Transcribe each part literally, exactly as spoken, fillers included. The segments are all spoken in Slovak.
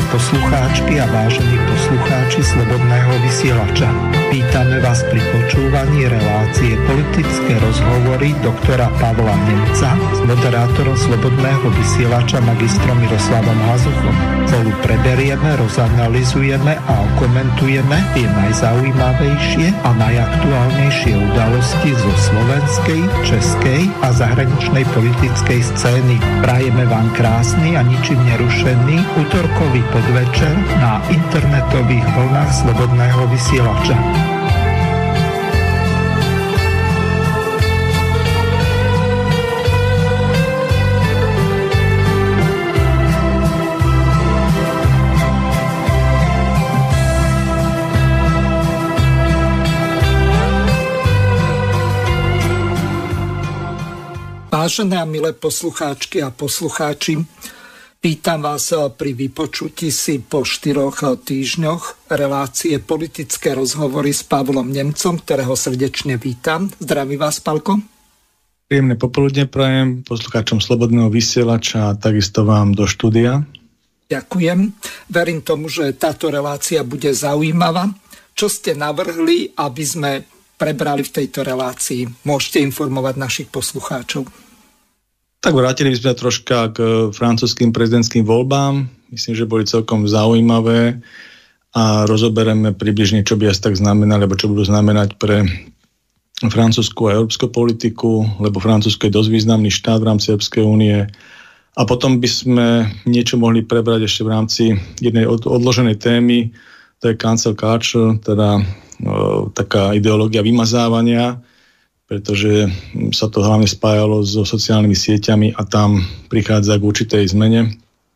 poslucháčky a vážení poslucháči Slobodného vysielača. Vítame vás pri počúvaní relácie Politické rozhovory doktora Pavla Nemca s moderátorom Slobodného vysielača magistrom Miroslavom Hazuchom. Spolu preberieme, rozanalizujeme a komentujeme tie najzaujímavejšie a najaktuálnejšie udalosti zo slovenskej, českej a zahraničnej politickej scény. Prajeme vám krásny a ničím nerušený utorkový podvečer na internetových vlnách Slobodného vysielača. Vážené a milé poslucháčky a poslucháči, vítam vás pri vypočutí si po štyroch týždňoch relácie Politické rozhovory s Pavlom Nemcom, ktorého srdečne vítam. Zdraví vás, Pálko. Príjemné popoludne prajem poslucháčom Slobodného vysielača a takisto vám do štúdia. Ďakujem. Verím tomu, že táto relácia bude zaujímavá. Čo ste navrhli, aby sme prebrali v tejto relácii? Môžete informovať našich poslucháčov. Tak vrátili by sme troška k francúzským prezidentským voľbám. Myslím, že boli celkom zaujímavé a rozoberieme približne, čo by asi tak znamenali, alebo čo budú znamenať pre francúzsku a európsku politiku, lebo Francúzsko je dosť významný štát v rámci Európskej únie. A potom by sme niečo mohli prebrať ešte v rámci jednej odloženej témy, to je cancel culture, teda o, taká ideológia vymazávania, pretože sa to hlavne spájalo so sociálnymi sieťami a tam prichádza k určitej zmene.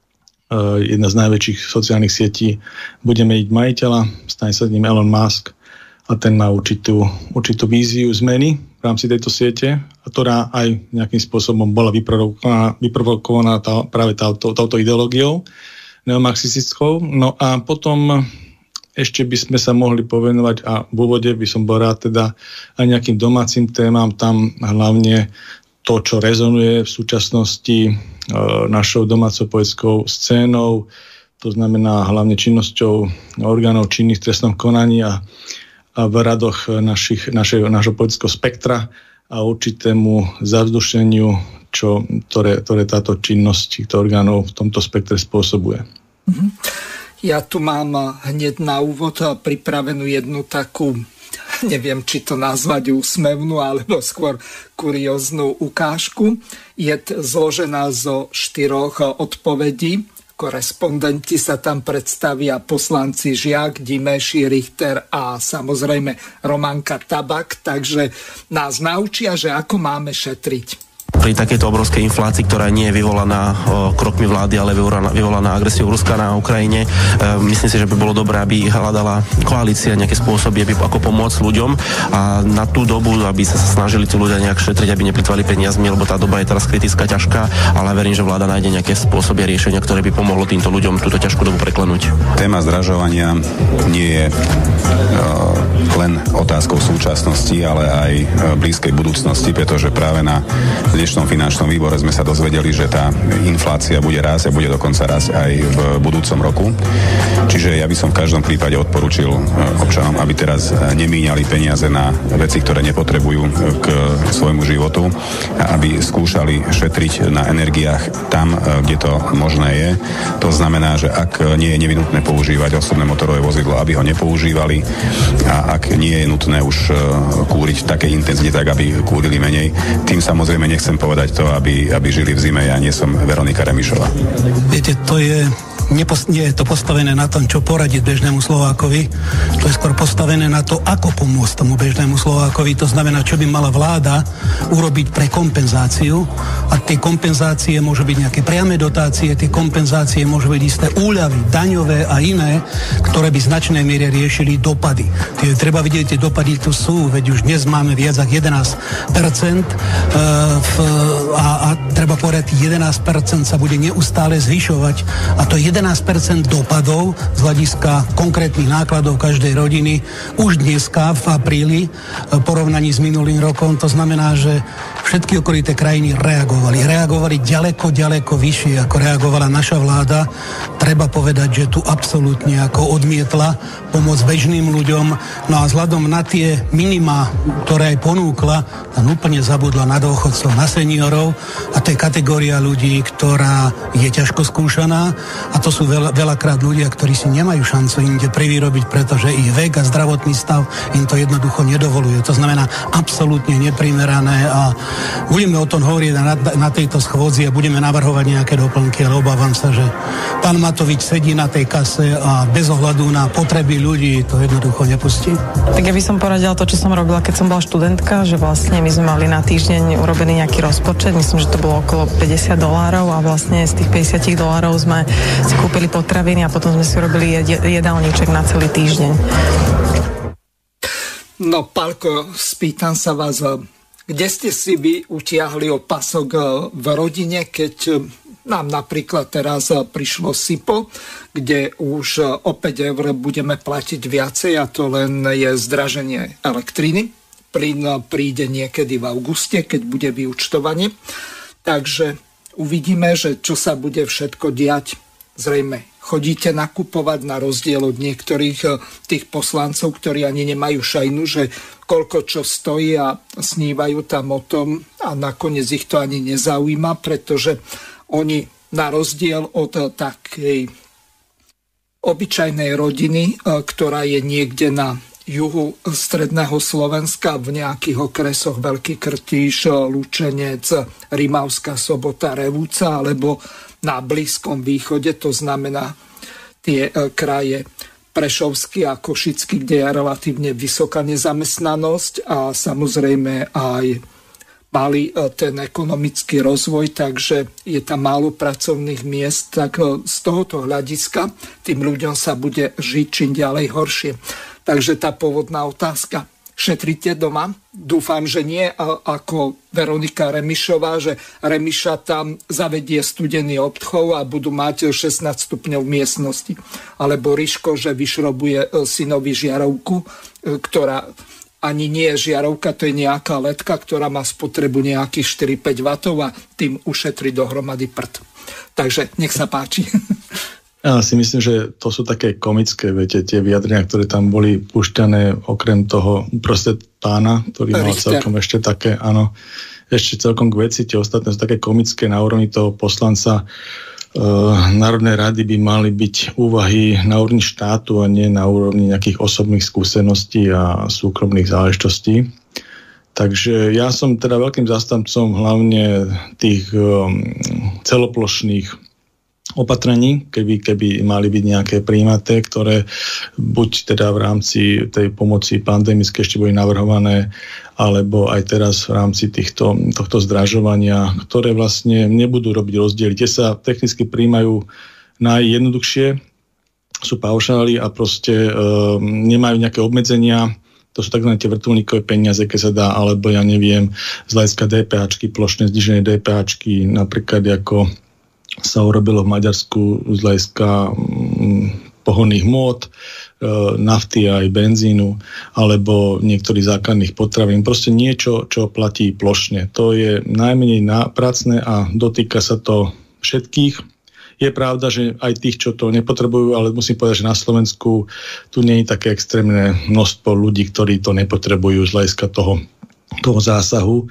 Jedna z najväčších sociálnych sietí bude meniť majiteľa, stane sa ním Elon Musk a ten má určitú, určitú víziu zmeny v rámci tejto siete, a ktorá aj nejakým spôsobom bola vyprovokovaná, vyprovokovaná tá, práve táto, táto ideológiou neomarxistickou. No a potom ešte by sme sa mohli povenovať, a v úvode by som bol rád teda aj nejakým domácim témam, tam hlavne to, čo rezonuje v súčasnosti e, našou domácou politickou scénou, to znamená hlavne činnosťou orgánov činných v trestnom konaní a, a v radoch našich, našej, našho politického spektra a určitému zavzdušeniu, čo, ktoré, ktoré táto činnosť týchto orgánov v tomto spektre spôsobuje. Mm-hmm. Ja tu mám hneď na úvod pripravenú jednu takú, neviem, či to nazvať úsmevnú, alebo skôr kurióznu ukážku. Je zložená zo štyroch odpovedí. Korespondenti sa tam predstavia poslanci Žiak, Dimeš, Richter a samozrejme Romanka Tabak, takže nás naučia, že ako máme šetriť. Pri takejto obrovskej inflácii, ktorá nie je vyvolaná o, krokmi vlády, ale vyvolaná, vyvolaná agresiou Ruska na Ukrajine, e, myslím si, že by bolo dobré, aby hľadala koalícia nejaké spôsoby, aby, ako pomôcť ľuďom a na tú dobu, aby sa snažili tí ľudia nejak šetriť, aby neplitvali peniazmi, lebo tá doba je teraz kritická, ťažká, ale verím, že vláda nájde nejaké spôsoby a riešenia, ktoré by pomohlo týmto ľuďom túto ťažkú dobu preklenúť. Téma zdražovania nie je uh, len otázkou súčasnosti, ale aj blízkej budúcnosti, pretože práve na V dnešnom finančnom výbore sme sa dozvedeli, že tá inflácia bude rásť a bude dokonca rásť aj v budúcom roku. Čiže ja by som v každom prípade odporúčil občanom, aby teraz nemíňali peniaze na veci, ktoré nepotrebujú k svojmu životu, a aby skúšali šetriť na energiách tam, kde to možné je. To znamená, že ak nie je nevyhnutné používať osobné motorové vozidlo, aby ho nepoužívali, a ak nie je nutné už kúriť v takej intenzite, tak aby kúrili menej. Tým samozrejme nech chcem povedať to, aby, aby žili v zime. Ja nie som Veronika Remišová. Viete, to je Nepos- nie je to postavené na tom, čo poradiť bežnému Slovákovi. To je skôr postavené na to, ako pomôcť tomu bežnému Slovákovi. To znamená, čo by mala vláda urobiť pre kompenzáciu. A tie kompenzácie môžu byť nejaké priame dotácie, tie kompenzácie môžu byť isté úľavy, daňové a iné, ktoré by v značnej miere riešili dopady. Tie, treba vidieť, tie dopady tu sú, veď už dnes máme viac ako jedenásť percent uh, v, a, a treba povedať, jedenásť percent sa bude neustále zvyšovať. A to je jedenásť percent dopadov z hľadiska konkrétnych nákladov každej rodiny už dneska v apríli v porovnaní s minulým rokom. To znamená, že všetky okolité krajiny reagovali. Reagovali ďaleko, ďaleko vyššie, ako reagovala naša vláda. treba povedať, že tu absolútne ako odmietla pomoc bežným ľuďom. No a vzhľadom na tie minima, ktoré aj ponúkla, tam úplne zabudla na dôchodcov, na seniorov a to je kategória ľudí, ktorá je ťažko skúšaná a to sú veľa, veľakrát ľudia, ktorí si nemajú šancu inde privýrobiť, pretože ich vek a zdravotný stav im to jednoducho nedovoluje. To znamená absolútne neprimerané a budeme o tom hovoriť na, na tejto schôdzi a budeme navrhovať nejaké doplnky, ale obávam sa, že pán Matovič sedí na tej kase a bez ohľadu na potreby ľudí to jednoducho nepustí. Tak ja by som poradila to, čo som robila, keď som bola študentka, že vlastne my sme mali na týždeň urobený nejaký rozpočet, myslím, že to bolo okolo päťdesiat dolárov a vlastne z tých päťdesiat dolárov sme si kúpili potraviny a potom sme si urobili jed- jedálniček na celý týždeň. No, Pálko, spýtam sa vás, kde ste si vy utiahli opasok v rodine, keď nám napríklad teraz prišlo SIPO, kde už o päť eur budeme platiť viacej a to len je zdraženie elektriny. Plyn príde niekedy v auguste, keď bude vyúčtovanie. Takže uvidíme, že čo sa bude všetko diať. Zrejme chodíte nakupovať na rozdiel od niektorých tých poslancov, ktorí ani nemajú šajnu, že koľko čo stojí a snívajú tam o tom a nakoniec ich to ani nezaujíma, pretože oni na rozdiel od takej obyčajnej rodiny, ktorá je niekde na juhu stredného Slovenska v nejakých okresoch Veľký Krtíš, Lučenec, Rimavská Sobota, Revúca alebo na Blízkom východe, to znamená tie kraje Prešovský a Košický, kde je relatívne vysoká nezamestnanosť a samozrejme aj mali ten ekonomický rozvoj, takže je tam málo pracovných miest, tak z tohoto hľadiska tým ľuďom sa bude žiť čím ďalej horšie. Takže tá pôvodná otázka, šetríte doma? Dúfam, že nie ako Veronika Remišová, že Remiša tam zavedie studený obchov a budú mať šestnásť stupňov v miestnosti. Alebo Riško, že vyšrobuje synovi žiarovku, ktorá ani nie je žiarovka, to je nejaká ledka, ktorá má spotrebu nejakých štyri päť wattov a tým ušetrí dohromady prd. Takže nech sa páči. Ja si myslím, že to sú také komické, viete, tie vyjadrenia, ktoré tam boli púšťané okrem toho uprostred pána, ktorý mal Richter. Celkom ešte také, áno, ešte celkom k veci, tie ostatné sú také komické na úrovni toho poslanca. Národnej rady by mali byť úvahy na úrovni štátu a nie na úrovni nejakých osobných skúseností a súkromných záležitostí. Takže ja som teda veľkým zastancom hlavne tých um, celoplošných opatrení, keby, keby mali byť nejaké prijímaté, ktoré buď teda v rámci tej pomoci pandemické ešte boli navrhované, alebo aj teraz v rámci týchto, tohto zdražovania, ktoré vlastne nebudú robiť rozdiely. Tie sa technicky prijímajú najjednoduchšie, sú paušály a proste e, nemajú nejaké obmedzenia. To sú tzv. Tie vrtuľníkové peniaze, keď sa dá, alebo ja neviem, z hľadiska DPAčky, plošné zníženie DPAčky, napríklad ako sa urobilo v Maďarsku z hľadiska pohonných môd, nafty aj benzínu, alebo niektorých základných potravín. Proste niečo, čo platí plošne. To je najmenej pracné a dotýka sa to všetkých. Je pravda, že aj tých, čo to nepotrebujú, ale musím povedať, že na Slovensku tu nie je také extrémne množstvo ľudí, ktorí to nepotrebujú z hľadiska toho, toho zásahu.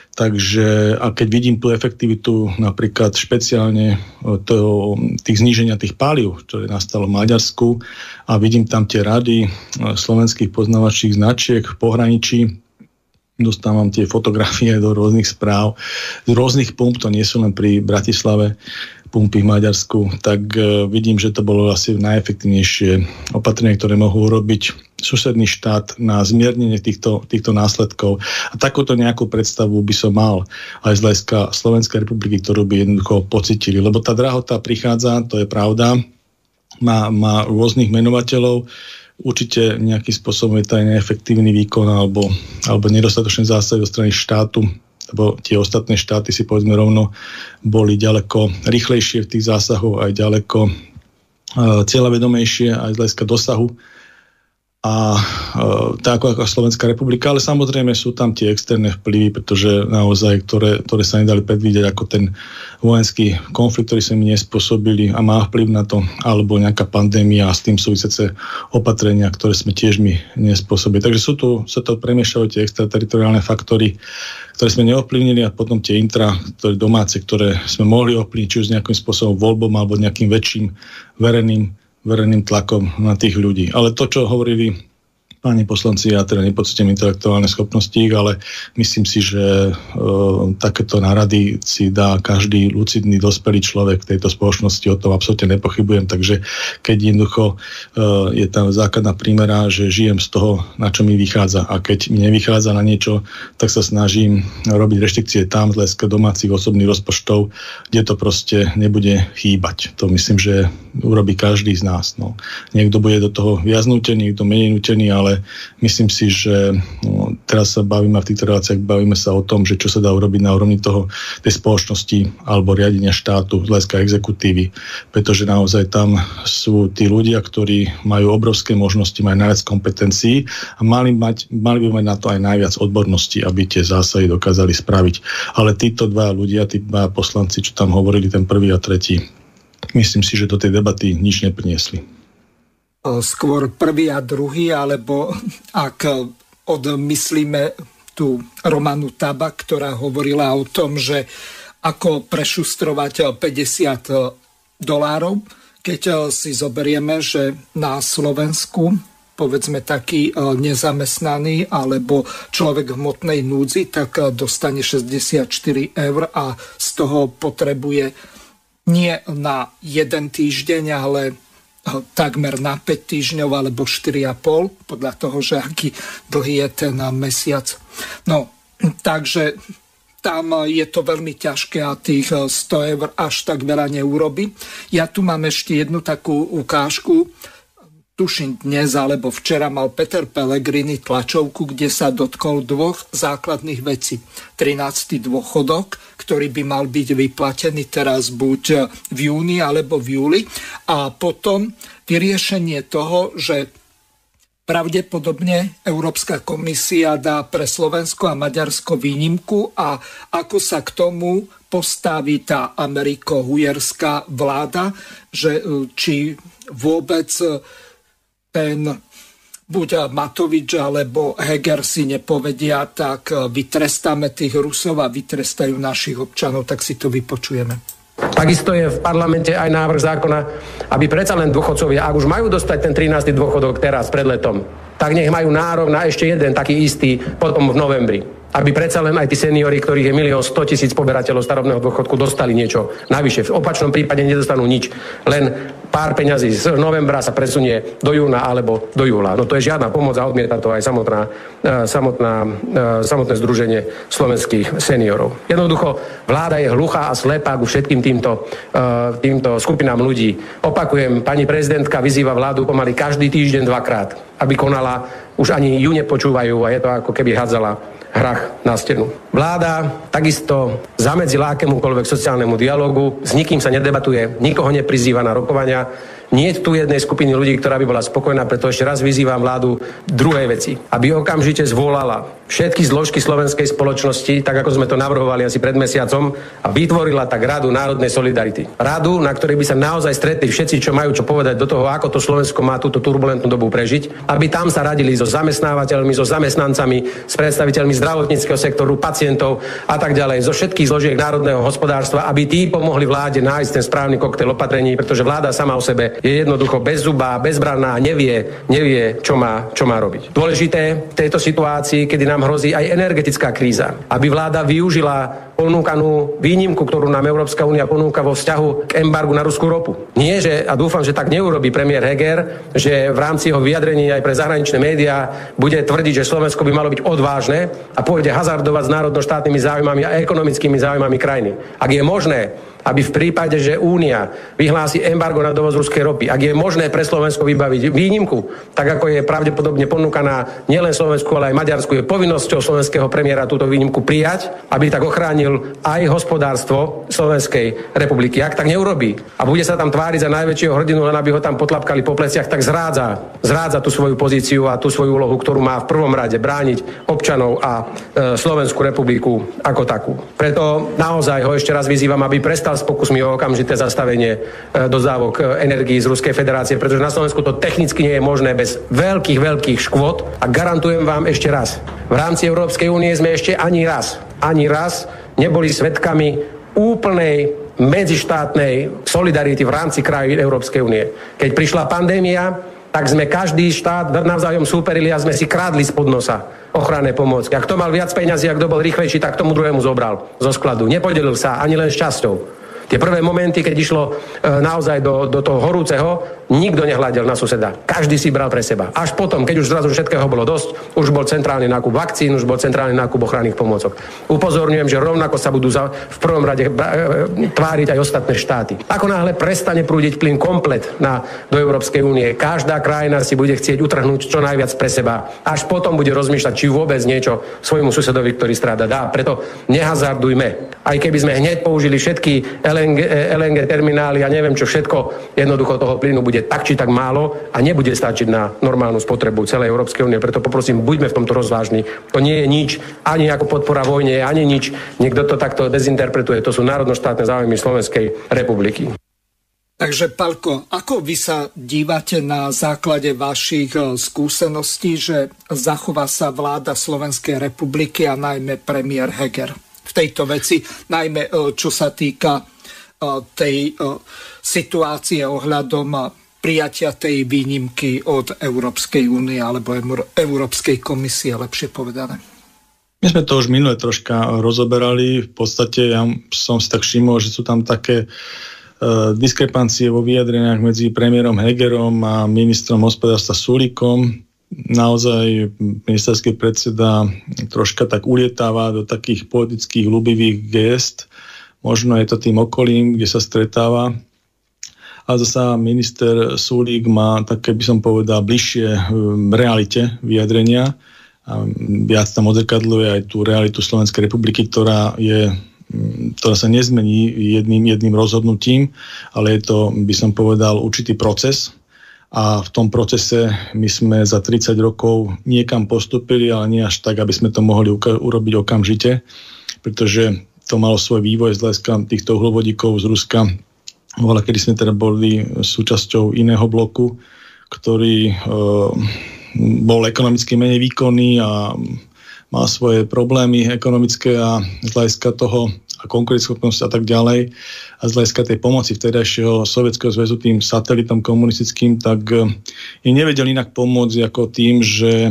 Takže a keď vidím tú efektivitu napríklad špeciálne toho, tých zníženia tých palív, ktoré nastalo v Maďarsku a vidím tam tie rady slovenských poznávačích značiek v pohraničí, dostávam tie fotografie do rôznych správ, z rôznych pump, to nie sú len pri Bratislave, pumpy v Maďarsku, tak vidím, že to bolo asi najefektívnejšie opatrenie, ktoré mohú urobiť susedný štát na zmiernenie týchto, týchto následkov. A takúto nejakú predstavu by som mal aj z hľadiska Slovenskej republiky, ktorú by jednoducho pocitili. Lebo tá drahota prichádza, to je pravda, má, má rôznych menovateľov, určite nejakým spôsobom je to aj neefektívny výkon alebo, alebo nedostatočné zásahy zo strany štátu, lebo tie ostatné štáty si povedzme rovno boli ďaleko rýchlejšie v tých zásahoch, aj ďaleko uh, cieľavedomejšie aj z hľadiska dosahu. a e, tak ako, ako Slovenská republika, ale samozrejme sú tam tie externé vplyvy, pretože naozaj, ktoré, ktoré sa nedali predvídať, ako ten vojenský konflikt, ktorý sa mi nespôsobili a má vplyv na to, alebo nejaká pandémia a s tým súvisiace opatrenia, ktoré sme tiež my nespôsobili. Takže sú tu, sa to premiešajú tie extrateritoriálne faktory, ktoré sme neovplyvnili a potom tie intra, ktoré domáce, ktoré sme mohli ovplyvniť, či už nejakým spôsobom voľbom alebo nejakým väčším verejným verejným tlakom na tých ľudí. Ale to, čo hovorili páni poslanci, ja teda nepocitím intelektuálne schopnosti, ale myslím si, že e, takéto nárady si dá každý lucidný, dospelý človek v tejto spoločnosti, o tom absolútne nepochybujem, takže keď jednoducho e, je tam základná prímera, že žijem z toho, na čo mi vychádza a keď mi nevychádza na niečo, tak sa snažím robiť reštrikcie tam z hľadiska domácich osobných rozpočtov, kde to proste nebude chýbať. To myslím, že urobí každý z nás. No. Niekto bude do toho viac nútený, niekto menej nútený, ale myslím si, že no, teraz sa bavíme v týchto reláciách, bavíme sa o tom, že čo sa dá urobiť na úrovni toho, tej spoločnosti alebo riadenia štátu z hľadiska exekutívy, pretože naozaj tam sú tí ľudia, ktorí majú obrovské možnosti, majú najviac kompetencií a mali, mať, mali by mať na to aj najviac odborností, aby tie zásahy dokázali spraviť. Ale títo dva ľudia, tí dva poslanci, čo tam hovorili, ten prvý a tretí, myslím si, že do tej debaty nič nepriniesli. Skôr prvý a druhý, alebo ak odmyslíme tú Romanu Taba, ktorá hovorila o tom, že ako prešustrovať päťdesiat dolárov, keď si zoberieme, že na Slovensku povedzme taký nezamestnaný alebo človek v hmotnej núdzi, tak dostane šesťdesiatštyri eur a z toho potrebuje nie na jeden týždeň, ale takmer na päť týždňov alebo štyri a pol, podľa toho, že aký dlhý je ten mesiac. No, takže tam je to veľmi ťažké a tých sto eur až tak veľa neurobi. Ja tu mám ešte jednu takú ukážku. Tuším dnes alebo včera mal Peter Pellegrini tlačovku, kde sa dotkol dvoch základných vecí. trinásty dôchodok, ktorý by mal byť vyplatený teraz buď v júni alebo v júli. A potom vyriešenie toho, že pravdepodobne Európska komisia dá pre Slovensko a Maďarsko výnimku a ako sa k tomu postaví tá ameriko-hujerská vláda, že či vôbec ten buď Matovič alebo Heger si nepovedia, tak vytrestáme tých Rusov a vytrestajú našich občanov, tak si to vypočujeme. Takisto je v parlamente aj návrh zákona, aby predsa len dôchodcovia, ak už majú dostať ten trinásty dôchodok teraz pred letom, tak nech majú nárok na ešte jeden taký istý potom v novembri. Aby predsa len aj tí seniori, ktorých je milión sto tisíc poberateľov starobného dôchodku, dostali niečo navyše. V opačnom prípade nedostanú nič. Len pár peňazí z novembra sa presunie do júna alebo do júla. No to je žiadna pomoc a odmieta to aj samotná, samotná, samotné združenie slovenských seniorov. Jednoducho, vláda je hluchá a slepá ku všetkým týmto, týmto skupinám ľudí. Opakujem, pani prezidentka vyzýva vládu pomaly každý týždeň dvakrát, aby konala, už ani ju nepočúvajú a je to ako keby hádzala hrách na stenu. Vláda takisto zamedzila akémukoľvek sociálnemu dialogu, s nikým sa nedebatuje, nikoho neprizýva na rokovania. Nie je tu jednej skupiny ľudí, ktorá by bola spokojná, preto ešte raz vyzývam vládu druhej veci, aby okamžite zvolala všetky zložky slovenskej spoločnosti, tak ako sme to navrhovali asi pred mesiacom, a vytvorila tak Radu národnej solidarity. Radu, na ktorej by sa naozaj stretli všetci, čo majú čo povedať do toho, ako to Slovensko má túto turbulentnú dobu prežiť, aby tam sa radili so zamestnávateľmi, so zamestnancami, s predstaviteľmi zdravotníckeho sektoru, pacientov a tak ďalej, zo všetkých zložiek národného hospodárstva, aby tí pomohli vláde nájsť ten správny koktail opatrení, pretože vláda sama o sebe je jednoducho bezzubá, bezbranná, nevie, nevie čo, má, čo má robiť. Dôležité v tejto situácii, kedy nám hrozí aj energetická kríza, aby vláda využila ponúkanú výnimku, ktorú nám Európska únia ponúka vo vzťahu k embargu na ruskú ropu. Nie, že, a dúfam, že tak neurobí premiér Heger, že v rámci jeho vyjadrení aj pre zahraničné médiá bude tvrdiť, že Slovensko by malo byť odvážne a pôjde hazardovať s národno-štátnymi záujmami a ekonomickými záujmami krajiny. Ak je možné, aby v prípade, že Únia vyhlási embargo na dovoz ruskej ropy, ak je možné pre Slovensko vybaviť výnimku, tak ako je pravdepodobne ponúkaná nielen Slovensku, ale aj Maďarsku, je povinnosťou slovenského premiéra túto výnimku prijať, aby tak ochránil chránil aj hospodárstvo Slovenskej republiky. Ak tak neurobí a bude sa tam tváriť za najväčšieho hrdinu, len aby ho tam potlapkali po pleciach, tak zrádza, zrádza tú svoju pozíciu a tú svoju úlohu, ktorú má v prvom rade brániť občanov a e, Slovenskú republiku ako takú. Preto naozaj ho ešte raz vyzývam, aby prestal s pokusmi o okamžité zastavenie e, dodávok energií z Ruskej federácie, pretože na Slovensku to technicky nie je možné bez veľkých, veľkých škôd a garantujem vám ešte raz, v rámci Európskej únie sme ešte ani raz, ani raz neboli svedkami úplnej medzištátnej solidarity v rámci krajín Európskej únie. Keď prišla pandémia, tak sme každý štát navzájom súperili a sme si krádli spod nosa ochranné pomôcky. A kto mal viac peňazí a kto bol rýchlejší, tak tomu druhému zobral zo skladu. Nepodelil sa ani len šťasťou. Tie prvé momenty, keď išlo e, naozaj do, do toho horúceho, nikto nehľadel na suseda. Každý si bral pre seba. Až potom, keď už zrazu všetkého bolo dosť, už bol centrálny nákup vakcín, už bol centrálny nákup ochranných pomôcok. Upozorňujem, že rovnako sa budú za, v prvom rade bra, e, tváriť aj ostatné štáty. Ako náhle prestane prúdiť plyn komplet na, do Európskej únie, každá krajina si bude chcieť utrhnúť čo najviac pre seba. Až potom bude rozmýšľať, či vôbec niečo svojmu susedovi, ktorý stráda, dá. Preto nehazardujme. Aj keby sme hneď použili všetky el en gé, el en gé terminály a neviem čo všetko, jednoducho toho plynu bude tak či tak málo a nebude stačiť na normálnu spotrebu celej Európskej únie. Preto poprosím, buďme v tomto rozvážni. To nie je nič, ani ako podpora vojne, ani nič. Niekto to takto dezinterpretuje. To sú národnoštátne záujmy Slovenskej republiky. Takže, Paľko, ako vy sa dívate na základe vašich skúseností, že zachová sa vláda Slovenskej republiky a najmä premiér Heger v tejto veci, najmä čo sa týka tej situácie ohľadom prijatia tej výnimky od Európskej únie alebo Európskej komisie, lepšie povedané? My sme to už minule troška rozoberali. V podstate ja som si tak všimol, že sú tam také uh, diskrepancie vo vyjadreniach medzi premiérom Hegerom a ministrom hospodárstva Sulíkom. Naozaj ministerský predseda troška tak ulietáva do takých politických ľubivých gest. Možno je to tým okolím, kde sa stretáva. A zasa minister Sulík má také, by som povedal, bližšie v realite vyjadrenia. A viac tam odzrkadľuje aj tú realitu Slovenskej republiky, ktorá je, ktorá sa nezmení jedným, jedným rozhodnutím, ale je to, by som povedal, určitý proces. A v tom procese my sme za tridsať rokov niekam postupili, ale nie až tak, aby sme to mohli uka- urobiť okamžite, pretože to malo svoj vývoj z hľadiska týchto uhlovodíkov z Ruska. Voľa, kedy sme teda boli súčasťou iného bloku, ktorý e, bol ekonomicky menej výkonný a mal svoje problémy ekonomické a z hľadiska toho a konkurenceschopnosť a tak ďalej. A z hľadiska tej pomoci vtedajšieho Sovietskeho zväzu tým satelitom komunistickým, tak im nevedeli inak pomôcť ako tým, že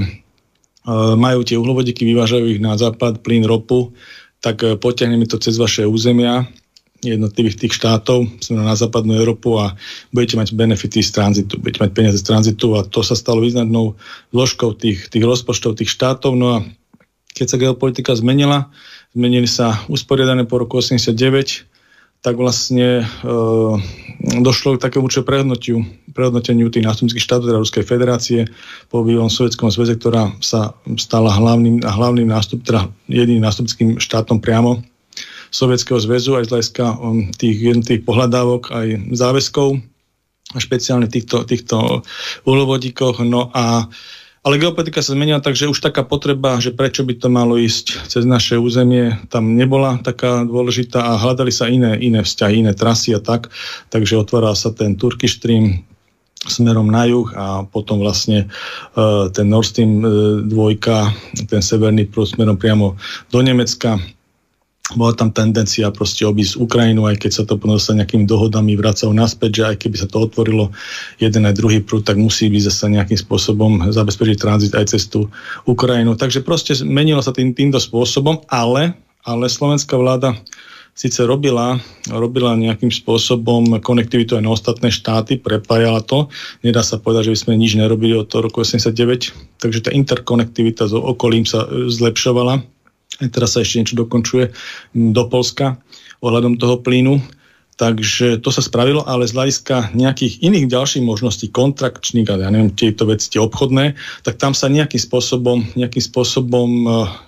majú tie uhlovodíky, vyvážajú ich na západ, plyn, ropu, tak potiahneme to cez vaše územia jednotlivých tých štátov na západnú Európu a budete mať benefity z tranzitu, budete mať peniaze z tranzitu a to sa stalo významnou zložkou tých, tých rozpočtov tých štátov. No a keď sa geopolitika zmenila, zmenili sa usporiadané po roku osemdesiatdeväť, tak vlastne e, došlo k takému prehodnotiu, prehodnoteniu tých nástupnických štátov, teda Ruskej federácie po bývalom Sovietskom zväze, ktorá sa stala hlavným, hlavným nástup, teda jediným nástupnickým štátom priamo Sovietskeho zväzu aj z hľadiska um, tých jednotlivých pohľadávok aj záväzkov, špeciálne týchto, týchto uhlovodíkoch. No a ale geopolitika sa zmenila, takže už taká potreba, že prečo by to malo ísť cez naše územie, tam nebola taká dôležitá a hľadali sa iné, iné vzťahy, iné trasy a tak. Takže otváral sa ten Turkish Stream smerom na juh a potom vlastne uh, ten Nord Stream dva, ten severný prúd smerom priamo do Nemecka. Bola tam tendencia proste obísť Ukrajinu, aj keď sa to potom sa nejakými dohodami vracalo naspäť, že aj keby sa to otvorilo jeden aj druhý prúd, tak musí byť zase nejakým spôsobom zabezpečiť tranzit aj cez tú Ukrajinu. Takže proste menilo sa tým, týmto spôsobom, ale, ale slovenská vláda síce robila, robila nejakým spôsobom konektivitu aj na ostatné štáty, prepájala to. Nedá sa povedať, že by sme nič nerobili od toho roku osemdesiatdeväť, takže tá interkonektivita s okolím sa zlepšovala. A teraz sa ešte niečo dokončuje do Poľska ohľadom toho plynu. Takže to sa spravilo, ale z hľadiska nejakých iných ďalších možností, kontrakčných, ale ja neviem, tieto veci, tie obchodné, tak tam sa nejakým spôsobom, nejakým spôsobom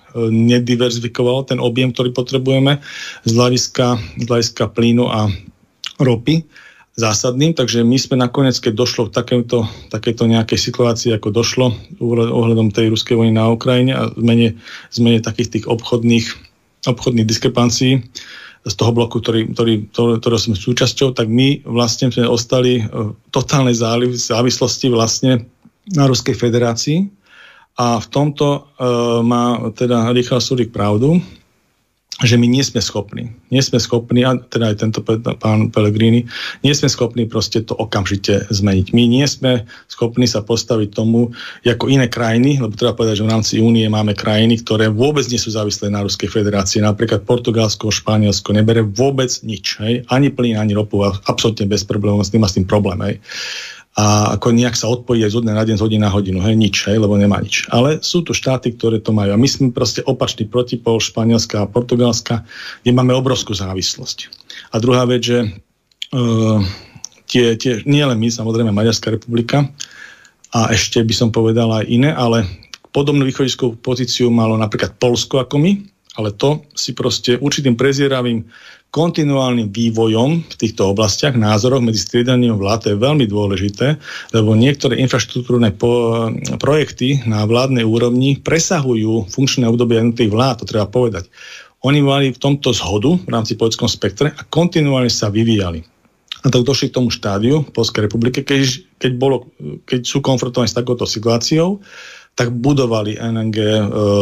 nediverzifikoval ten objem, ktorý potrebujeme z hľadiska, z hľadiska plynu a ropy zásadným, takže my sme nakoniec, keď došlo k takéto, takéto nejakej situácii, ako došlo ohľadom tej ruskej vojny na Ukrajine a zmene, zmene takých tých obchodných, obchodných diskrepancií z toho bloku, ktorý, ktorý, ktorého sme súčasťou, tak my vlastne sme ostali v totálnej závislosti vlastne na Ruskej federácii a v tomto e, má teda Richard Sulík pravdu, že my nie sme schopní, nie sme schopní, a teda aj tento pán Pellegrini, nie sme schopní proste to okamžite zmeniť. My nie sme schopní sa postaviť tomu, ako iné krajiny, lebo treba povedať, že v rámci únie máme krajiny, ktoré vôbec nie sú závislé na Ruskej federácii. Napríklad Portugalsko, Španielsko nebere vôbec nič. Hej? Ani plyn, ani ropu, absolútne bez problémov, s tým má s tým problém. Hej? A ako nejak sa odpojí aj z dňa na deň, z hodiny na hodinu, hej, nič, hej, lebo nemá nič. Ale sú tu štáty, ktoré to majú. A my sme proste opačný protipol Španielska a Portugalska, kde máme obrovskú závislosť. A druhá vec, že uh, tie, tie, nie len my, samozrejme Maďarská republika, a ešte by som povedal aj iné, ale podobnú východiskovú pozíciu malo napríklad Poľsko ako my, ale to si proste určitým prezieravým kontinuálnym vývojom v týchto oblastiach, názoroch medzi striedaním vlád, to je veľmi dôležité, lebo niektoré infraštruktúrne po, projekty na vládnej úrovni presahujú funkčné obdobie jednotlivých vlád, to treba povedať. Oni mali v tomto zhodu v rámci politickom spektre a kontinuálne sa vyvíjali. A tak došli k tomu štádiu v Poľskej republike, keď, keď, bolo, keď sú konfrontovaní s takouto situáciou, tak budovali en en gé e,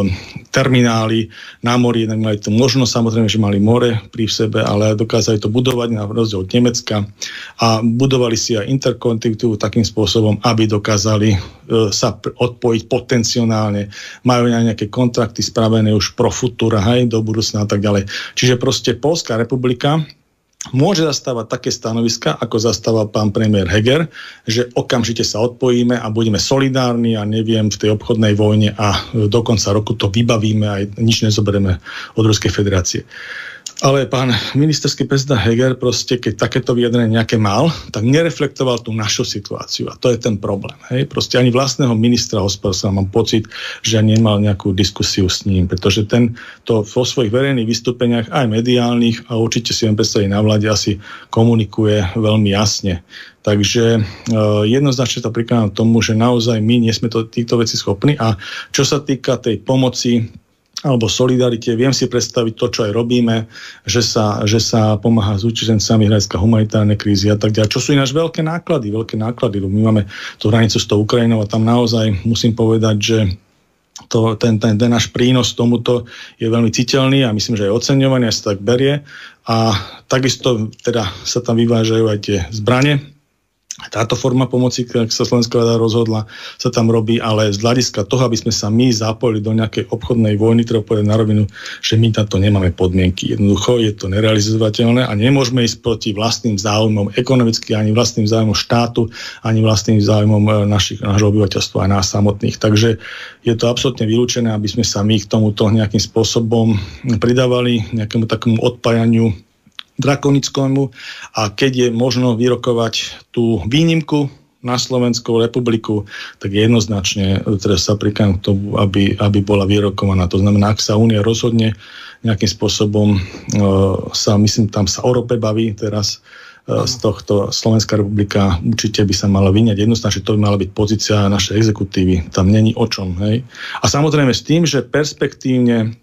terminály na mori, mali tú možnosť, samozrejme, že mali more pri sebe, ale dokázali to budovať na rozdiel od Nemecka a budovali si aj interkonektivitu takým spôsobom, aby dokázali e, sa odpojiť potenciálne, majú nejaké kontrakty spravené už pro futura, hej, do budúcna a tak ďalej. Čiže proste Poľská republika môže zastávať také stanoviska, ako zastával pán premiér Heger, že okamžite sa odpojíme a budeme solidárni a neviem, v tej obchodnej vojne a do konca roku to vybavíme a nič nezoberieme od Ruskej federácie. Ale pán ministerský predseda Heger proste, keď takéto vyjadrenie nejaké mal, tak nereflektoval tú našu situáciu. A to je ten problém. Hej? Proste ani vlastného ministra hospodárstva mám pocit, že nemal nejakú diskusiu s ním, pretože ten to vo svojich verejných vystúpeniach, aj mediálnych, a určite si viem predstaviť na vláde, asi komunikuje veľmi jasne. Takže e, jednoznačne to prikladám tomu, že naozaj my nie sme to, týchto vecí schopní. A čo sa týka tej pomoci alebo solidarite, viem si predstaviť to, čo aj robíme, že sa, že sa pomáha s utečencami, hľadiska humanitárnej krízy a tak ďalej. Čo sú ináč veľké náklady, veľké náklady. My máme tú hranicu s tou Ukrajinou a tam naozaj musím povedať, že to, ten, ten, ten náš prínos tomuto je veľmi citeľný a myslím, že aj oceňovaný, aj sa tak berie. A takisto teda sa tam vyvážajú aj tie zbrane. Táto forma pomoci, ak sa slovenská vláda rozhodla, sa tam robí, ale z hľadiska toho, aby sme sa my zapojili do nejakej obchodnej vojny, treba povedať na rovinu, že my na to nemáme podmienky. Jednoducho je to nerealizovateľné a nemôžeme ísť proti vlastným záujmom ekonomicky, ani vlastným záujmom štátu, ani vlastným záujmom našich, nášho obyvateľstva a nás samotných. Takže je to absolútne vylúčené, aby sme sa my k tomuto nejakým spôsobom pridávali, nejakému takému odpájaniu drakonickému, a keď je možno vyrokovať tú výnimku na Slovenskú republiku, tak jednoznačne teda sa prikladám k tomu, aby, aby bola vyrokovaná. To znamená, ak sa Únia rozhodne nejakým spôsobom, e, sa, myslím, tam sa o rope baví teraz, e, z tohto Slovenská republika určite by sa mala vyňať. Jednoznačne to by mala byť pozícia našej exekutívy. Tam není o čom. Hej? A samozrejme s tým, že perspektívne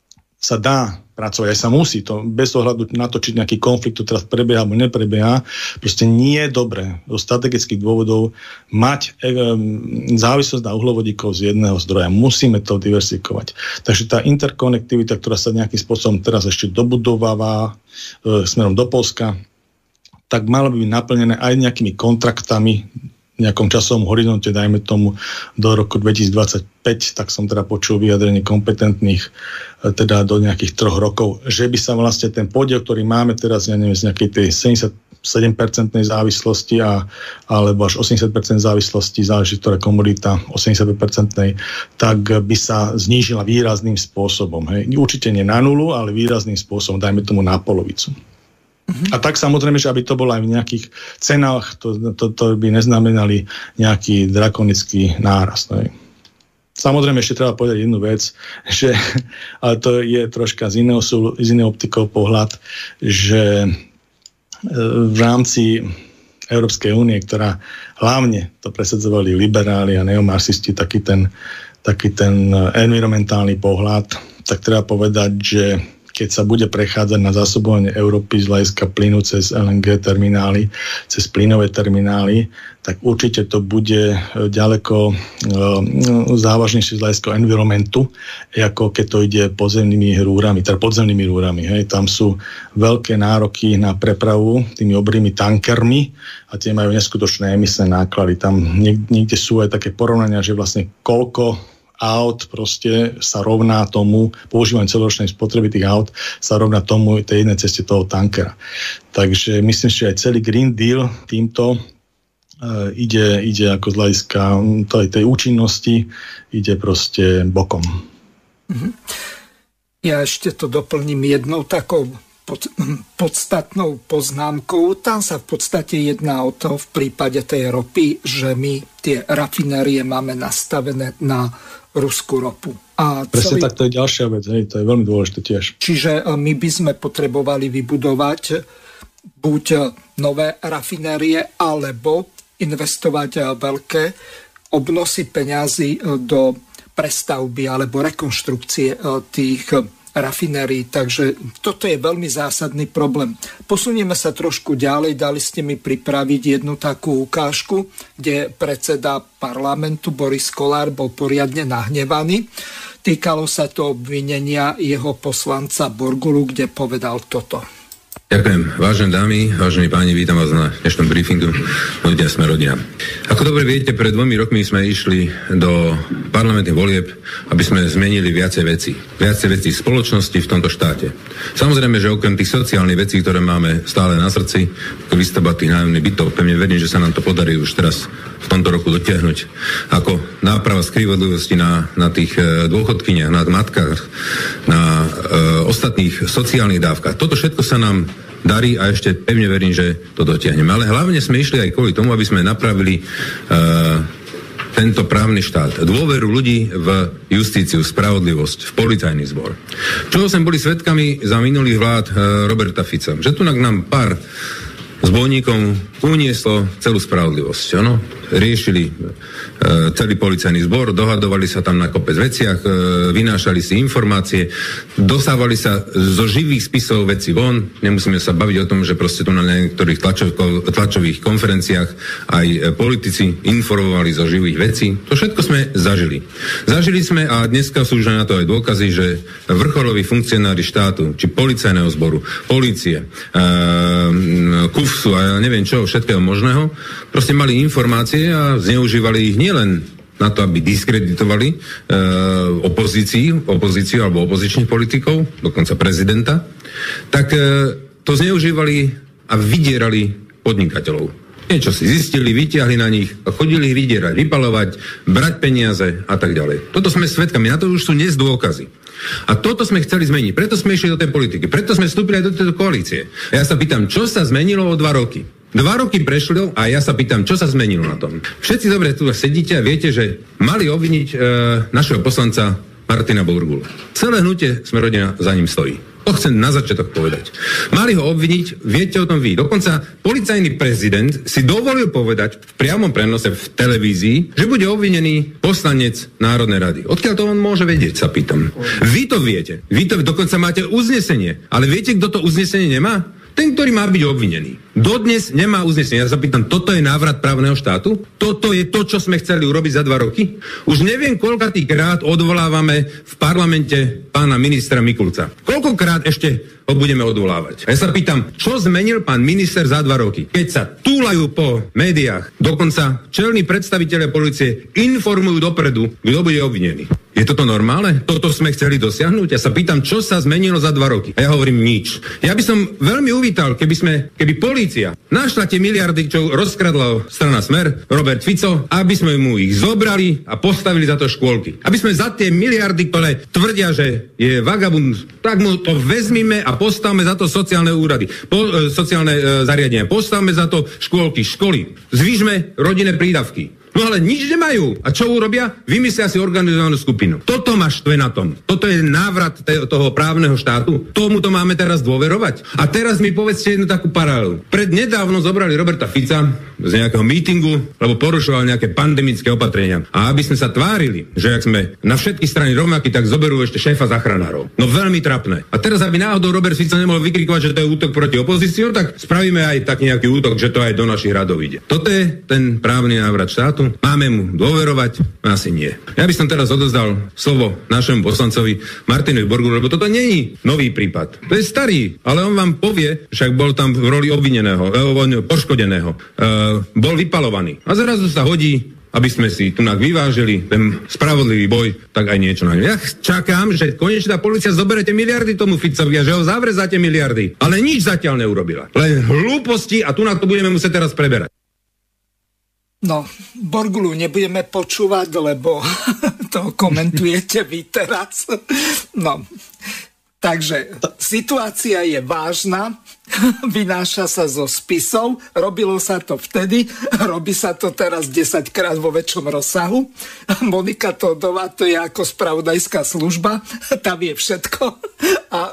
sa dá pracovať, aj sa musí, to bez ohľadu na to, či nejaký konflikt tu teraz prebieha alebo neprebieha, proste nie je dobré zo strategických dôvodov mať e, závislosť na uhlovodíkov z jedného zdroja. Musíme to diversifikovať. Takže tá interkonektivita, ktorá sa nejakým spôsobom teraz ešte dobudováva e, smerom do Poľska, tak mala by byť naplnené aj nejakými kontraktami v nejakom časovom horizonte, dajme tomu do roku dvetisícdvadsaťpäť, tak som teda počul vyjadrenie kompetentných teda do nejakých troch rokov, že by sa vlastne ten podiel, ktorý máme teraz, ja neviem, z nejakej tej sedemdesiatsedem percent závislosti a, alebo až osemdesiat percent závislosti, záleží ktorá komodita, osemdesiatpäť percent, tak by sa znížila výrazným spôsobom. Hej. Určite nie na nulu, ale výrazným spôsobom, dajme tomu na polovicu. Uh-huh. A tak samozrejme, že aby to bolo aj v nejakých cenách, to, to, to by neznamenali nejaký drakonický nárast. Ne? Samozrejme, ešte treba povedať jednu vec, že, ale to je troška z iného, z iného optikou pohľad, že v rámci Európskej únie, ktorá hlavne to presadzovali liberáli a neomarxisti, taký ten, taký ten environmentálny pohľad, tak treba povedať, že keď sa bude prechádzať na zásobovanie Európy z hľadiska plynu cez el en gé terminály, cez plynové terminály, tak určite to bude ďaleko e, závažnejšie z hľadiska environmentu, ako keď to ide podzemnými rúrami, teda podzemnými rúrami. Hej. Tam sú veľké nároky na prepravu tými obrými tankermi a tie majú neskutočné emisné náklady. Tam niekde sú aj také porovnania, že vlastne koľko aut proste sa rovná tomu, používanie celoročnej spotreby tých aut sa rovná tomu tej jednej ceste toho tankera. Takže myslím, že aj celý Green Deal týmto uh, ide, ide ako z hľadiska tej, tej účinnosti, ide proste bokom. Ja ešte to doplním jednou takou pod, podstatnou poznámkou. Tam sa v podstate jedná o to v prípade tej ropy, že my tie rafinérie máme nastavené na ruskú ropu. A Presne celý... tak, to je ďalšia vec, hej, to je veľmi dôležité tiež. Čiže my by sme potrebovali vybudovať buď nové rafinérie, alebo investovať veľké obnosy peňazí do prestavby alebo rekonštrukcie tých rafinérií. Takže toto je veľmi zásadný problém. Posunieme sa trošku ďalej. Dali ste mi pripraviť jednu takú ukážku, kde predseda parlamentu Boris Kollár bol poriadne nahnevaný. Týkalo sa to obvinenia jeho poslanca Borgulu, kde povedal toto. Ďakujem. Vážené dámy, vážení páni, vítam vás na dnešnom briefingu. Ľudia, sme rodina. Ako dobre viete, pred dvomi rokmi sme išli do parlamentných volieb, aby sme zmenili viacej veci. Viacej veci v spoločnosti v tomto štáte. Samozrejme, že okrem tých sociálnych vecí, ktoré máme stále na srdci, ako výstavba tých nájomných bytov, pevne verím, že sa nám to podarí už teraz v tomto roku dotiahnuť. Ako náprava skrivodlivosti na, na tých e, dôchodkyniach, na matkách, na e, ostatných sociálnych dávkach. Toto všetko sa nám darí a ešte pevne verím, že to dotiahneme. Ale hlavne sme išli aj kvôli tomu, aby sme napravili uh, tento právny štát. Dôveru ľudí v justíciu, spravodlivosť, v policajný zbor. Čoho sme boli svedkami za minulých vlád uh, Roberta Fica. Že tu nám pár zbojníkom unieslo celú spravodlivosť. Ano? Riešili e, celý policajný zbor, dohadovali sa tam na kopec veciach, e, vynášali si informácie, dosávali sa zo živých spisov veci von. Nemusíme sa baviť o tom, že proste tu na niektorých tlačov, tlačových konferenciách aj e, politici informovali zo živých vecí. To všetko sme zažili. Zažili sme a dneska sú už na to aj dôkazy, že vrcholoví funkcionári štátu, či policajného zboru, polície, e, kufsu a ja neviem čo, všetkého možného, proste mali informácie a zneužívali ich nielen na to, aby diskreditovali e, opozíciu, opozíciu alebo opozičných politikov, dokonca prezidenta, tak e, to zneužívali a vydierali podnikateľov. Niečo si zistili, vytiahli na nich a chodili ich vydierať, vypalovať, brať peniaze a tak ďalej. Toto sme svedkami, na to už sú dnes dôkazy. A toto sme chceli zmeniť, preto sme išli do tej politiky, preto sme vstúpili aj do tejto koalície. A ja sa pýtam, čo sa zmenilo o dva roky? Dva roky prešlo a ja sa pýtam, čo sa zmenilo na tom. Všetci dobre tu sedíte a viete, že mali obviniť e, našeho poslanca Martina Borgulu. Celé hnutie Sme rodina za ním stojí. To chcem na začiatok povedať. Mali ho obviniť, viete o tom vy. Dokonca policajný prezident si dovolil povedať v priamom prenose v televízii, že bude obvinený poslanec Národnej rady. Odkiaľ to on môže vedieť, sa pýtam. Vy to viete. Vy to dokonca máte uznesenie. Ale viete, kto to uznesenie nemá? Ten, ktorý má byť obvinený. Dodnes nemá uznesenie. Ja sa pýtam, toto je návrat právneho štátu? Toto je to, čo sme chceli urobiť za dva roky? Už neviem, koľkatý krát odvolávame v parlamente pána ministra Mikulca. Koľkokrát ešte ho budeme odvolávať? A ja sa pýtam, čo zmenil pán minister za dva roky? Keď sa túlajú po médiách, dokonca čelní predstavitelia polície informujú dopredu, kto bude obvinený. Je toto normálne? Toto sme chceli dosiahnuť? Ja sa pýtam, čo sa zmenilo za dva roky? A ja hovorím nič. Ja by som veľmi uvítal, keby sme, keby polícia našla tie miliardy, čo rozkradla strana Smer, Robert Fico, aby sme mu ich zobrali a postavili za to škôlky. Aby sme za tie miliardy, ktoré tvrdia, že je vagabund, tak mu to vezmime a postavme za to sociálne úrady, po, e, sociálne e, zariadenia, postavme za to škôlky, školy, zvýšme rodinné prídavky. No ale nič nemajú. A čo urobia? Vymyslia si organizovanú skupinu. Toto ma štve na tom. Toto je návrat toho právneho štátu. Tomuto máme teraz dôverovať. A teraz mi povedzte jednu takú paralelu. Pred nedávno zobrali Roberta Fica z nejakého mítingu, lebo porušoval nejaké pandemické opatrenia. A aby sme sa tvárili, že ak sme na všetky strany rovnakí, tak zoberú ešte šéfa záchranárov. No veľmi trapné. A teraz, aby náhodou Robert Fico nemohol vykrikovať, že to je útok proti opozíciu, tak spravíme aj taký nejaký útok, že to aj do našich radov ide. Toto je ten právny návrat štátu. Máme mu dôverovať? Asi nie. Ja by som teraz odozdal slovo našemu poslancovi Martinovi Borgulu, lebo toto není nový prípad. To je starý, ale on vám povie, však bol tam v roli obvineného, poškodeného, e, bol vypalovaný. A zrazu sa hodí, aby sme si tu vyvážili ten spravodlivý boj, tak aj niečo na ňu. Ja čakám, že konečne tá polícia zoberete miliardy tomu Ficovi a že ho zavre za tie miliardy. Ale nič zatiaľ neurobila. Len hlúposti a tu na to budeme musieť teraz preberať. No, Borgulu nebudeme počúvať, lebo to komentujete vy teraz. No, takže situácia je vážna, vynáša sa zo spisov, robilo sa to vtedy, robí sa to teraz desaťkrát vo väčšom rozsahu. Monika Todová, to je ako spravodajská služba, tam je všetko a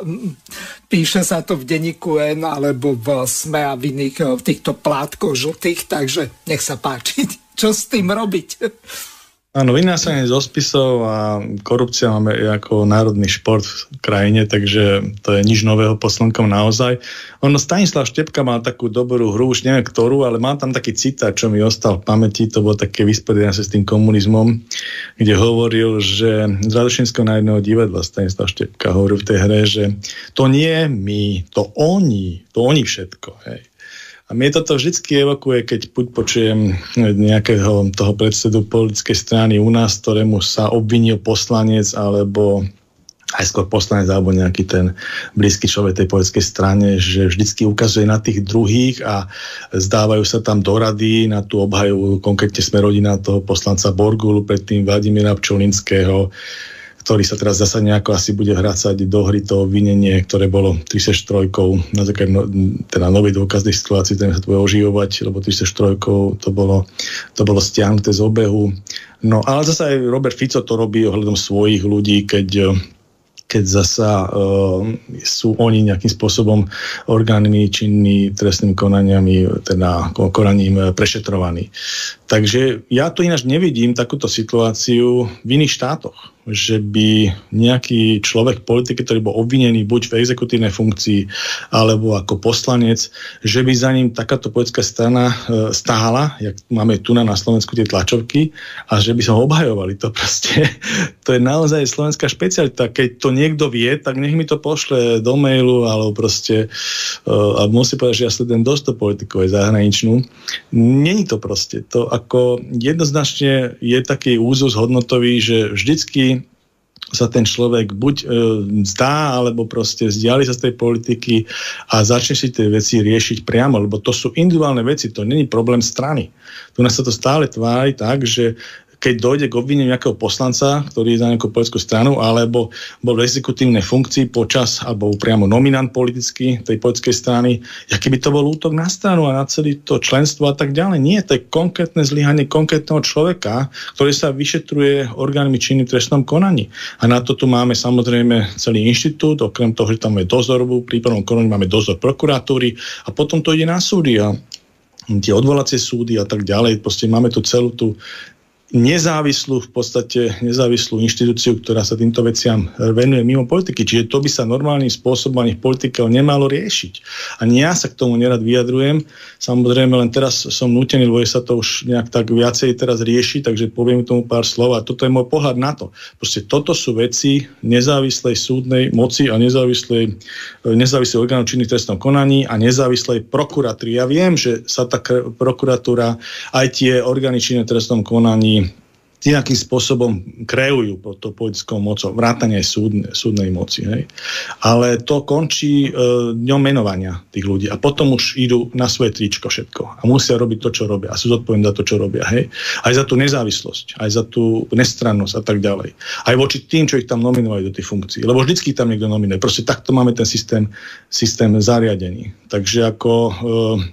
píše sa to v denníku N alebo v SME a v iných v týchto plátkoch žltých, takže nech sa páči, čo s tým robiť? Áno, vynášanie zo spisov a korupcia máme ako národný šport v krajine, takže to je nič nového poslankom naozaj. Ono, Stanislav Štepka mal takú dobrú hru, už neviem ktorú, ale mal tam taký citát, čo mi ostal v pamäti, to bolo také vysporiadanie sa s tým komunizmom, kde hovoril, že z Radošinského národného divadla Stanislav Štepka hovoril v tej hre, že to nie my, to oni, to oni všetko, hej. A mne toto vždycky evokuje, keď buď počujem nejakého toho predsedu politickej strany u nás, ktorému sa obvinil poslanec, alebo aj skôr poslanec, alebo nejaký ten blízky človek tej politickej strane, že vždycky ukazuje na tých druhých a zdávajú sa tam do rady na tú obhaju, konkrétne sme rodina toho poslanca Borgulu, predtým Vladimíra Pčolinského, ktorý sa teraz zasa nejako asi bude vrácať do hry to obvinenie, ktoré bolo tridsaťštyri na základe no, teda novej dôkaznej situácii, ktoré sa to bude oživovať, lebo tridsaťštyri to bolo, to bolo stiahnuté z obehu. No ale zasa aj Robert Fico to robí ohľadom svojich ľudí, keď keď zasa uh, sú oni nejakým spôsobom orgánmi činní trestnými konaniami, teda konaním prešetrovaní. Takže ja tu ináč nevidím takúto situáciu v iných štátoch, že by nejaký človek politiky, ktorý bol obvinený buď v exekutívnej funkcii alebo ako poslanec, že by za ním takáto politická strana uh, stála, jak máme tu na, na Slovensku tie tlačovky, a že by sa ho obhajovali. To proste, to je naozaj slovenská špecialita. Keď to niekto vie, tak nech mi to pošle do mailu, alebo proste uh, a musím povedať, že ja sledujem dosť politikov aj zahraničnú. Není to proste. To ako jednoznačne je taký úzus hodnotový, že vždycky sa ten človek buď e, zdá, alebo proste vzdiali sa z tej politiky a začne si tie veci riešiť priamo, lebo to sú individuálne veci, to není problém strany. Tu nás sa to stále tvári tak, že keď dojde k obvineniu nejakého poslanca, ktorý je za nejakú politickú stranu, alebo bol v exekutívnej funkcii počas, alebo priamo nominant politický tej politickej strany, aký by to bol útok na stranu a na celé to členstvo a tak ďalej. Nie, to je konkrétne zlyhanie konkrétneho človeka, ktorý sa vyšetruje orgánmi činným v trestnom konaní. A na to tu máme samozrejme celý inštitút, okrem toho, že tam máme dozor v prípadnom konaní, máme dozor prokuratúry a potom to ide na súdy a tie odvolacie súdy a tak ďalej. Proste máme tu celú tú nezávislú, v podstate nezávislú inštitúciu, ktorá sa týmto veciam venuje mimo politiky. Čiže to by sa normálnym spôsobom ani v politike nemalo riešiť. Ani ja sa k tomu nerad vyjadrujem. Samozrejme, len teraz som nútený, lebo sa to už nejak tak viacej teraz rieši, takže poviem tomu pár slov a toto je môj pohľad na to. Proste toto sú veci nezávislej súdnej moci a nezávislej, nezávislej orgánu činných v trestnom konaní a nezávislej prokuratúry. Ja viem, že sa tá prokuratúra aj tie orgány činné v trestnom konaní nejakým spôsobom kreujú pod to politickou mocou, vrátane aj súdne, súdnej moci. Hej. Ale to končí e, dňom menovania tých ľudí a potom už idú na svoje tričko všetko a musia robiť to, čo robia a sú zodpovední za to, čo robia. Hej. Aj za tú nezávislosť, aj za tú nestrannosť a tak ďalej. Aj voči tým, čo ich tam nominovali do tých funkcií. Lebo vždycky tam niekto nominuje. Proste takto máme ten systém, systém zariadený. Takže ako... E,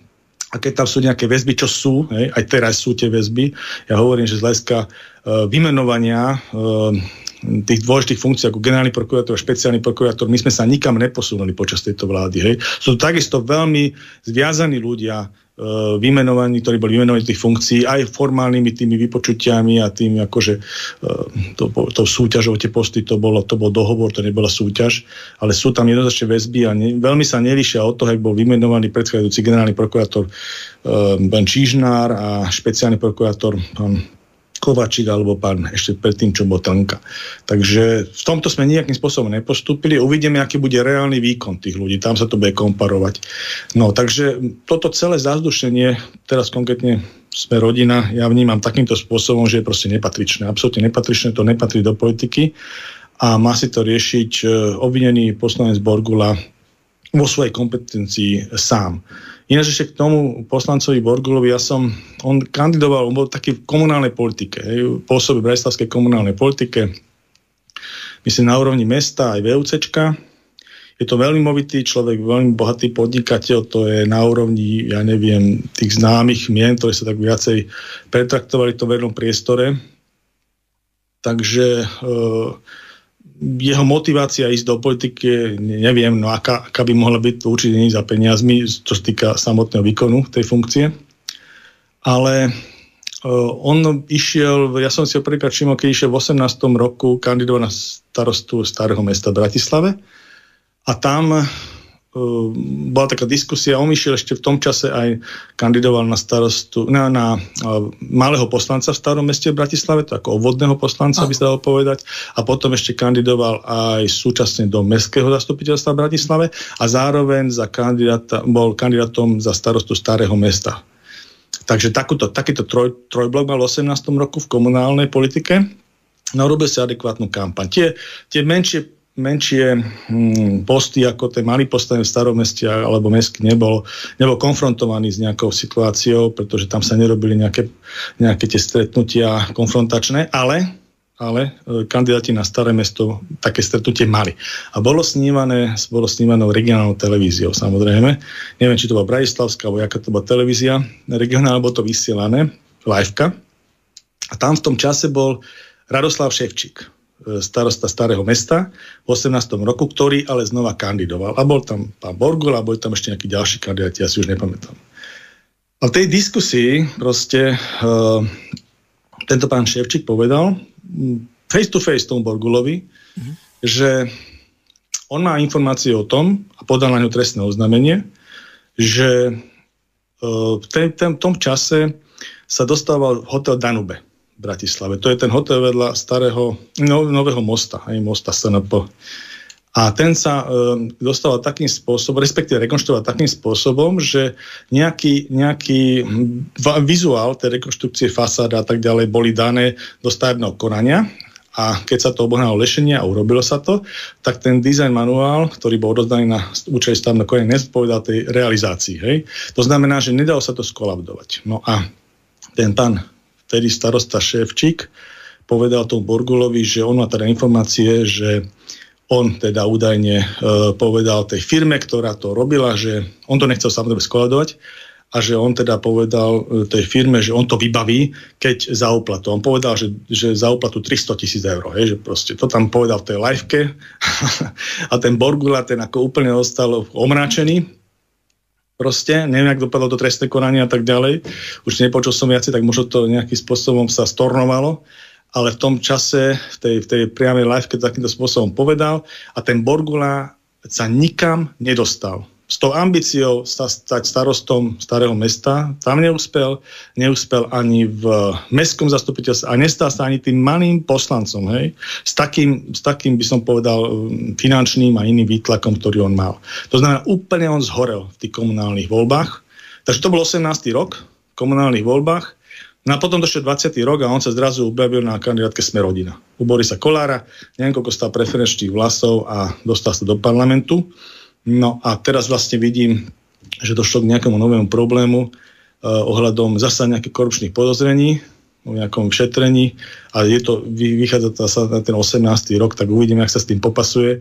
a keď tam sú nejaké väzby, čo sú, hej, aj teraz sú tie väzby, ja hovorím, že z hľadiska e, vymenovania e, tých dôležitých funkcií ako generálny prokurátor a špeciálny prokurátor, my sme sa nikam neposunuli počas tejto vlády. Hej. Sú to takisto veľmi zviazaní ľudia e, vymenovaní, ktorí boli vymenovaní tých funkcií aj formálnymi tými vypočutiami a tým akože e, to, to súťažou tie posty, to, bolo, to bol dohovor, to nebola súťaž, ale sú tam jednoznačne väzby a ne, veľmi sa nelíšia od toho, ak bol vymenovaný predchádzajúci generálny prokurátor e, pán Čižnár a špeciálny prokurátor pán Kovačík alebo pán ešte predtým, čo bol Trnka. Takže v tomto sme nejakým spôsobom nepostúpili. Uvidíme, aký bude reálny výkon tých ľudí. Tam sa to bude komparovať. No, takže toto celé zazdušenie, teraz konkrétne sme rodina, ja vnímam takýmto spôsobom, že je proste nepatričné. Absolútne nepatričné, to nepatrí do politiky a má si to riešiť obvinený poslanec Borgula vo svojej kompetencii sám. Ináč ešte k tomu poslancovi Borgulovi, ja som, on kandidoval, on bol taký v komunálnej politike, pôsobil v bratislavskej komunálnej politike, myslím na úrovni mesta aj VUCčka. Je to veľmi movitý človek, veľmi bohatý podnikateľ, to je na úrovni, ja neviem, tých známych mien, ktoré sa tak viacej pretraktovali v tom verejnom priestore. Takže e, jeho motivácia ísť do politiky, neviem, no aká, aká by mohla byť, to určite nie za peniazmi, čo sa týka samotného výkonu tej funkcie. Ale uh, on išiel, ja som si ho prvýkrát všimol, keď išiel v osemnástom roku kandidovať na starostu Starého mesta v Bratislave. A tam uh, bola taká diskusia, on išiel ešte v tom čase aj kandidoval na starostu, na, na uh, malého poslanca v Starom meste v Bratislave, to ako obvodného poslanca, by sa dalo povedať, a potom ešte kandidoval aj súčasne do mestského zastupiteľstva v Bratislave a zároveň za kandidáta, bol kandidátom za starostu Starého mesta. Takže takúto, takýto troj, trojblok mal v osemnástom roku v komunálnej politike, no robil si adekvátnu kampaň. Tie, tie menšie menšie hm, posty, ako ten malý postavený v Starom meste alebo mestský nebol, nebol konfrontovaný s nejakou situáciou, pretože tam sa nerobili nejaké, nejaké tie stretnutia konfrontačné, ale, ale kandidáti na Staré mesto také stretnutie mali. A bolo snímané, bolo snímané regionálnou televíziou, samozrejme. Neviem, či to bola bratislavská, alebo jaká to bola televízia. Regionálne bolo to vysielané, liveka. A tam v tom čase bol Radoslav Ševčík, starosta Starého mesta v osemnástom roku, ktorý ale znova kandidoval. A bol tam pán Borgul a boli tam ešte nejakí ďalší kandidáti, ja si už nepamätám. A v tej diskusii proste uh, tento pán Ševčík povedal face to face tomu Borgulovi, mm-hmm. že on má informácie o tom a podal na ňu trestné oznámenie, že uh, v ten, ten, tom čase sa dostával hotel Danube v Bratislave. To je ten hotel vedľa starého no, nového mosta, aj mosta es en pé. A ten sa e, dostával takým spôsobom, respektíve rekonštruoval takým spôsobom, že nejaký, nejaký vizuál tej rekonštrukcie fasáda a tak ďalej boli dané do stavebného konania a keď sa to obohnalo lešenie a urobilo sa to, tak ten design manuál, ktorý bol odozdaný na účely stavebného konania, nespovedal tej realizácii. Hej? To znamená, že nedalo sa to skolabdovať. No a ten pán vtedy starosta Ševčík povedal tomu Borgulovi, že on má teda informácie, že on teda údajne e, povedal tej firme, ktorá to robila, že on to nechcel samozrejme skladovať a že on teda povedal tej firme, že on to vybaví, keď za úplatu. On povedal, že, že za úplatu tristo tisíc eur. Hej, že proste to tam povedal v tej liveke a ten Borgula ten ako úplne ostal omráčený. Proste, neviem, jak dopadlo to trestné konanie a tak ďalej. Už nepočul som viacej, tak možno to nejakým spôsobom sa stornovalo, ale v tom čase, v tej, v tej priamej liveke to takýmto spôsobom povedal a ten Borgula sa nikam nedostal. S tou ambíciou sa stať starostom Starého mesta, tam neúspel, neúspel ani v mestskom zastupiteľstve a nestal sa ani tým malým poslancom, hej, s takým, s takým by som povedal finančným a iným výtlakom, ktorý on mal. To znamená, úplne on zhorel v tých komunálnych voľbách. Takže to bol osemnásty rok v komunálnych voľbách. No a potom došiel dvadsiaty rok a on sa zrazu objavil na kandidátke Sme rodina. U Borisa Kollára, neviem, koľko stal preferenčných hlasov a dostal sa do parlamentu. No a teraz vlastne vidím, že došlo k nejakému novému problému eh, ohľadom zasa nejakých korupčných podozrení, o nejakom šetrení a je to, vychádza to sa na ten osemnásty rok, tak uvidíme, jak sa s tým popasuje.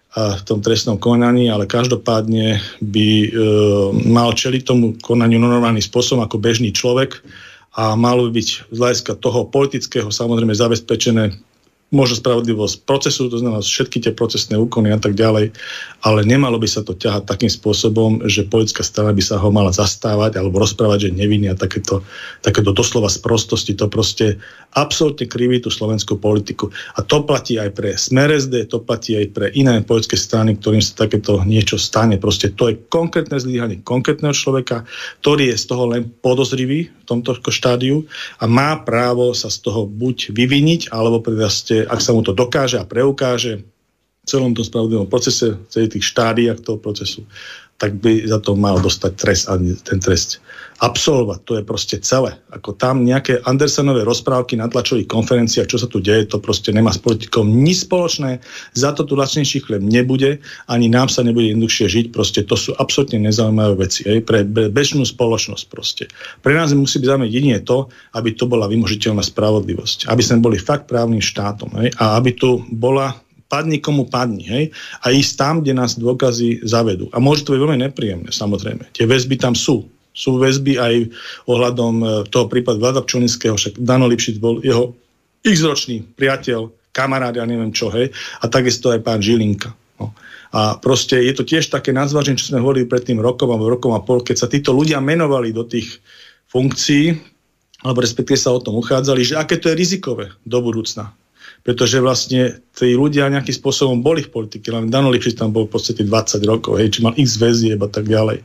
v tom trestnom konaní, ale každopádne by e, mal čeliť tomu konaniu normálnym spôsobom ako bežný človek a malo by byť z hľadiska toho politického samozrejme zabezpečené možno spravodlivosť procesu, to znamená všetky tie procesné úkony a tak ďalej, ale nemalo by sa to ťahať takým spôsobom, že politická strana by sa ho mala zastávať alebo rozprávať, že nevinný a takéto, takéto doslova sprostosti, to proste absolútne kriví tú slovenskú politiku. A to platí aj pre Smer es dé, to platí aj pre iné politické strany, ktorým sa takéto niečo stane. Proste to je konkrétne zlyhanie konkrétneho človeka, ktorý je z toho len podozrivý v tomto štádiu a má právo sa z toho buď vyviniť, alebo predaste, ak sa mu to dokáže a preukáže v celom tom spravodlivom procese, v celých tých štádiách toho procesu, tak by za to mal dostať trest a ten trest absolvovať. To je proste celé. Ako tam nejaké Andersenové rozprávky na tlačových konferenciách, čo sa tu deje, to proste nemá s politikou nič spoločné. Za to tu lacnejší chleb nebude, ani nám sa nebude jednoduchšie žiť. Proste to sú absolútne nezaujímavé veci. Hej? Pre bežnú spoločnosť proste. Pre nás musí byť zaujímavé jedine to, aby to bola vymožiteľná spravodlivosť. Aby sme boli fakt právnym štátom. Hej? A aby tu bola padni komu padni, hej? A ísť tam, kde nás dôkazy zavedú. A môže to byť veľmi nepríjemné, samozrejme. Tie väzby tam sú. Sú väzby aj ohľadom toho prípadu Vlada Pčolinského, však Dano Lipšic bol jeho x-ročný priateľ, kamarát, ja neviem čo, hej? A takisto aj pán Žilinka. No. A proste je to tiež také nadzvaženie, čo sme hovorili pred tým rokom alebo rokom a pol, keď sa títo ľudia menovali do tých funkcií, alebo respektíve sa o tom uchádzali, že aké to je rizikové do budúcna. Pretože vlastne tí ľudia nejakým spôsobom boli v politike, len Dano Lipšic tam bol v podstate dvadsať rokov, hej, či mal x väzieb a tak ďalej.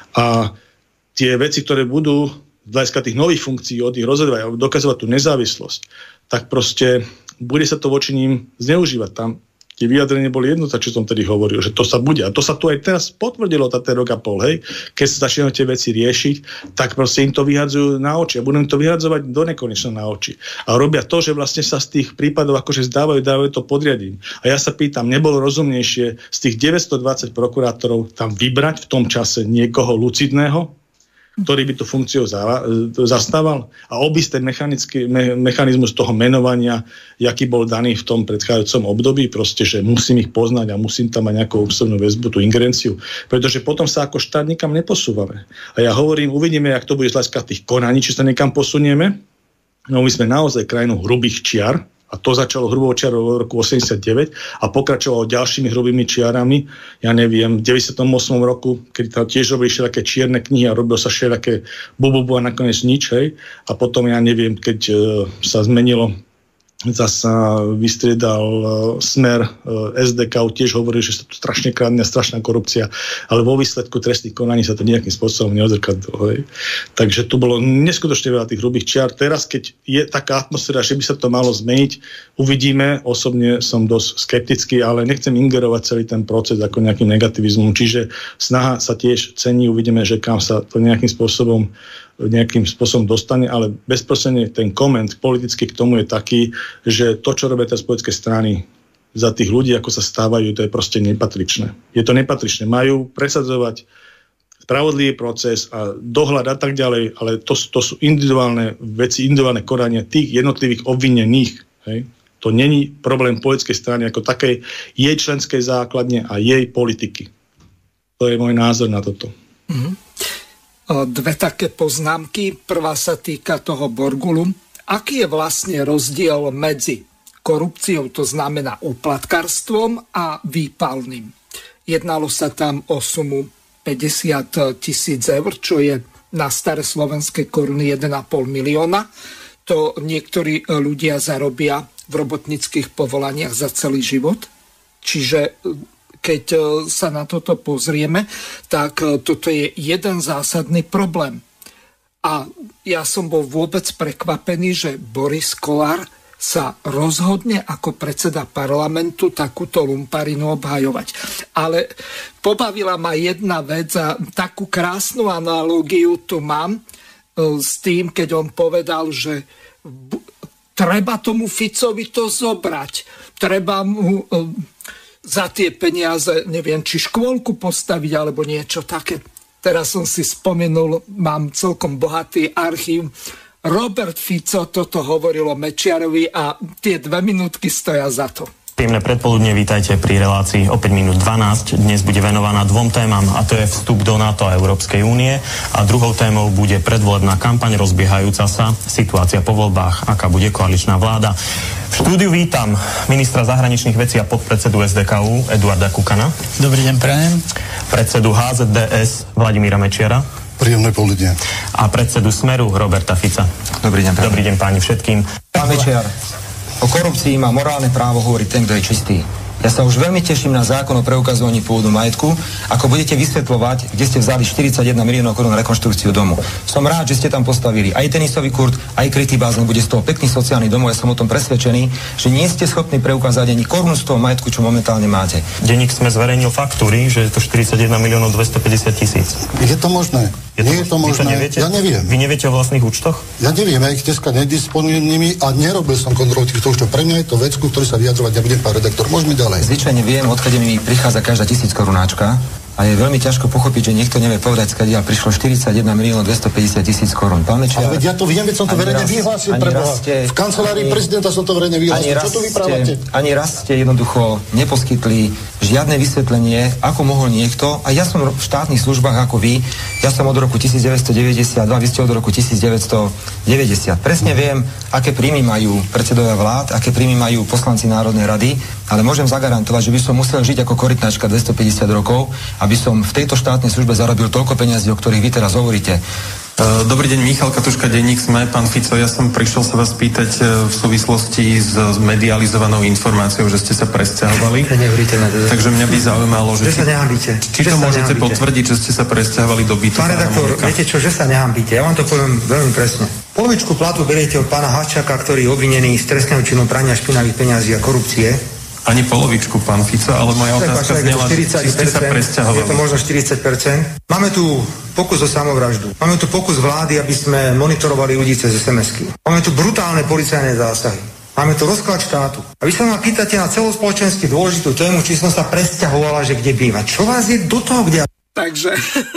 A tie veci, ktoré budú z hľadiska tých nových funkcií od nich rozhodovať a dokazovať tú nezávislosť, tak proste bude sa to voči ním zneužívať. Tam tie vyjadrenia boli jednota, čo som tedy hovoril, že to sa bude. A to sa tu aj teraz potvrdilo, tá ten rok a pol, hej. Keď sa začnú tie veci riešiť, tak proste im to vyhadzujú na oči a budú im to vyhadzovať do nekonečna na oči. A robia to, že vlastne sa z tých prípadov akože zdávajú, dávajú to podriadím. A ja sa pýtam, nebolo rozumnejšie z tých deväťstodvadsať prokurátorov tam vybrať v tom čase niekoho lucidného, ktorý by tú funkciu zastával a obísť ten mechanický, me, mechanizmus toho menovania, jaký bol daný v tom predchádzajúcom období, proste, že musím ich poznať a musím tam mať nejakú osobnú väzbu, tú ingerenciu, pretože potom sa ako štát nikam neposúvame. A ja hovorím, uvidíme, jak to bude z hľadiska tých konaní, či sa niekam posunieme. No my sme naozaj krajinou hrubých čiar, a to začalo hrubou čiarou v roku osemdesiatdeväť a pokračovalo ďalšími hrubými čiarami. Ja neviem, v deväťdesiatom ôsmom roku, keď tam tiež robili všelijaké čierne knihy a robil sa všelijaké bububu a nakoniec nič, hej. A potom, ja neviem, keď uh, sa zmenilo, zasa vystriedal uh, Smer, uh, es dé ká tiež hovoril, že sa tu strašne kradne, strašná korupcia, ale vo výsledku trestných konaní sa to nejakým spôsobom neodzrkadlo. Takže tu bolo neskutočne veľa tých hrubých čiar. Teraz, keď je taká atmosféra, že by sa to malo zmeniť, uvidíme. Osobne som dosť skeptický, ale nechcem ingerovať celý ten proces ako nejakým negativizmom. Čiže snaha sa tiež cení, uvidíme, že kam sa to nejakým spôsobom nejakým spôsobom dostane, ale bezprostredne ten koment politicky k tomu je taký, že to, čo robia tie politické strany za tých ľudí, ako sa stávajú, to je proste nepatričné. Je to nepatričné. Majú presadzovať spravodlivý proces a dohľad a tak ďalej, ale to, to sú individuálne veci, individuálne konania tých jednotlivých obvinených. Hej? To není problém politickej strany ako takej, jej členskej základne a jej politiky. To je môj názor na toto. Mm-hmm. Dve také poznámky. Prvá sa týka toho Borgulu. Aký je vlastne rozdiel medzi korupciou, to znamená úplatkárstvom, a výpalným? Jednalo sa tam o sumu päťdesiat tisíc eur, čo je na staré slovenské koruny jeden a pol milióna. To niektorí ľudia zarobia v robotníckych povolaniach za celý život. Čiže keď sa na toto pozrieme, tak toto je jeden zásadný problém. A ja som bol vôbec prekvapený, že Boris Kollár sa rozhodne ako predseda parlamentu takúto lumparinu obhajovať. Ale pobavila ma jedna vec a takú krásnu analógiu tu mám s tým, keď on povedal, že treba tomu Ficovi to zobrať. Treba mu za tie peniaze, neviem, či škôlku postaviť, alebo niečo také. Teraz som si spomenul, mám celkom bohatý archív. Robert Fico toto hovoril o Mečiarovi a tie dve minútky stoja za to. Príjemné predpoludne, vítajte pri relácii o päť minút dvanásť. Dnes bude venovaná dvom témam, a to je vstup do NATO a Európskej únie a druhou témou bude predvolebná kampaň rozbiehajúca sa, situácia po voľbách, aká bude koaličná vláda. V štúdiu vítam ministra zahraničných vecí a podpredsedu es dé ká ú Eduarda Kukana. Dobrý deň, prajem. Predsedu há zet dé es Vladimíra Mečiara. Príjemné poludne. A predsedu Smeru Roberta Fica. Dobrý deň, prajem. Dobrý deň páni všetkým. Pán Mečiar, o korupcii má morálne právo hovoriť ten, kto je čistý. Ja sa už veľmi teším na zákon o preukazovaní pôvodu majetku, ako budete vysvetľovať, kde ste vzali štyridsaťjeden miliónov korún na rekonštrukciu domu. Som rád, že ste tam postavili aj tenisový kurt, aj krytý bazén, bude z toho pekný sociálny domov. Ja som o tom presvedčený, že nie ste schopní preukázať ani korunu z toho majetku, čo momentálne máte. Denník Sme zverejnil faktúry, že je to štyridsaťjeden miliónov dvestopäťdesiat tisíc. Je to možné? Je to, nie je to možné. Ja neviem. Vy neviete o vlastných účtoch? Ja neviem, ja ich dneska nedisponujem nimi a nerobil som kontrolu týchto účtov. Pre mňa je to vec, ktorý sa vyjadrovať nebudem, pán redaktor. Môžeme ďalej. Zvyčajne viem, odkiaľ mi prichádza každá tisíc korunáčka. A je veľmi ťažko pochopiť, že niekto nevie povedať, skadiaľ prišlo štyridsaťjeden miliónov dvestopäťdesiat tisíc korún. Pán Mečiar, ale veď ja to viem, veď som to verejne vyhlásil pre Boha. V kancelárii ani, prezidenta som to verejne vyhlásil. Čo tu vyprávate? Ani raz ste jednoducho neposkytli žiadne vysvetlenie, ako mohol niekto, a ja som v štátnych službách ako vy, ja som od roku devätnásťstodeväťdesiatdva, vy ste od roku devätnásťstodeväťdesiat. Presne viem, aké príjmy majú predsedovia vlád, aké príjmy majú poslanci Národnej rady, ale môžem zagarantovať, že by som musel žiť ako korytnačka dvestopäťdesiat rokov, aby som v tejto štátnej službe zarobil toľko peniazí, o ktorých vy teraz hovoríte. Dobrý deň, Michal Katuška, denník Sme. Pán Fico, ja som prišiel sa vás pýtať v súvislosti s medializovanou informáciou, že ste sa presťahovali. Takže mňa by zaujímalo, že, že či, či to môžete potvrdiť, že ste sa presťahovali do bytu. Pán redaktor, viete čo, že sa nehambíte. Ja vám to poviem veľmi presne. Polovičku platu beriete od pána Haščáka, ktorý je obvinený z trestného činu prania špinavých peňazí a korupcie. Ani polovičku, pán Fico, ale moja otázka znela, či ste sa presťahovali. Je to možno štyridsať percent. Máme tu pokus o samovraždu. Máme tu pokus vlády, aby sme monitorovali ľudí cez es em esky. Máme tu brutálne policajné zásahy. Máme tu rozklad štátu. A vy sa ma pýtate na celospoločensky dôležitú tému, či som sa presťahovala, že kde bývať. Čo vás je do toho, kde... Takže...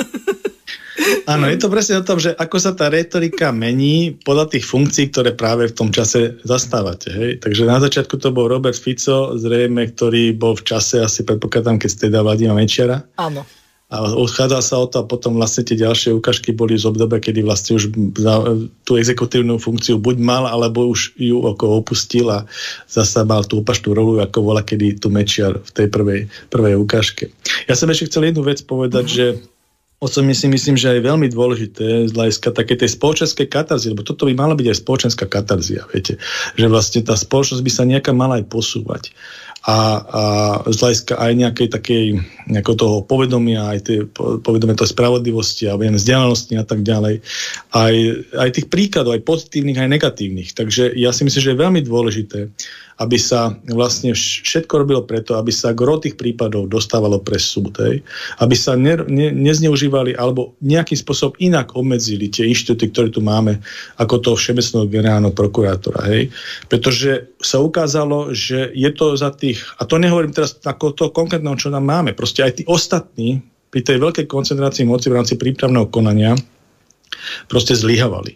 Áno, je to presne o tom, že ako sa tá retorika mení podľa tých funkcií, ktoré práve v tom čase zastávate. Hej? Takže na začiatku to bol Robert Fico, zrejme, ktorý bol v čase, asi predpokladám, keď ste dá Vladimíra Mečiara. Áno. A odchádzal sa o to a potom vlastne tie ďalšie ukážky boli z obdobia, kedy vlastne už za, tú exekutívnu funkciu buď mal, alebo už ju ako opustil a zasa mal tú opačnú rolu, ako bola kedy tu Mečiar v tej prvej, prvej ukážke. Ja som ešte chcel jednu vec povedať, mm-hmm. že o čo my si myslím, že je veľmi dôležité z hľadiska také tej spoločenskej katarzie, lebo toto by mala byť aj spoločenská katarzia, viete, že vlastne tá spoločnosť by sa nejaká mala aj posúvať. A, a z hľadiska aj nejakej takej, nejakého toho povedomia, aj tej, povedomia tej spravodlivosti a viem, vzdelanosti a tak ďalej. Aj, aj tých príkladov, aj pozitívnych, aj negatívnych. Takže ja si myslím, že je veľmi dôležité, aby sa vlastne všetko robilo preto, aby sa gro tých prípadov dostávalo pre súd, hej? Aby sa ne, ne, nezneužívali alebo nejakým spôsobom inak obmedzili tie inštitúty, ktoré tu máme, ako toho všeobecného generálneho prokurátora. Hej? Pretože sa ukázalo, že je to za tých, a to nehovorím teraz ako toho konkrétneho, čo nám máme, proste aj tí ostatní pri tej veľkej koncentrácii moci v rámci prípravného konania proste zlyhavali.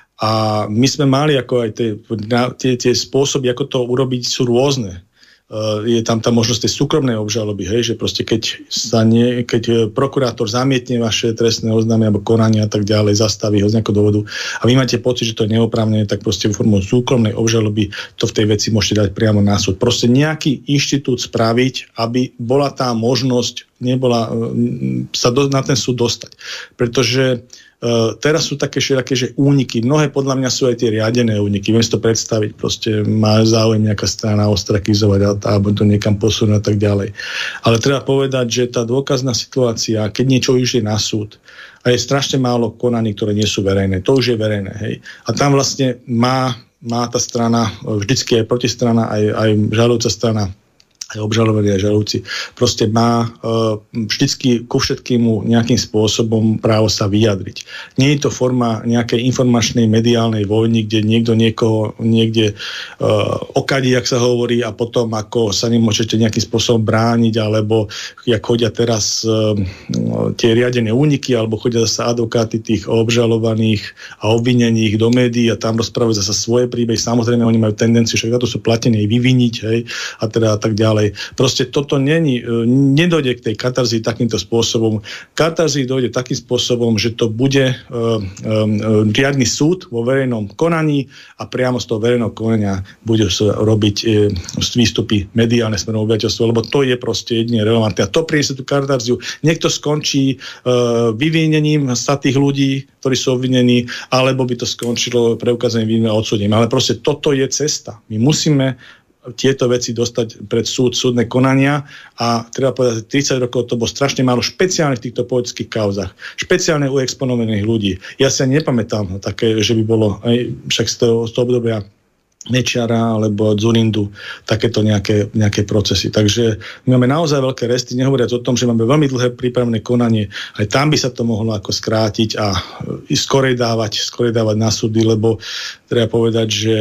A my sme mali ako aj tie, tie, tie spôsoby, ako to urobiť, sú rôzne. Uh, je tam tá možnosť tej súkromnej obžaloby, hej, že proste keď sa nie, keď prokurátor zamietne vaše trestné oznámenie alebo konania a tak ďalej, zastaví ho z nejakého dôvodu a vy máte pocit, že to je neoprávnené, tak proste formou súkromnej obžaloby to v tej veci môžete dať priamo na súd. Proste nejaký inštitút spraviť, aby bola tá možnosť, nebola uh, sa do, na ten súd dostať. Pretože Uh, teraz sú také všelijaké, že úniky. Mnohé podľa mňa sú aj tie riadené úniky. Viem si to predstaviť. Proste má záujem nejaká strana ostrakizovať alebo to niekam posunúť a tak ďalej. Ale treba povedať, že tá dôkazná situácia, keď niečo už je na súd a je strašne málo konaní, ktoré nie sú verejné. To už je verejné. Hej. A tam vlastne má, má tá strana, vždycky aj protistrana, aj, aj žalujúca strana aj obžalovaný, aj žalujúci, proste má uh, vždycky ku všetkému nejakým spôsobom právo sa vyjadriť. Nie je to forma nejakej informačnej mediálnej vojny, kde niekto niekoho niekde uh, okadí, jak sa hovorí, a potom ako sa nemôžete nejakým spôsobom brániť, alebo jak chodia teraz uh, tie riadené úniky, alebo chodia zase advokáty tých obžalovaných a obvinených do médií a tam rozprávajú zase svoje príbehy. Samozrejme, oni majú tendenciu, však za to sú platení vyviniť, hej, a teda a tak ďalej. Proste toto není, nedojde k tej katarzii takýmto spôsobom. Katarzii dojde takým spôsobom, že to bude uh, um, riadny súd vo verejnom konaní a priamo z toho verejného konania bude sa robiť uh, výstupy mediálne smerom obyvateľstva, lebo to je proste jedine relevantné. A to priniesie tú katarziu. Niekto skončí uh, vyvinením sa tých ľudí, ktorí sú obvinení, alebo by to skončilo preukázaním viny a odsúdením. Ale proste toto je cesta. My musíme tieto veci dostať pred súd, súdne konania a treba povedať, že tridsať rokov to bolo strašne málo špeciálne v týchto politických kauzach. Špeciálne u exponovaných ľudí. Ja sa nepamätám také, že by bolo aj však z toho, z toho obdobia Mečiara alebo Dzurindu takéto nejaké, nejaké procesy. Takže my máme naozaj veľké resty, nehovoriac o tom, že máme veľmi dlhé prípravné konanie. Aj tam by sa to mohlo ako skrátiť a skorej dávať, skorej dávať na súdy, lebo treba povedať, že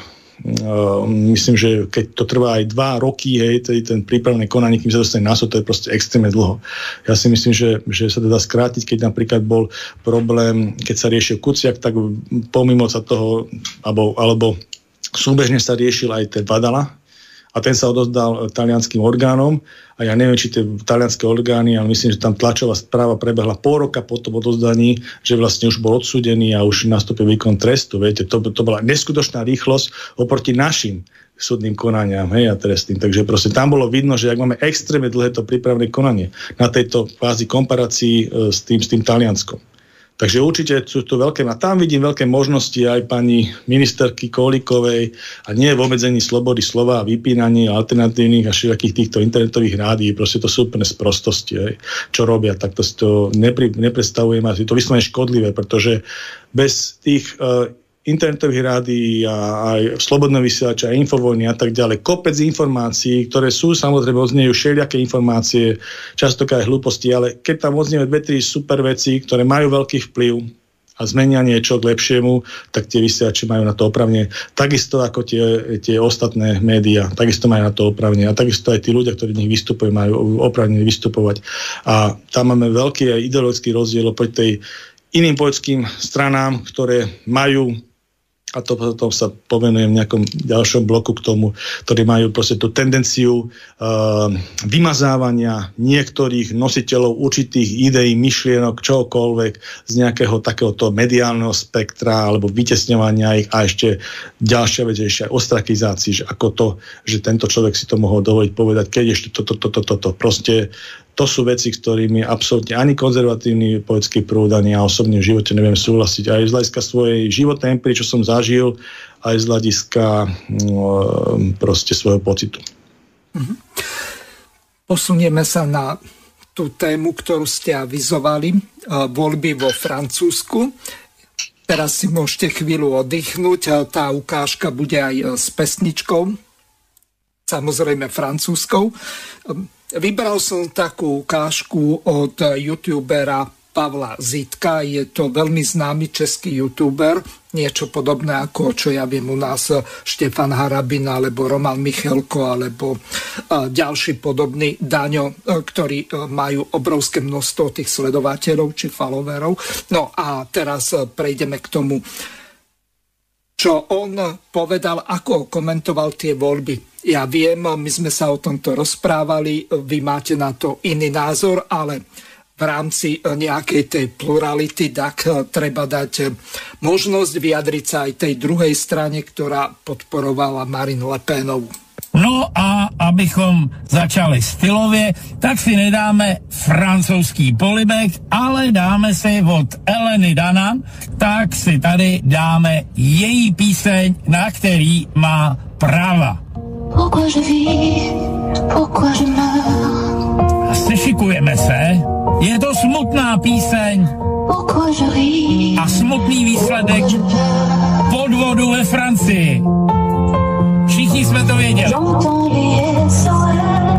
Uh, myslím, že keď to trvá aj dva roky, hej, ten prípravné konanie, kým sa dostane na súd, to je proste extrémne dlho. Ja si myslím, že, že sa to dá skrátiť, keď napríklad bol problém, keď sa riešil Kuciak, tak pomimo sa toho, alebo, alebo súbežne sa riešil aj ten Badala, a ten sa odozdal talianským orgánom a ja neviem, či tie talianské orgány, ale myslím, že tam tlačová správa prebehla pol roka po tom odozdaní, že vlastne už bol odsúdený a už nastúpil výkon trestu. Viete, to, to bola neskutočná rýchlosť oproti našim súdnym konaniam, hej, a trestným. Takže proste tam bolo vidno, že ak máme extrémne dlhé to prípravné konanie na tejto kvázi komparácii e, s tým, s tým Talianskom. Takže určite sú tu veľké, a tam vidím veľké možnosti aj pani ministerky Kolíkovej a nie v obmedzení slobody slova a vypínaní alternatívnych a všetkých týchto internetových rádií, proste to sú úplne sprostosti, hej, čo robia, tak to si to nepri, nepredstavujem a je to vyslovene škodlivé, pretože bez tých uh, internetových rádií a aj slobodné vysielače a infovojny a tak ďalej. Kopec informácií, ktoré sú, samozrejme odzniejú všelijaké informácie, častokrát aj hlúposti, ale keď tam odzniejú dve, tri super veci, ktoré majú veľký vplyv a zmenia niečo k lepšiemu, tak tie vysielače majú na to opravne. Takisto ako tie, tie ostatné médiá, takisto majú na to opravne. A takisto aj tí ľudia, ktorí v nich vystupujú, majú opravne vystupovať. A tam máme veľký aj ideologický rozdiel oproti tej iným politickým stranám, ktoré majú, a to potom sa povenujem v nejakom ďalšom bloku k tomu, ktorí majú proste tú tendenciu uh, vymazávania niektorých nositeľov určitých ideí, myšlienok, čokoľvek z nejakého takéhoto mediálneho spektra alebo vytesňovania ich a ešte ďalšia vec, ešte aj ostrakizácii, že ako to, že tento človek si to mohol dovoliť povedať, keď ešte toto, toto, toto, toto. Proste to sú veci, ktorými absolútne ani konzervatívny politický prúd, ani ja osobne v živote neviem súhlasiť. Aj z hľadiska svojej životnej empirie, čo som zažil, aj z hľadiska no, proste svojho pocitu. Mhm. Posunieme sa na tú tému, ktorú ste avizovali, voľby vo Francúzsku. Teraz si môžete chvíľu oddychnúť. Tá ukážka bude aj s pesničkou, samozrejme francúzskou. Vybral som takú ukážku od youtubera Pavla Zitka. Je to veľmi známy český youtuber, niečo podobné ako, čo ja viem, u nás Štefan Harabina, alebo Roman Michelko, alebo ďalší podobný Daňo, ktorí majú obrovské množstvo tých sledovateľov či followerov. No a teraz prejdeme k tomu, čo on povedal, ako komentoval tie voľby. Ja viem, my sme sa o tomto rozprávali, vy máte na to iný názor, ale v rámci nejakej tej plurality, tak treba dať možnosť vyjadriť sa aj tej druhej strane, ktorá podporovala Marine Le Penovu. No a abychom začali stylově, tak si nedáme francouzský polibek, ale dáme si od Eleny Dana, tak si tady dáme její píseň, na který má práva. Pourquoi je vis, pourquoi je meurs. Sešikujeme se, je to smutná píseň a smutný výsledek podvodu ve Francii. Všichni jsme to věděli.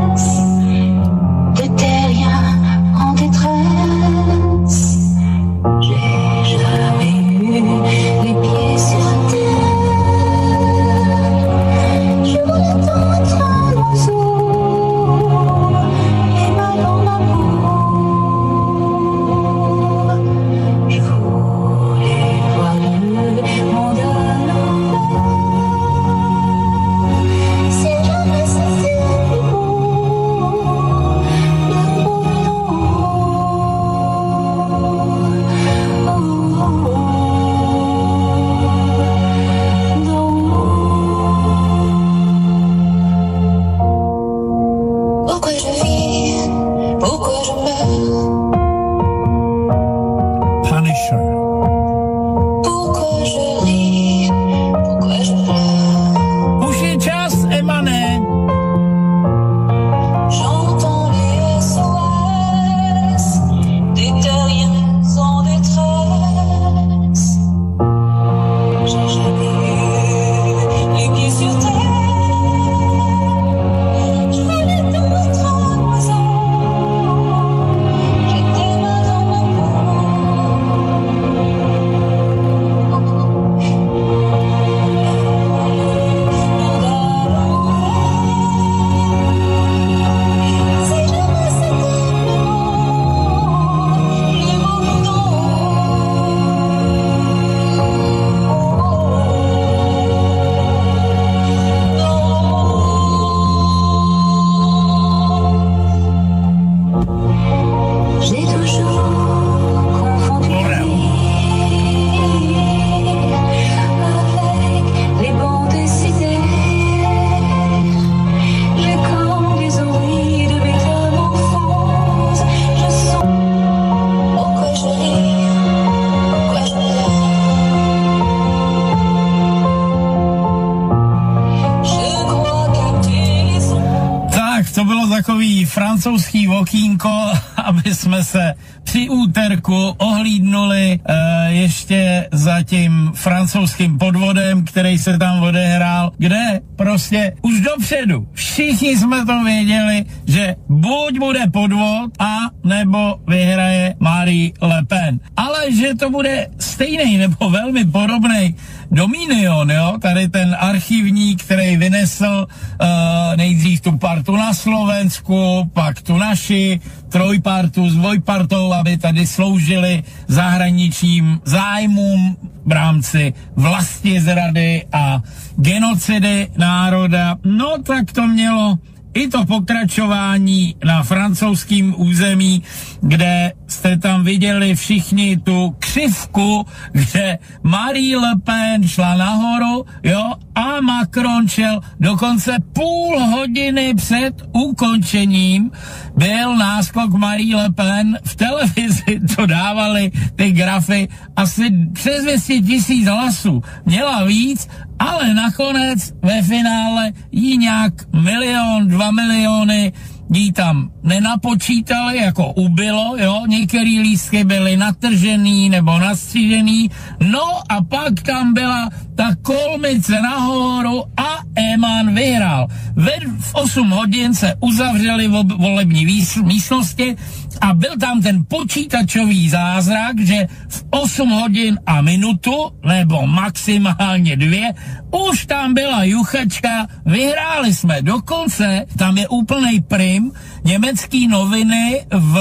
takový francouzský okýnko, aby jsme se při úterku ohlídnuli uh, ještě za tím francouzským podvodem, který se tam odehrál, kde prostě už dopředu všichni jsme to věděli, že buď bude podvod a nebo vyhraje Marie Le Pen. Ale že to bude stejný nebo velmi podobný Dominion, jo, tady ten archivník, který vynesl uh, nejdřív tu partu na Slovensku, pak tu naši trojpartu s dvojpartou, aby tady sloužili zahraničním zájmům v rámci vlastizrady a genocidy národa. No tak to mělo i to pokračování na francouzském území, kde jste tam viděli všichni tu křivku, kde Marie Le Pen šla nahoru, jo, a Macron šel dokonce půl hodiny před ukončením. Byl náskok Marie Le Pen, v televizi to dávali ty grafy, asi přes dvě stě tisíc hlasů. Měla víc, ale nakonec ve finále jí nějak milion, dva miliony jí tam nenapočítali, jako ubylo, jo, některý lístky byly natržený nebo nastřížený, no a pak tam byla ta kolmice nahoru a Eman vyhrál. V osm hodin se uzavřely volební místnosti a byl tam ten počítačový zázrak, že v osm hodin a minutu, nebo maximálně dvě, už tam byla juchačka, vyhráli jsme. Dokonce tam je úplnej prim, německý noviny v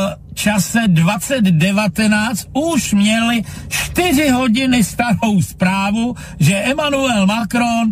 čase dvacet devatenáct už měli čtyři hodiny starou zprávu, že Emmanuel Macron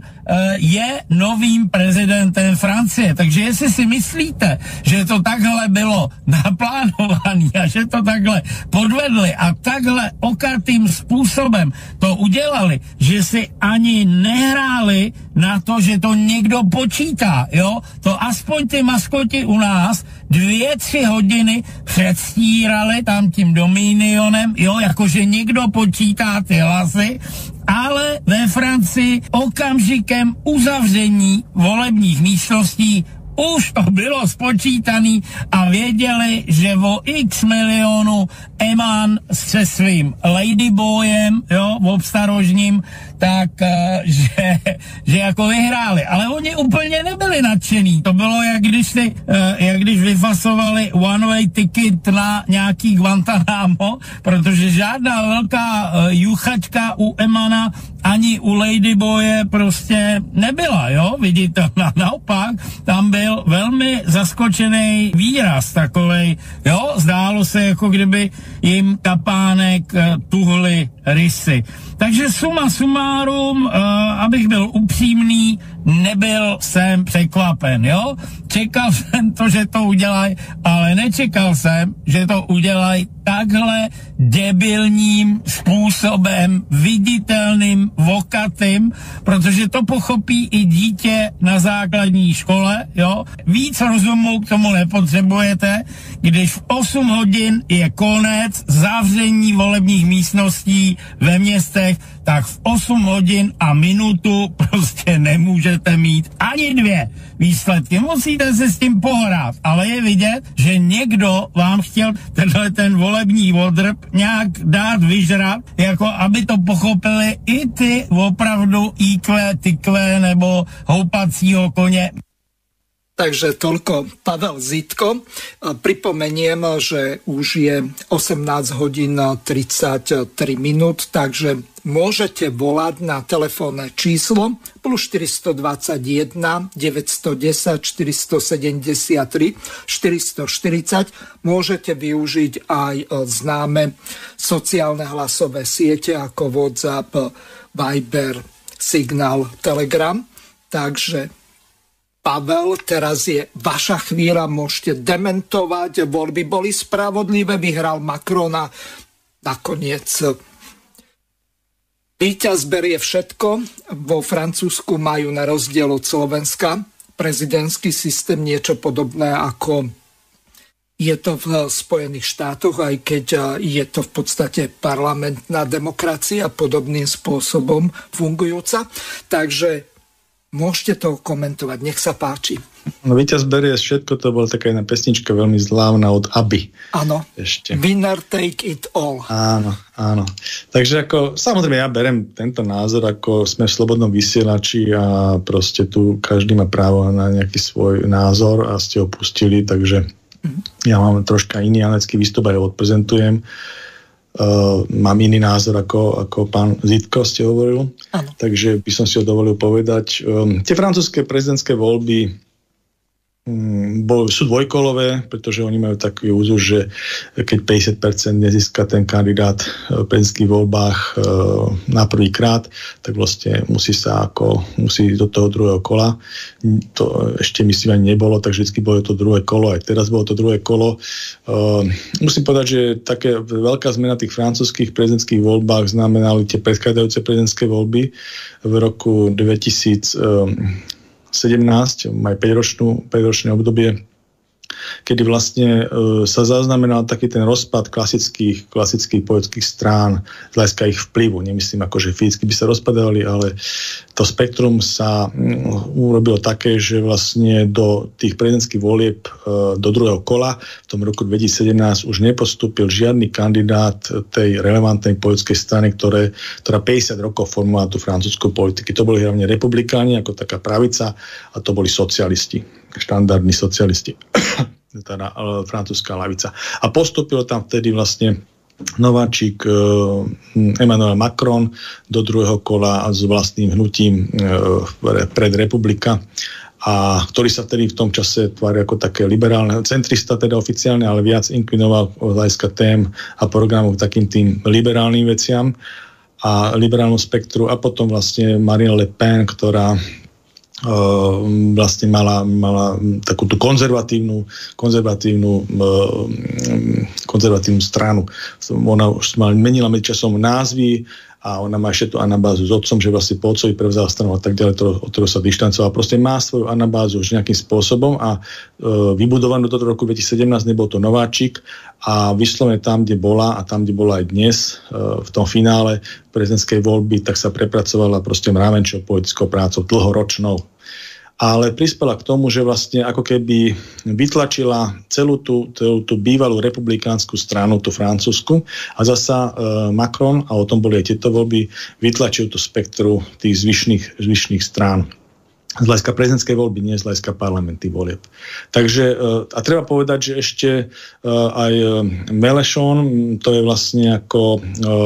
je novým prezidentem Francie. Takže jestli si myslíte, že to takhle bylo naplánované a že to takhle podvedli a takhle okatým způsobem to udělali, že si ani nehráli na to, že to někdo počítá, jo, to aspoň ty maskoti u nás dvě, tři hodiny předstírali tam tím Dominionem, jo, jakože někdo počítá ty hlasy, ale ve Francii okamžikem uzavření volebních místností už to bylo spočítaný a věděli, že o x milionů Eman se svým ladyboyem, jo, v obstarožním, tak, že, že jako vyhráli. Ale oni úplně nebyli nadšený. To bylo, jak když, si, jak když vyfasovali one-way ticket na nějaký Guantanamo, protože žádná velká juchačka u Emana ani u ladyboye prostě nebyla, jo, viditelná. Naopak, tam byl velmi zaskočený výraz takovej, jo, zdálo se, jako kdyby jim kapánek tuhli rysy. Takže suma sumárum, uh, abych byl upřímný, nebyl jsem překvapen, jo? Čekal jsem to, že to udělají, ale nečekal jsem, že to udělají takhle debilním způsobem, viditelným, vokatým, protože to pochopí i dítě na základní škole, jo? Víc rozumu k tomu nepotřebujete, když v osm hodin je konec zavření volebních místností ve městech, tak v osm hodin a minutu prostě nemůžete mít ani dvě výsledky. Musíte se s tím pohrát, ale je vidět, že někdo vám chtěl tenhle ten volební odrb nějak dát vyžrat, jako aby to pochopili i ty opravdu íkvé, tykvé nebo houpacího koně. Takže toľko Pavel Zítko. Pripomeniem, že už je osemnásť hodín tridsaťtri minút, takže môžete volať na telefónne číslo plus štyri dva jeden, deväť jedna nula, štyri sedem tri, štyri štyridsať. Môžete využiť aj známe sociálne hlasové siete ako WhatsApp, Viber, Signál, Telegram. Takže Pavel, teraz je vaša chvíľa, môžete dementovať, voľby boli spravodlivé, vyhral Macrona, nakoniec víťaz berie všetko. Vo Francúzsku majú na rozdiel od Slovenska prezidentský systém niečo podobné ako je to v Spojených štátoch, aj keď je to v podstate parlamentná demokracia podobným spôsobom fungujúca. Takže Môžete to komentovať, nech sa páči. No víťaz berie všetko, to bola taká jedna pesnička veľmi zlávna od Aby. Áno, ešte. Winner take it all. Áno, áno. Takže ako, samozrejme ja berem tento názor, ako sme v slobodnom vysielači a proste tu každý má právo na nejaký svoj názor a ste ho pustili, takže mm. ja mám troška iný anecký výstup a ja odprezentujem. Uh, mám iný názor ako, ako pán Zitko ste hovoril. Ano. Takže by som si ho dovolil povedať. Um, tie francúzske prezidentské voľby um, bol, sú dvojkolové, pretože oni majú taký úzus, že keď päťdesiat percent nezíska ten kandidát v prezidentských voľbách uh, na prvý krát, tak vlastne musí sa ako musí do toho druhého kola. To ešte myslím ani nebolo, tak vždycky bolo to druhé kolo, aj teraz bolo to druhé kolo. Uh, musím povedať, že také veľká zmena tých francúzskych prezidentských voľbách znamenali tie predchádzajúce prezidentské voľby v roku dvetisícsedemnásť, aj päťročné obdobie, kedy vlastne e, sa zaznamenal taký ten rozpad klasických, klasických politických strán z hľadiska ich vplyvu. Nemyslím ako, že fyzicky by sa rozpadali, ale to spektrum sa mm, urobilo také, že vlastne do tých prezidentských volieb e, do druhého kola v tom roku dvetisícsedemnásť už nepostúpil žiadny kandidát tej relevantnej politickej strany, ktoré, ktorá päťdesiat rokov formovala tú francúzsku politiku. To boli hlavne republikáni, ako taká pravica, a to boli socialisti, štandardní socialisti. Teda uh, francúzska lavica. A postúpil tam vtedy vlastne nováčik uh, Emmanuel Macron do druhého kola s vlastným hnutím uh, pred republika, a ktorý sa vtedy v tom čase tvári ako také liberálne centrista, teda oficiálne, ale viac inklinoval z hľadiska tém a programov k takým tým liberálnym veciam a liberálnom spektru. A potom vlastne Marine Le Pen, ktorá Uh, vlastne mala, mala takú tú konzervatívnu konzervatívnu uh, konzervatívnu stranu. Ona už menila medzičasom názvy a ona má ešte tú anabázu s otcom, že vlastne po otcovi prevzala stranu a tak ďalej, od ktorého sa dištancovala. Proste má svoju anabázu už nejakým spôsobom a uh, vybudovanú do roku dvetisícsedemnásť, nebol to nováčik a vyslovene tam, kde bola a tam, kde bola aj dnes uh, v tom finále prezidentskej voľby, tak sa prepracovala proste mravenčou politickou prácou, dlhoročnou. Ale prispela k tomu, že vlastne ako keby vytlačila celú tú, celú tú bývalú republikánsku stranu, tú francúzsku, a zasa e, Macron, a o tom boli aj tieto voľby, vytlačil tú spektru tých zvyšných, zvyšných strán. Z hľadiska prezidentskej voľby, nie z hľadiska parlamentných volieb. Takže, a treba povedať, že ešte aj Mélenchon, to je vlastne ako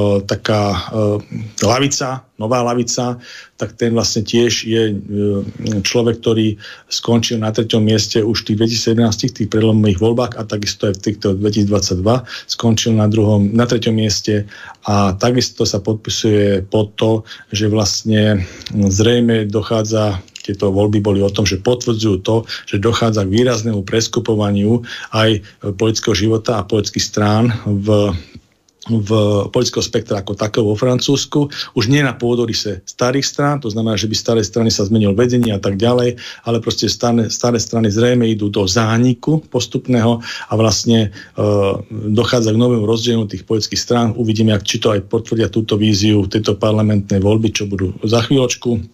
taká lavica, nová lavica, tak ten vlastne tiež je človek, ktorý skončil na treťom mieste už v tých dvetisícsedemnásť v tých prelomových voľbách a takisto aj v týchto dvetisícdvadsaťdva skončil na druhom, na treťom mieste a takisto sa podpisuje pod to, že vlastne zrejme dochádza, tieto voľby boli o tom, že potvrdzujú to, že dochádza k výraznému preskupovaniu aj politického života a politických strán v v politického spektra ako takého vo Francúzsku, už nie na pôdoryse starých strán, to znamená, že by staré strany sa zmenil vedenie a tak ďalej, ale proste staré, staré strany zrejme idú do zániku postupného a vlastne e, dochádza k novému rozdielu tých politických strán. Uvidíme, ak, či to aj potvrdia túto víziu tejto parlamentnej voľby, čo budú za chvíľočku.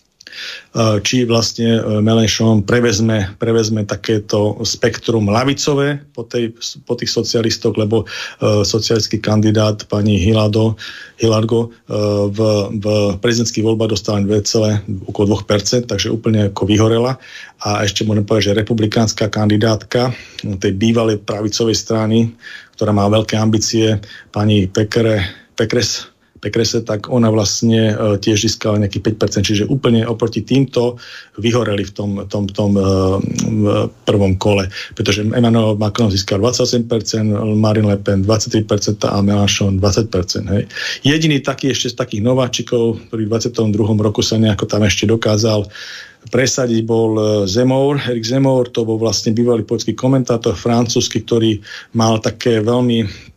Či vlastne Mélenchon prevezme, prevezme takéto spektrum lavicové po, tej, po tých socialistoch, lebo uh, socialistický kandidát pani Hilado, Hilargo uh, v, v prezidentských voľbách dostala len okolo dva percentá, takže úplne ako vyhorela. A ešte môžem povedať, že republikánska kandidátka tej bývalej pravicovej strany, ktorá má veľké ambície, pani Pekere, Pekres, Pekrese, tak ona vlastne e, tiež získala nejakých päť percent, čiže úplne oproti týmto vyhoreli v tom, tom, tom e, v prvom kole, pretože Emmanuel Macron získal dvadsaťosem percent, Marine Le Pen dvadsaťtri percent a Mélenchon dvadsať percent. Hej. Jediný taký ešte z takých nováčikov, ktorý v dvadsiatom druhom roku sa nejako tam ešte dokázal presadiť, bol Zemmour, Eric Zemmour, to bol vlastne bývalý politický komentátor francúzsky, ktorý mal také veľmi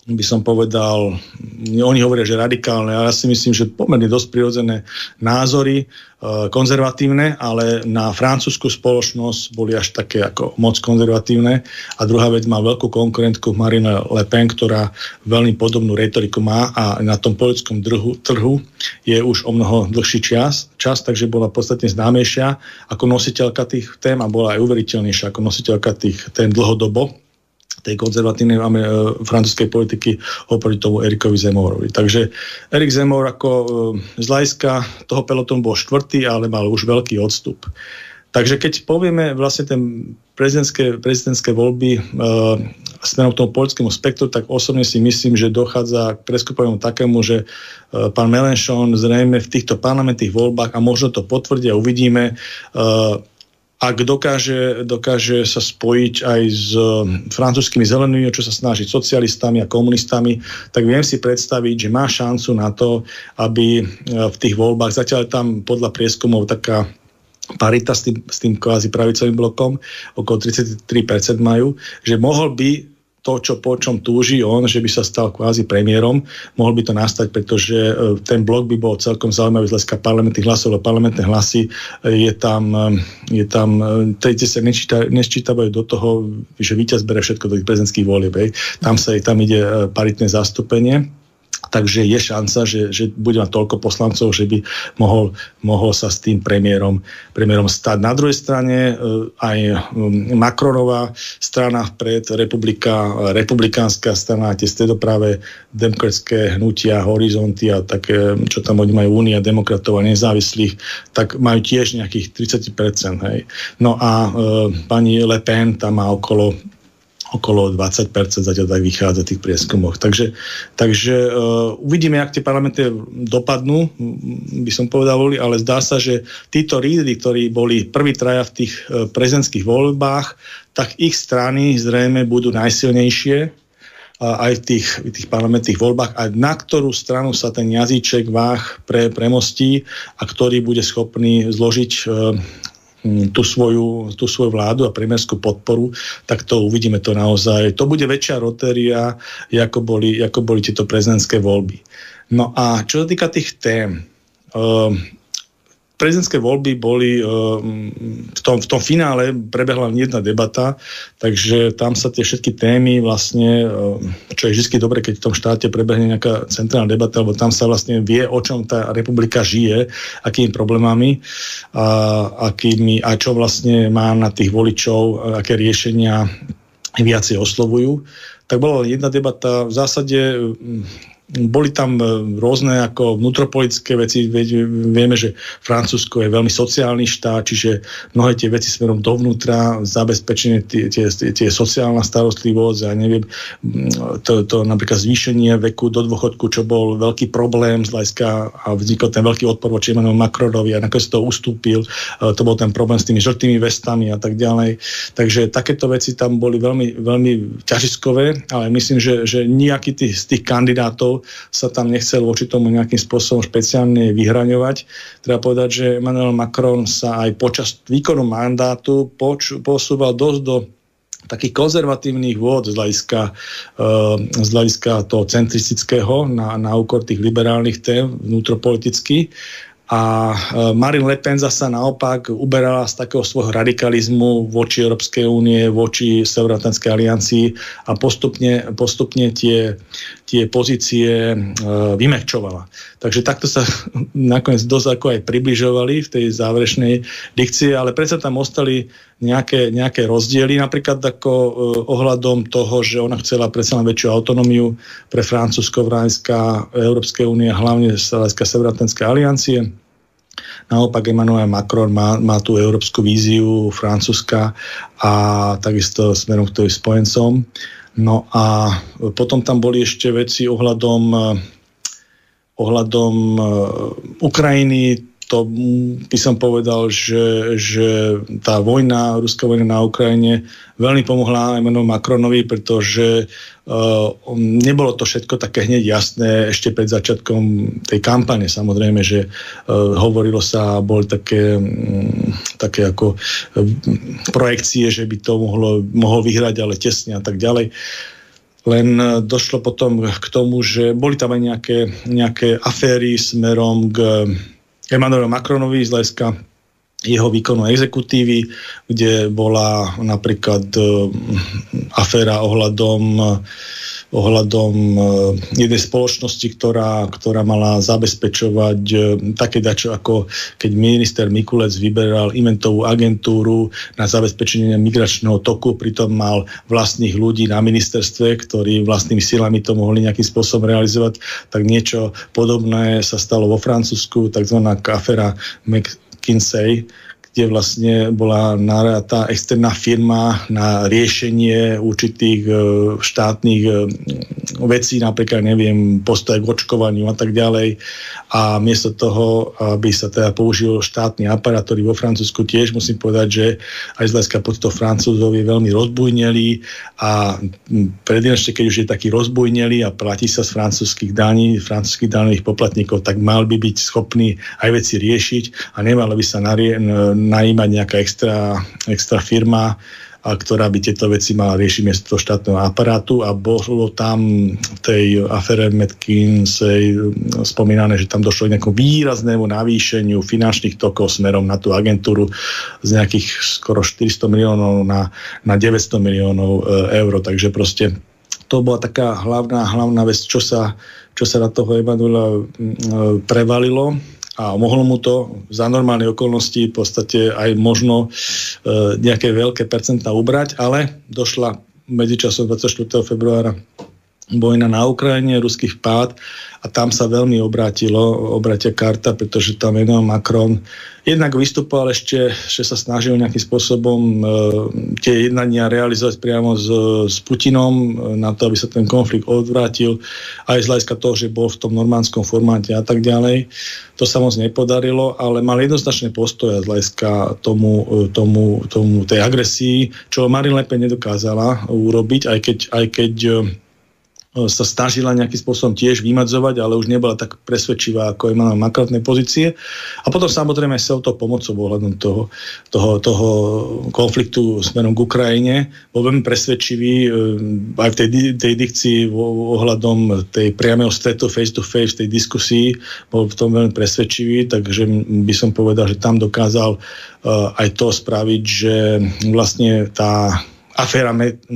by som povedal, oni hovoria, že radikálne, ale ja si myslím, že pomerne dosť prirodzené názory, konzervatívne, ale na francúzsku spoločnosť boli až také ako moc konzervatívne. A druhá vec, má veľkú konkurentku Marine Le Pen, ktorá veľmi podobnú retoriku má a na tom politickom trhu, trhu je už o mnoho dlhší čas, čas, takže bola podstatne známejšia ako nositeľka tých tém a bola aj uveriteľnejšia ako nositeľka tých tém dlhodobo tej konzervatívnej e, francúzskej politiky oproti tomu Erikovi Zemmourovi. Takže Erik Zemmour ako e, z hľadiska toho pelotonu bol štvrtý, ale mal už veľký odstup. Takže keď povieme vlastne ten prezidentské, prezidentské voľby e, smerom k tomu politickému spektru, tak osobne si myslím, že dochádza k preskupovému takému, že e, pán Mélenchon zrejme v týchto parlamentných voľbách, a možno to potvrdí a uvidíme, e, ak dokáže, dokáže sa spojiť aj s francúzskými zelenými, čo sa snaží socialistami a komunistami, tak viem si predstaviť, že má šancu na to, aby v tých voľbách, zatiaľ je tam podľa prieskumov taká parita s tým, s tým kvázi pravicovým blokom, okolo tridsaťtri percent majú, že mohol by to, čo po čom túži on, že by sa stal kvázi premiérom, mohol by to nastať, pretože ten blok by bol celkom zaujímavý z hľadiska parlamentných hlasov, lebo parlamentné hlasy je tam, je tam tie sa nečíta, nečítavajú do toho, že víťaz bere všetko do tých prezidentských volieb. Tam sa tam ide paritné zastúpenie. Takže je šanca, že, že bude mať toľko poslancov, že by mohol, mohol sa s tým premiérom, premiérom stať. Na druhej strane aj Macronová strana vpred, republika, republikánska strana, tie stredopravé demokratické hnutia, horizonty a také, čo tam oni majú, Únia demokratov a nezávislých, tak majú tiež nejakých tridsať percent. Hej. No a e, pani Le Pen tam má okolo okolo dvadsať percent zatiaľ tak vychádza v tých prieskumoch. Takže, takže uh, uvidíme, jak tie parlamenty dopadnú, by som povedal, ale zdá sa, že títo lídri, ktorí boli prví traja v tých uh, prezidentských voľbách, tak ich strany zrejme budú najsilnejšie uh, aj v tých, v tých parlamentných voľbách, a na ktorú stranu sa ten jazyček váh pre, premostí a ktorý bude schopný zložiť uh, Tú svoju, tú svoju vládu a premiérskú podporu, tak to uvidíme to naozaj. To bude väčšia rotéria, ako boli, ako boli tieto prezidentské voľby. No a čo sa týka tých tém, uh, prezidentské voľby boli uh, v, tom, v tom finále prebehla jedna debata, takže tam sa tie všetky témy vlastne, uh, čo je vždy dobre, keď v tom štáte prebehne nejaká centrálna debata, lebo tam sa vlastne vie, o čom tá republika žije, akými problémami a, akými, a čo vlastne má na tých voličov, aké riešenia viacej oslovujú. Tak bola jedna debata, v zásade boli tam rôzne ako vnútropolitické veci. Vieme, že Francúzsko je veľmi sociálny štát, čiže mnohé tie veci smerom dovnútra, zabezpečenie tie, tie, tie sociálna starostlivosť, ja neviem, to, to napríklad zvýšenie veku do dôchodku, čo bol veľký problém z hľadiska a vznikol ten veľký odpor voči Emmanuel Macronovi a nakoniec to ustúpil. To bol ten problém s tými žltými vestami a tak ďalej. Takže takéto veci tam boli veľmi, veľmi ťažiskové, ale myslím, že, že nejaký tých, z tých kandidátov sa tam nechcel voči tomu nejakým spôsobom špeciálne vyhraňovať. Treba povedať, že Emmanuel Macron sa aj počas výkonu mandátu poč- posúval dosť do takých konzervatívnych vôd z hľadiska, uh, z hľadiska toho centristického na, na úkor tých liberálnych tém vnútropoliticky. A Marine Le Pen zasa naopak uberala z takého svojho radikalizmu voči Európskej únie, voči Severoatlantickej aliancii a postupne, postupne tie, tie pozície e, vymehčovala. Takže takto sa nakoniec dosť ako aj približovali v tej záverečnej dikcii, ale predsa tam ostali nejaké, nejaké rozdiely, napríklad ako e, ohľadom toho, že ona chcela predsa len väčšiu autonómiu pre Francúzsko v hľadiska Európskej únie, hlavne z hľadiska Severoatlantickej aliancie. Naopak Emmanuel Macron má, má tú európsku víziu Francúzska a takisto smerom k tým spojencom. No a potom tam boli ešte veci ohľadom, ohľadom Ukrajiny. To by som povedal, že, že tá vojna, ruská vojna na Ukrajine veľmi pomohla Emmanuel Macronovi, pretože uh, nebolo to všetko také hneď jasné ešte pred začiatkom tej kampane. Samozrejme, že uh, hovorilo sa, boli také, um, také ako um, projekcie, že by to mohlo, mohol vyhrať, ale tesne a tak ďalej. Len došlo potom k tomu, že boli tam aj nejaké, nejaké aféry smerom k Emmanuelovi Macronovi z hľadiska jeho výkonu exekutívy, kde bola napríklad aféra ohľadom ohľadom jednej spoločnosti, ktorá, ktorá mala zabezpečovať také dačo, ako keď minister Mikulec vyberal imentovú agentúru na zabezpečenie migračného toku, pritom mal vlastných ľudí na ministerstve, ktorí vlastnými silami to mohli nejakým spôsobom realizovať, tak niečo podobné sa stalo vo Francúzsku, takzvaná aféra McKinsey, kde vlastne bola narátá externá firma na riešenie určitých e, štátnych e, vecí, napríklad, neviem, postoje k očkovaniu a tak ďalej. A miesto toho, aby sa teda použil štátny aparát, ktorý vo Francúzsku tiež, musím povedať, že aj z hľadiska počtu Francúzov je veľmi rozbujnelý a predinačne, keď už je taký rozbujnelý a platí sa z francúzskych daní, francúzskych daňových poplatníkov, tak mal by byť schopný aj veci riešiť a nemalo by sa narie- najímať nejaká extra, extra firma, a ktorá by tieto veci mala riešiť miesto štátneho aparátu a bolo tam v tej afére McKinsey spomínané, že tam došlo k nejakému výraznému navýšeniu finančných tokov smerom na tú agentúru z nejakých skoro štyristo miliónov na, na deväťsto miliónov eur, takže proste to bola taká hlavná, hlavná vec, čo sa, čo sa na toho Emmanuela prevalilo. A mohlo mu to za normálne okolnosti v podstate aj možno e, nejaké veľké percentá ubrať, ale došla medzičasom dvadsiateho štvrtého februára vojna na Ukrajine, ruský vpád a tam sa veľmi obrátilo, obratia karta, pretože tam Emmanuel Macron jednak vystupoval ešte, že sa snažil nejakým spôsobom e, tie jednania realizovať priamo s, s Putinom e, na to, aby sa ten konflikt odvrátil, aj z hľadiska toho, že bol v tom normandskom formáte a tak ďalej. To sa moc nepodarilo, ale mal jednoznačné postoje z hľadiska tomu, tomu, tomu tej agresii, čo Marine Le Pen nedokázala urobiť, aj keď, aj keď sa snažila nejakým spôsobom tiež vymadzovať, ale už nebola tak presvedčivá, ako Emmanuel Macron pozície. A potom samozrejme sa o to pomocou ohľadom toho, toho, toho konfliktu smerom k Ukrajine. Bol veľmi presvedčivý aj v tej, tej dikcii ohľadom tej priameho stretu face to face, tej diskusii. Bol v tom veľmi presvedčivý, takže by som povedal, že tam dokázal aj to spraviť, že vlastne tá aféra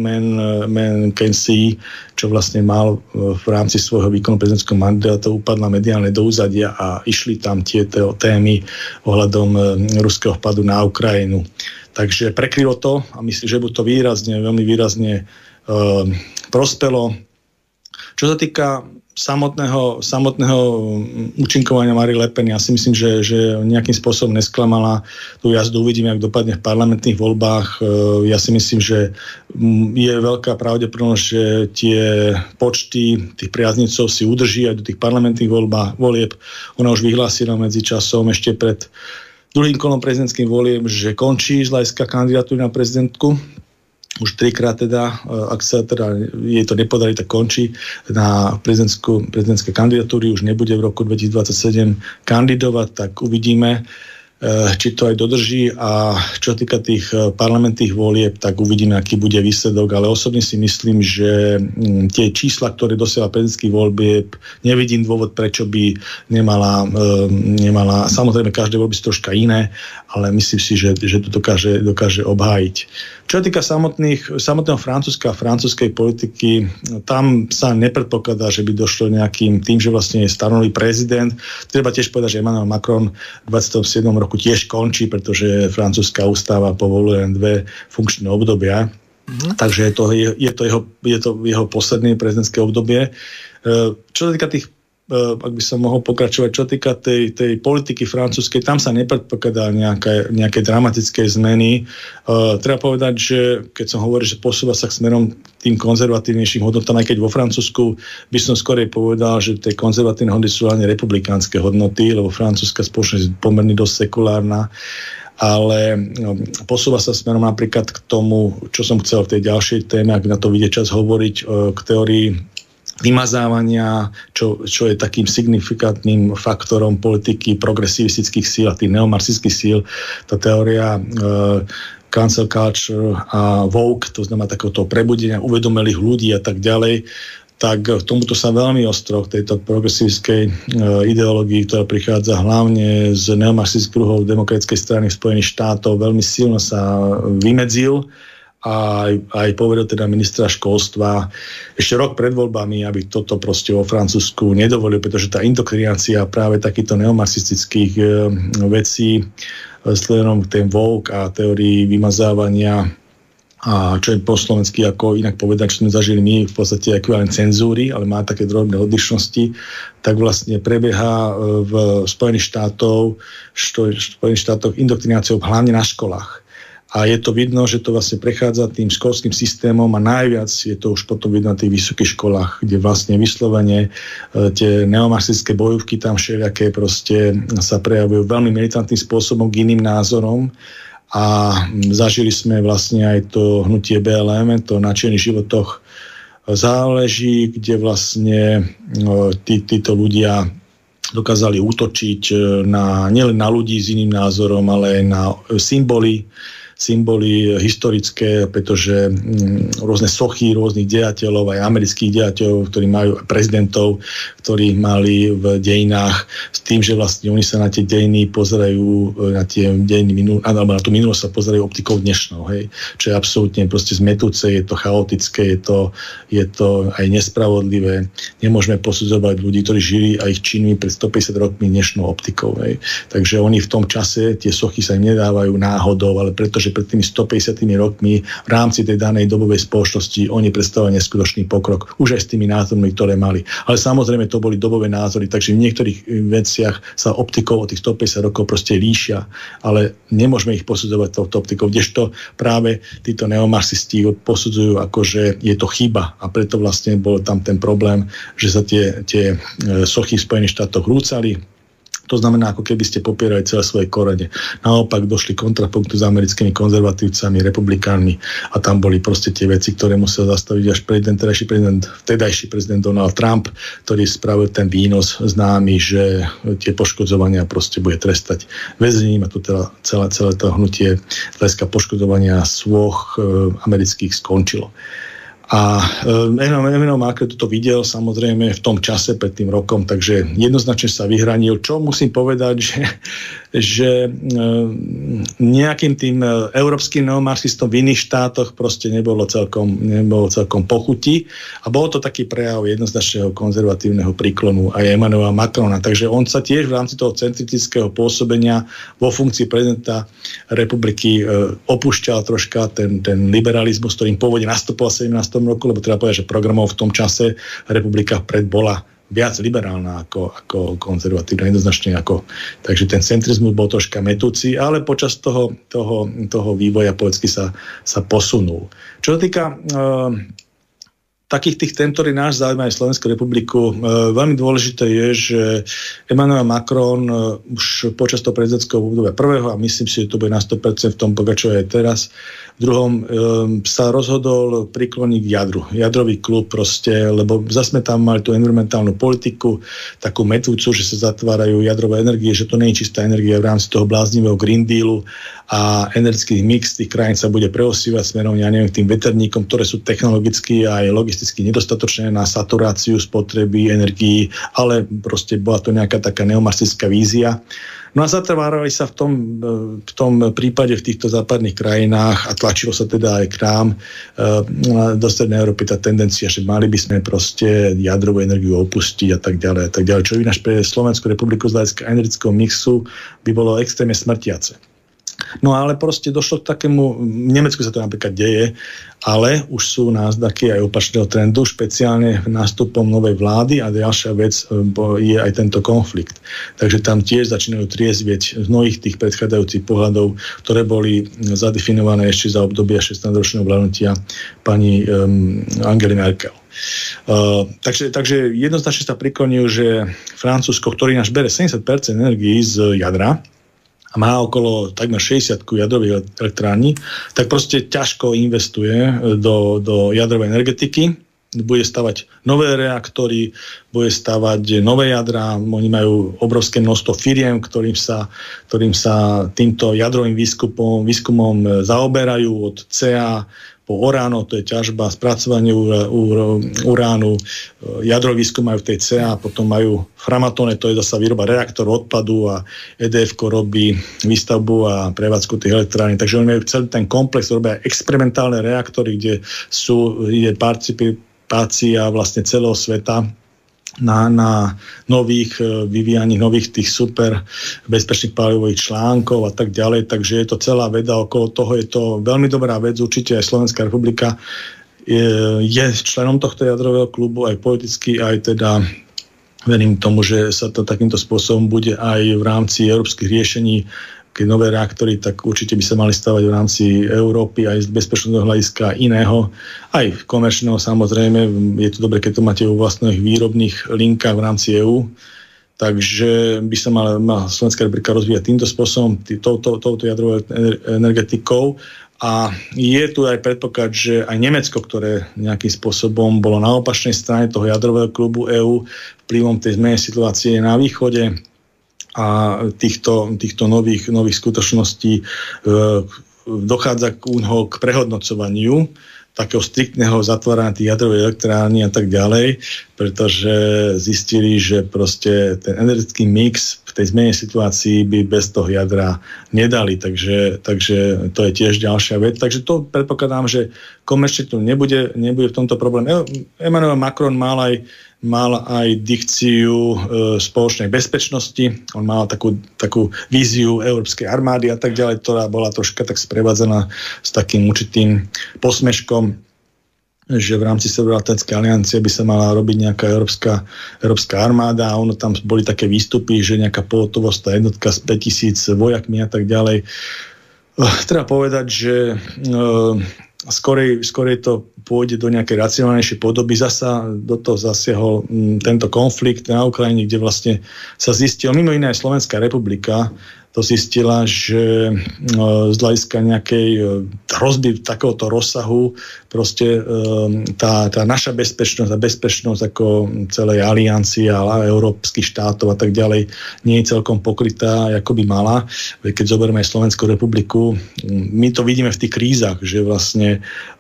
McKinsey, čo vlastne mal v rámci svojho výkonu prezidentského mandátu, upadla mediálne do úzadia a išli tam tieto témy ohľadom ruského vpadu na Ukrajinu. Takže prekrylo to a myslím, že by to výrazne, veľmi výrazne uh, prospelo. Čo sa týka samotného, samotného účinkovania Marine Le Pen, ja si myslím, že, že nejakým spôsobom nesklamala tú jazdu. Uvidíme, jak dopadne v parlamentných voľbách. Ja si myslím, že je veľká pravdepodobnosť, že tie počty tých priaznicov si udrží aj do tých parlamentných voľbách, volieb. Ona už vyhlásila medzi časom ešte pred druhým kolom prezidentským volieb, že končí z hľadiska kandidatúry na prezidentku. Už trikrát teda, ak sa teda jej to nepodarí, tak končí na prezidentské kandidatúry, už nebude v roku dvetisícdvadsaťsedem kandidovať, tak uvidíme, či to aj dodrží a čo sa týka tých parlamentných volieb, tak uvidíme, aký bude výsledok, ale osobne si myslím, že tie čísla, ktoré dosiahla prezidentských volieb, nevidím dôvod, prečo by nemala, nemala samozrejme každé voľby sú troška iné, ale myslím si, že, že to dokáže, dokáže obhájiť. Čo sa týka samotných, samotného Francúzska a francúzskej politiky, tam sa nepredpokladá, že by došlo nejakým tým, že vlastne je stanový prezident. Treba tiež povedať, že Emmanuel Macron v dvadsiatom siedmom roku tiež končí, pretože francúzska ústava povoluje len dve funkčné obdobia. Mm-hmm. Takže je to, je, je, to jeho, je to jeho posledné prezidentské obdobie. Čo sa týka tých, ak by som mohol pokračovať, čo týka tej, tej politiky francúzskej, tam sa nepredpokladá nejaké, nejaké dramatické zmeny. Uh, treba povedať, že keď som hovoril, že posúva sa k smerom tým konzervatívnejším hodnotám, aj keď vo Francúzsku by som skorej povedal, že tie konzervatívne hodnoty sú hlavne republikánske hodnoty, lebo francúzska spoločnosť je pomerne dosť sekulárna, ale no, posúva sa smerom napríklad k tomu, čo som chcel v tej ďalšej téme, ak na to vyjde čas hovoriť, uh, k teórii vymazávania, čo, čo je takým signifikantným faktorom politiky progresivistických síl a tých neomarxistických síl. Tá teória e, cancel culture a woke, to znamená takéhoto prebudenia uvedomelých ľudí a tak ďalej, tak tomuto sa veľmi ostro k tejto progresívskej e, ideológii, ktorá prichádza hlavne z neomarxistických kruhov demokratickej strany Spojených štátov, veľmi silno sa vymedzil a aj, aj povedal teda ministra školstva ešte rok pred voľbami, aby toto proste vo Francúzsku nedovolil, pretože tá indoktrinácia práve takýchto neomarxistických e, vecí sledom ten woke a teórii vymazávania a čo je po slovensky, ako inak povedať, čo sme zažili my, v podstate ekvivalent cenzúry, ale má také drobné odlišnosti, tak vlastne prebieha v Spojených štátoch, Spojených štátoch indoktrináciou hlavne na školách. A je to vidno, že to vlastne prechádza tým školským systémom a najviac je to už potom vidno na tých vysokých školách, kde vlastne vyslovene tie neomarxistické bojovky tam všelijaké proste sa prejavujú veľmi militantným spôsobom k iným názorom. A zažili sme vlastne aj to hnutie bé el em, to na čiernych životoch záleží, kde vlastne tí, títo ľudia dokázali útočiť na, nielen na ľudí s iným názorom, ale aj na symboly, symboly historické, pretože mm, rôzne sochy rôznych dejateľov, aj amerických dejateľov, ktorí majú prezidentov, ktorí mali v dejinách, s tým, že vlastne oni sa na tie dejiny pozerajú, na tie dejiny minul, alebo na tú minulosť sa pozerajú optikou dnešnou, hej. Čo je absolútne proste zmetúce, je to chaotické, je to, je to aj nespravodlivé. Nemôžeme posudzovať ľudí, ktorí žili a ich činmi pred stopäťdesiat rokmi dnešnou optikou, hej. Takže oni v tom čase, tie sochy sa im nedávajú náhodou, ale pretože že pred tými stopäťdesiatimi rokmi v rámci tej danej dobovej spoločnosti oni predstavovali neskutočný pokrok. Už aj s tými názormi, ktoré mali. Ale samozrejme to boli dobové názory, takže v niektorých veciach sa optikou od tých stopäťdesiat rokov proste líšia, ale nemôžeme ich posudzovať touto optikou. Kdežto práve títo neomarxisti posudzujú ako, že je to chyba a preto vlastne bol tam ten problém, že sa tie, tie sochy v Spojených štátoch rúcali. To znamená, ako keby ste popierali celé svoje korene. Naopak došli kontrapunktu s americkými konzervatívcami, republikánmi a tam boli proste tie veci, ktoré musel zastaviť až prezident, terajší prezident, vtedajší prezident Donald Trump, ktorý spravil ten výnos známy, že tie poškodzovania proste bude trestať väzením a tu teda celé, celé to hnutie hľadiska poškodzovania svoch e, amerických skončilo. A Emmanuel Macron toto videl samozrejme v tom čase pred tým rokom, takže jednoznačne sa vyhranil. Čo musím povedať, že, že nejakým tým európskym neomarxistom v iných štátoch proste nebolo celkom, nebolo celkom pochutí a bol to taký prejav jednoznačného konzervatívneho príklonu aj Emmanuela Macrona. Takže on sa tiež v rámci toho centristického pôsobenia vo funkcii prezidenta republiky opúšťal troška ten, ten liberalizmus, ktorým pôvodne nastupoval sedemnástom roku, lebo treba povedať, že programov v tom čase republika pred bola viac liberálna ako, ako konzervatívna, jednoznačne ako. Takže ten centrizmus bol troška metúci, ale počas toho, toho, toho vývoja politicky sa, sa posunul. Čo sa týka uh, takých tých tém, ktorí náš zaujímajú Slovenskú republiku, veľmi dôležité je, že Emmanuel Macron už počas toho prezidentského obdobia prvého, a myslím si, že to bude na sto percent v tom pokračuje aj teraz, v druhom sa rozhodol prikloniť k jadru. Jadrový klub proste, lebo zase sme tam mali tú environmentálnu politiku, takú metúcu, že sa zatvárajú jadrové energie, že to nie je čistá energia v rámci toho bláznivého Green Dealu a energetický mix tých krajín sa bude preosývať smerom, ja neviem, k tým veterníkom, ktoré sú technologicky a aj logisticky nedostatočné na saturáciu spotreby energií, ale proste bola to nejaká taká neomarxistická vízia. No a zatvárali sa v tom, v tom prípade v týchto západných krajinách a tlačilo sa teda aj k nám do Strednej Európy tá tendencia, že mali by sme proste jadrovú energiu opustiť a tak ďalej a tak ďalej. Čo ináč pre Slovenskú republiku z hľadiska energetického mixu by bolo extrémne smrtiace. No ale proste došlo k takému, v Nemecku sa to napríklad deje, ale už sú náznaky aj opačného trendu, špeciálne nástupom novej vlády a ďalšia vec je aj tento konflikt. Takže tam tiež začínajú triezvieť z mnohých tých predchádzajúcich pohľadov, ktoré boli zadefinované ešte za obdobia šestnásťročného vládnutia pani um, Angely Merkel. Uh, takže, takže jednoznačne sa priklonujú, že Francúzsko, ktorý náš bere sedemdesiat percent energií z jadra, a má okolo takmer šesťdesiat jadrových elektrární, tak proste ťažko investuje do, do jadrovej energetiky. bude stavať nové reaktory, bude stavať nové jadrá. Oni majú obrovské množstvo firiem, ktorým sa, ktorým sa týmto jadrovým výskumom, výskumom zaoberajú od cé á po Orano, to je ťažba, spracovanie uránu, jadrový výskum majú v tej cé á, potom majú Framatome, to je zasa výroba reaktorov, odpadu a é dé efko robí výstavbu a prevádzku tých elektrární. Takže oni majú celý ten komplex, robia experimentálne reaktory, kde sú je participácia vlastne celého sveta na, na nových vyvíjaných nových tých super bezpečných palivových článkov a tak ďalej. Takže je to celá veda okolo toho. Je to veľmi dobrá vec. Určite aj Slovenská republika je, je členom tohto jadrového klubu, aj politicky, aj teda verím tomu, že sa to takýmto spôsobom bude aj v rámci európskych riešení, keď nové reaktory, tak určite by sa mali stavať v rámci Európy aj z bezpečnostného hľadiska iného, aj komerčného samozrejme. Je to dobre, keď to máte vo vlastných výrobných linkách v rámci EÚ. Takže by sa mala, mala Slovenská republika rozvíjať týmto spôsobom, tý, touto, touto jadrovou energetikou. A je tu aj predpoklad, že aj Nemecko, ktoré nejakým spôsobom bolo na opačnej strane toho jadrového klubu EÚ vplyvom tej zmeny situácie na východe a týchto, týchto nových, nových skutočností e, dochádza k, k prehodnocovaniu takého striktného zatvárania tých jadrových elektrární a tak ďalej, pretože zistili, že proste ten energetický mix v tej zmenenej situácii by bez toho jadra nedali, takže, takže to je tiež ďalšia vec. Takže to predpokladám, že komerčne tu nebude, nebude v tomto problém. Emmanuel Macron mal aj mal aj dikciu e, spoločnej bezpečnosti. On mal takú, takú víziu európskej armády a tak ďalej, ktorá bola troška tak sprevádzaná s takým určitým posmeškom, že v rámci Severoatlantickej aliancie by sa mala robiť nejaká európska, európska armáda a ono tam boli také výstupy, že nejaká pohotovostná jednotka s päťtisíc vojakmi a tak ďalej. E, treba povedať, že e, Skorej, skorej to pôjde do nejakej racionálnejšej podoby. Zasa do toho zasiahol m, tento konflikt na Ukrajine, kde vlastne sa zistilo, mimo iné aj Slovenská republika to zistila, že e, z hľadiska nejakej e, hrozby takéhoto rozsahu proste e, tá, tá naša bezpečnosť a bezpečnosť ako celej aliancie a európskych štátov a tak ďalej nie je celkom pokrytá, ako by mala. Keď zoberieme aj Slovenskú republiku, my to vidíme v tých krízach, že vlastne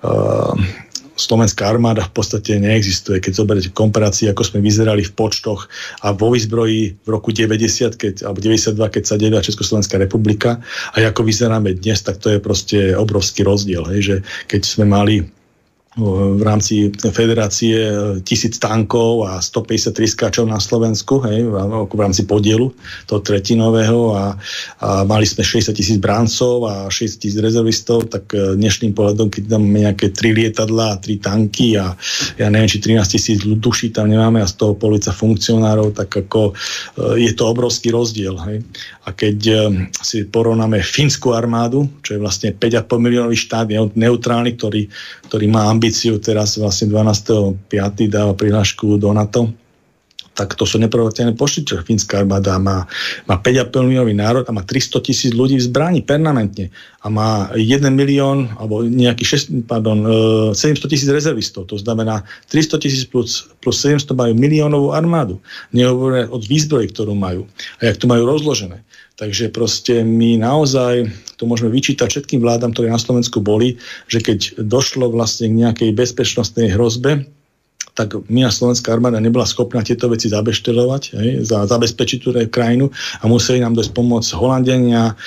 e, slovenská armáda v podstate neexistuje. Keď zoberiete komparácie, ako sme vyzerali v počtoch a vo výzbroji v roku deväťdesiat, keď, alebo deväťdesiatdva, keď sa delila Československá republika a ako vyzeráme dnes, tak to je proste obrovský rozdiel. Hej, že keď sme mali v rámci federácie tisíc tankov a stopäťdesiat triskáčov na Slovensku, hej, v rámci podielu toho tretinového a, a mali sme šesťdesiat tisíc brancov a šesť tisíc rezervistov, tak dnešným pohľadom, keď tam máme nejaké tri lietadlá a tri tanky a ja neviem, či trinásť tisíc duší tam nemáme a z toho polovica funkcionárov, tak ako je to obrovský rozdiel. Hej. A keď si porovnáme fínsku armádu, čo je vlastne päť a pol miliónový štát, neutrálny, ktorý, ktorý má ambíciu teraz vlastne dvanásteho piateho dáva prihlášku do NATO, tak to sú neporovnateľné počty, čo fínska armáda má, má päť a pol miliónový národ a má tristo tisíc ľudí v zbraní permanentne a má jeden milión alebo nejaký šesť, pardon, sedemsto tisíc rezervistov. To znamená tristo tisíc plus, plus sedemsto majú miliónovú armádu. Nehovoria od výzbroji, ktorú majú a jak to majú rozložené. Takže proste my naozaj to môžeme vyčítať všetkým vládam, ktoré na Slovensku boli, že keď došlo vlastne k nejakej bezpečnostnej hrozbe, tak my a slovenská armáda nebola schopná tieto veci zabeštelovať, hej, za, zabezpečiť tú krajinu a museli nám dosť pomôcť Holandiania, e,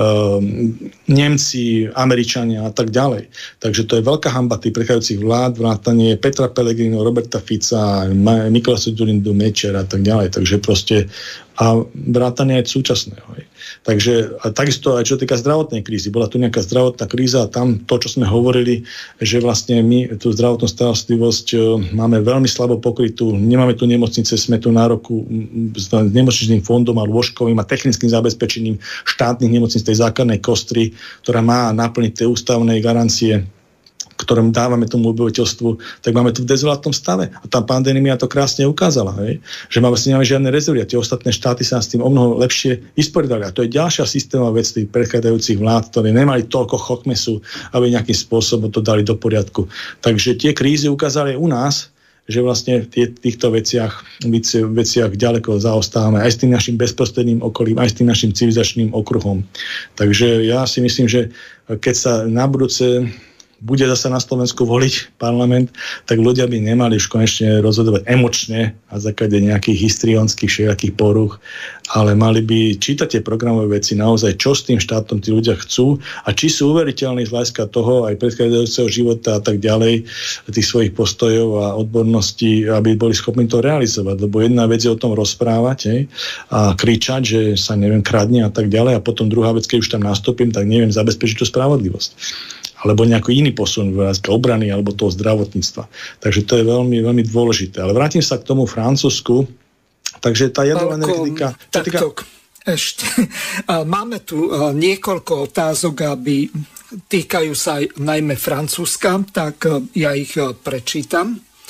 Nemci, Američania a tak ďalej. Takže to je veľká hanba tých prechádzajúcich vlád, vrátanie Petra Pellegrino, Roberta Fica, Mikolasa Dzurindu, Mečera a tak ďalej. Takže proste a vrátanie aj súčasného. Hej. Takže a takisto aj čo týka zdravotnej krízy. Bola tu nejaká zdravotná kríza a tam to, čo sme hovorili, že vlastne my tú zdravotnú starostlivosť máme veľmi slabo pokrytú. Nemáme tu nemocnice, sme tu na roku s nemocničným fondom a lôžkovým a technickým zabezpečením štátnych nemocnic tej základnej kostry, ktorá má naplniť tie ústavné garancie, ktorom dávame tomu obyvateľstvu, tak máme tu v dezolátnom stave. A tá pandémia to krásne ukázala, hej? Že máme vlastne nemáme žiadne rezervy a tie ostatné štáty sa s tým o mnoho lepšie vysporiadali. A to je ďalšia systémová vec tých predchádzajúcich vlád, ktoré nemali toľko chokmesu, aby nejakým spôsobom to dali do poriadku. Takže tie krízy ukázali u nás, že vlastne v tých, týchto veciach, veciach ďaleko zaostávame aj s tým našim bezprostredným okolím, aj s tým našim civilizačným okruhom. Takže ja si myslím, že keď sa na budúce bude zase na Slovensku voliť parlament, tak ľudia by nemali už konečne rozhodovať emočne na základe nejakých histrionských všelijakých poruch, ale mali by čítať tie programové veci naozaj, čo s tým štátom tí ľudia chcú a či sú uveriteľní z hľadiska toho aj predchádzajúceho života a tak ďalej, tých svojich postojov a odborností, aby boli schopní to realizovať. Lebo jedna vec je o tom rozprávať hej, a kričať, že sa neviem kradne a tak ďalej a potom druhá vec, keď už tam nastúpim, tak neviem zabezpečiť tú spravodlivosť. Alebo nejaký iný posun v obrany alebo toho zdravotníctva. Takže to je veľmi, veľmi dôležité. Ale vrátim sa k tomu Francúzsku. Takže tá jadrová energetika... Takto, ešte. Máme tu niekoľko otázok, aby týkajú sa aj najmä Francúzska, tak ja ich prečítam.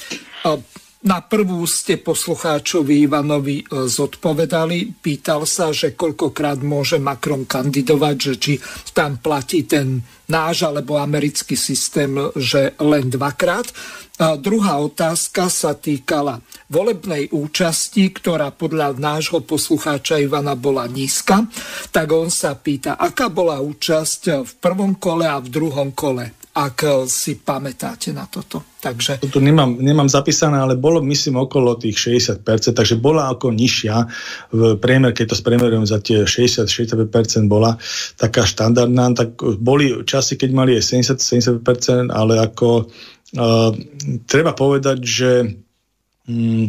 Na prvú ste poslucháčovi Ivanovi zodpovedali. Pýtal sa, že koľkokrát môže Macron kandidovať, že či tam platí ten náš alebo americký systém, že len dvakrát. A druhá otázka sa týkala volebnej účasti, ktorá podľa nášho poslucháča Ivana bola nízka. Tak on sa pýta, aká bola účasť v prvom kole a v druhom kole, ak si pamätáte na toto. Takže... To tu nemám, nemám zapísané, ale bolo myslím okolo tých šesťdesiat percent, takže bola ako nižšia v priemer, keď to spriemerujem za tie šesťdesiat až šesťdesiatpäť percent bola taká štandardná, tak boli časy, keď mali aj sedemdesiat až sedemdesiatpäť percent, ale ako uh, treba povedať, že um,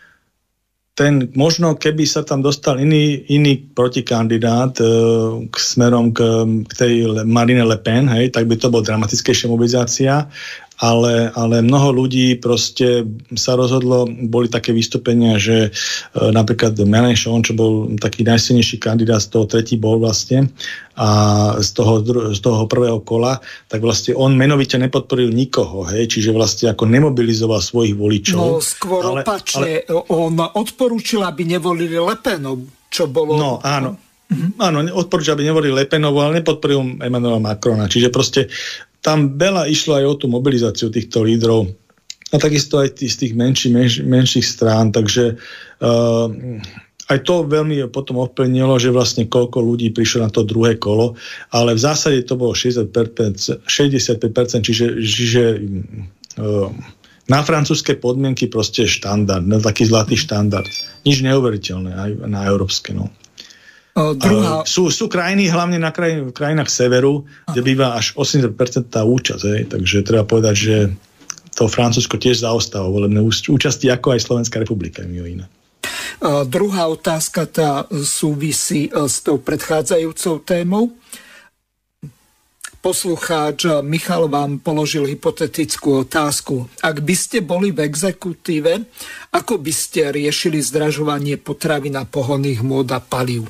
ten, možno keby sa tam dostal iný, iný protikandidát e, k smerom k, k tej Marine Le Pen, hej, tak by to bola dramatickejšia mobilizácia, ale, ale mnoho ľudí proste sa rozhodlo, boli také vystúpenia, že e, napríklad Mélenchon, čo bol taký najsilnejší kandidát, z toho tretí bol vlastne, a z toho, z toho prvého kola, tak vlastne on menovite nepodporil nikoho, hej, čiže vlastne ako nemobilizoval svojich voličov. No skôr ale, opačne, ale... on odporúčil, aby nevolili Le Penov, čo bolo... No áno, mm-hmm. áno, odporúčil, aby nevolili Le Penov, ale nepodporil Emmanuela Macrona, čiže proste tam veľa išlo aj o tú mobilizáciu týchto lídrov a takisto aj tých, z tých menší, menš, menších strán, takže uh, aj to veľmi potom ovplyvnilo, že vlastne koľko ľudí prišlo na to druhé kolo, ale v zásade to bolo šesťdesiatpäť percent, čiže, čiže uh, na francúzske podmienky proste štandard, na taký zlatý štandard. Nič neuveriteľné aj na európske, no. O, druhá... uh, sú, sú krajiny, hlavne na kraj, v krajinách severu, kde býva až osemdesiat percent tá účasť, hej? Takže treba povedať, že to Francúzsko tiež zaostáva volebné účasti, ako aj Slovenská republika, mimo iné. Uh, druhá otázka tá súvisí uh, s tou predchádzajúcou témou. Poslucháč Michal vám položil hypotetickú otázku. Ak by ste boli v exekutíve, ako by ste riešili zdražovanie potravín a pohonných môd a palív?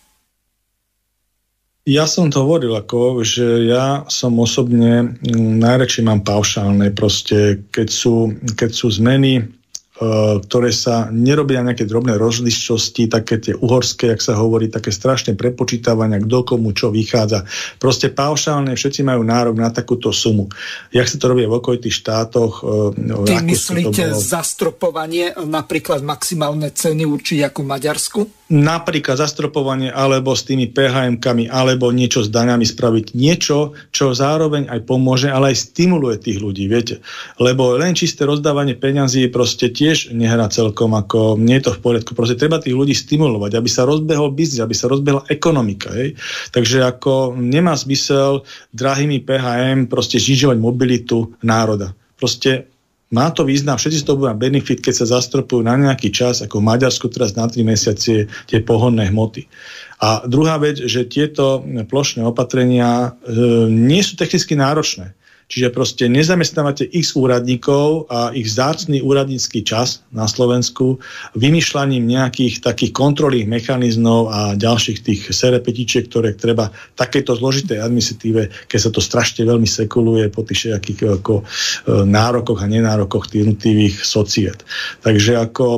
Ja som to hovoril, ako, že ja som osobne najradšej mám paušálne, proste keď sú, keď sú zmeny, ktoré sa nerobia nejaké drobné rozlišnosti, také tie uhorské, jak sa hovorí, také strašné prepočítavania, kto komu čo vychádza. Proste paušálne, všetci majú nárok na takúto sumu. Jak sa to robí v okolitých štátoch? Ty myslíte zastropovanie, napríklad maximálne ceny určiť ako v Maďarsku? Napríklad zastropovanie, alebo s tými pé há emkami, alebo niečo s daňami spraviť. Niečo, čo zároveň aj pomôže, ale aj stimuluje tých ľudí, viete. Lebo len čisté rozdávanie peňazí proste tiež nehrá celkom, ako nie je to v poriadku. Proste treba tých ľudí stimulovať, aby sa rozbehol biznis, aby sa rozbehla ekonomika. Hej? Takže ako nemá zmysel drahými pé há em proste znižovať mobilitu národa. Proste má to význam, všetci z toho budú benefit, keď sa zastropujú na nejaký čas, ako v Maďarsku teraz na tri mesiace tie pohonné hmoty. A druhá vec, že tieto plošné opatrenia e, nie sú technicky náročné. Čiže proste nezamestnávate x úradníkov a ich vzácny úradnícky čas na Slovensku vymýšľaním nejakých takých kontrolných mechanizmov a ďalších tých serepetičiek, ktoré treba takéto zložitej administratíve, keď sa to strašne veľmi sekuluje po tých všetkých ako nárokoch a nenárokoch tých jednotlivých sociét. Takže ako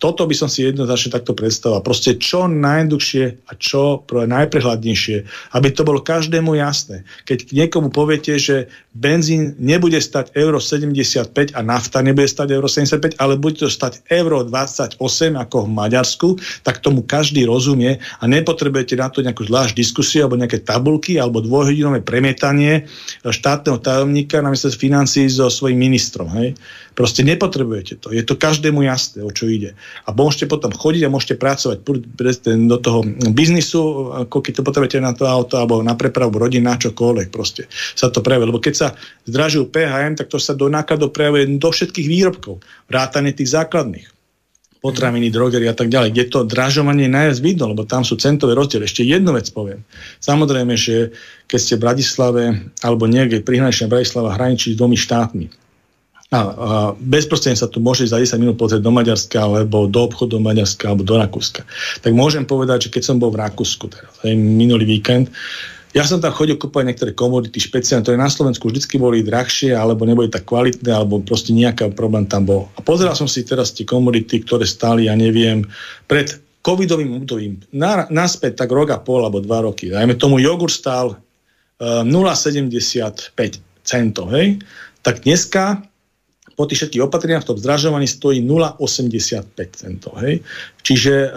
toto by som si jednoznačne takto predstavoval. Proste čo najdlhšie a čo najprehľadnejšie, aby to bolo každému jasné. Keď niekomu poviete, že benzín nebude stať euro sedemdesiatpäť a nafta nebude stať euro sedemdesiatpäť, ale bude to stať euro dvadsaťosem ako v Maďarsku, tak tomu každý rozumie a nepotrebujete na to nejakú zvlášť diskusiu alebo nejaké tabulky alebo dvojhodinové premietanie štátneho tajomníka na ministerstve financií so svojím ministrom. Hej. Proste nepotrebujete to. Je to každému jasné, o čo ide. A môžete potom chodiť a môžete pracovať do toho biznisu, ako keď to potrebujete na to auto alebo na prepravu rodín, na čokoľvek proste sa to prejavuje. Lebo keď sa zdražujú pé há em, tak to sa do nákladov prejavuje do všetkých výrobkov. Vrátane tých základných. Potraviny, drogery a tak ďalej. Kde to dražovanie je najviac vidno, lebo tam sú centové rozdiely. Ešte jednu vec poviem. Samozrejme, že keď ste v Bratislave alebo niekde prihraničná Bratislava hraničí s dvomi štátmi, a, a bezprostredne sa tu môže za desať minút pozrieť do Maďarska alebo do obchodu do Maďarska alebo do Rakúska. Tak môžem povedať, že keď som bol v Rakúsku teraz, aj minulý víkend, ja som tam chodil kúpovať niektoré komodity špeciálne, ktoré na Slovensku vždycky boli drahšie alebo neboli tak kvalitné, alebo proste nejaký problém tam bol. A pozeral som si teraz tie komodity, ktoré stáli, ja neviem, pred covidovým obdobím, na, naspäť tak rok a pol alebo dva roky. Dajme tomu, jogurt stál uh, nula sedemdesiatpäť centov, hej? Tak dneska po tých všetkých opatreniach v tom zdražovaní stojí nula osemdesiatpäť centov. Hej? Čiže e,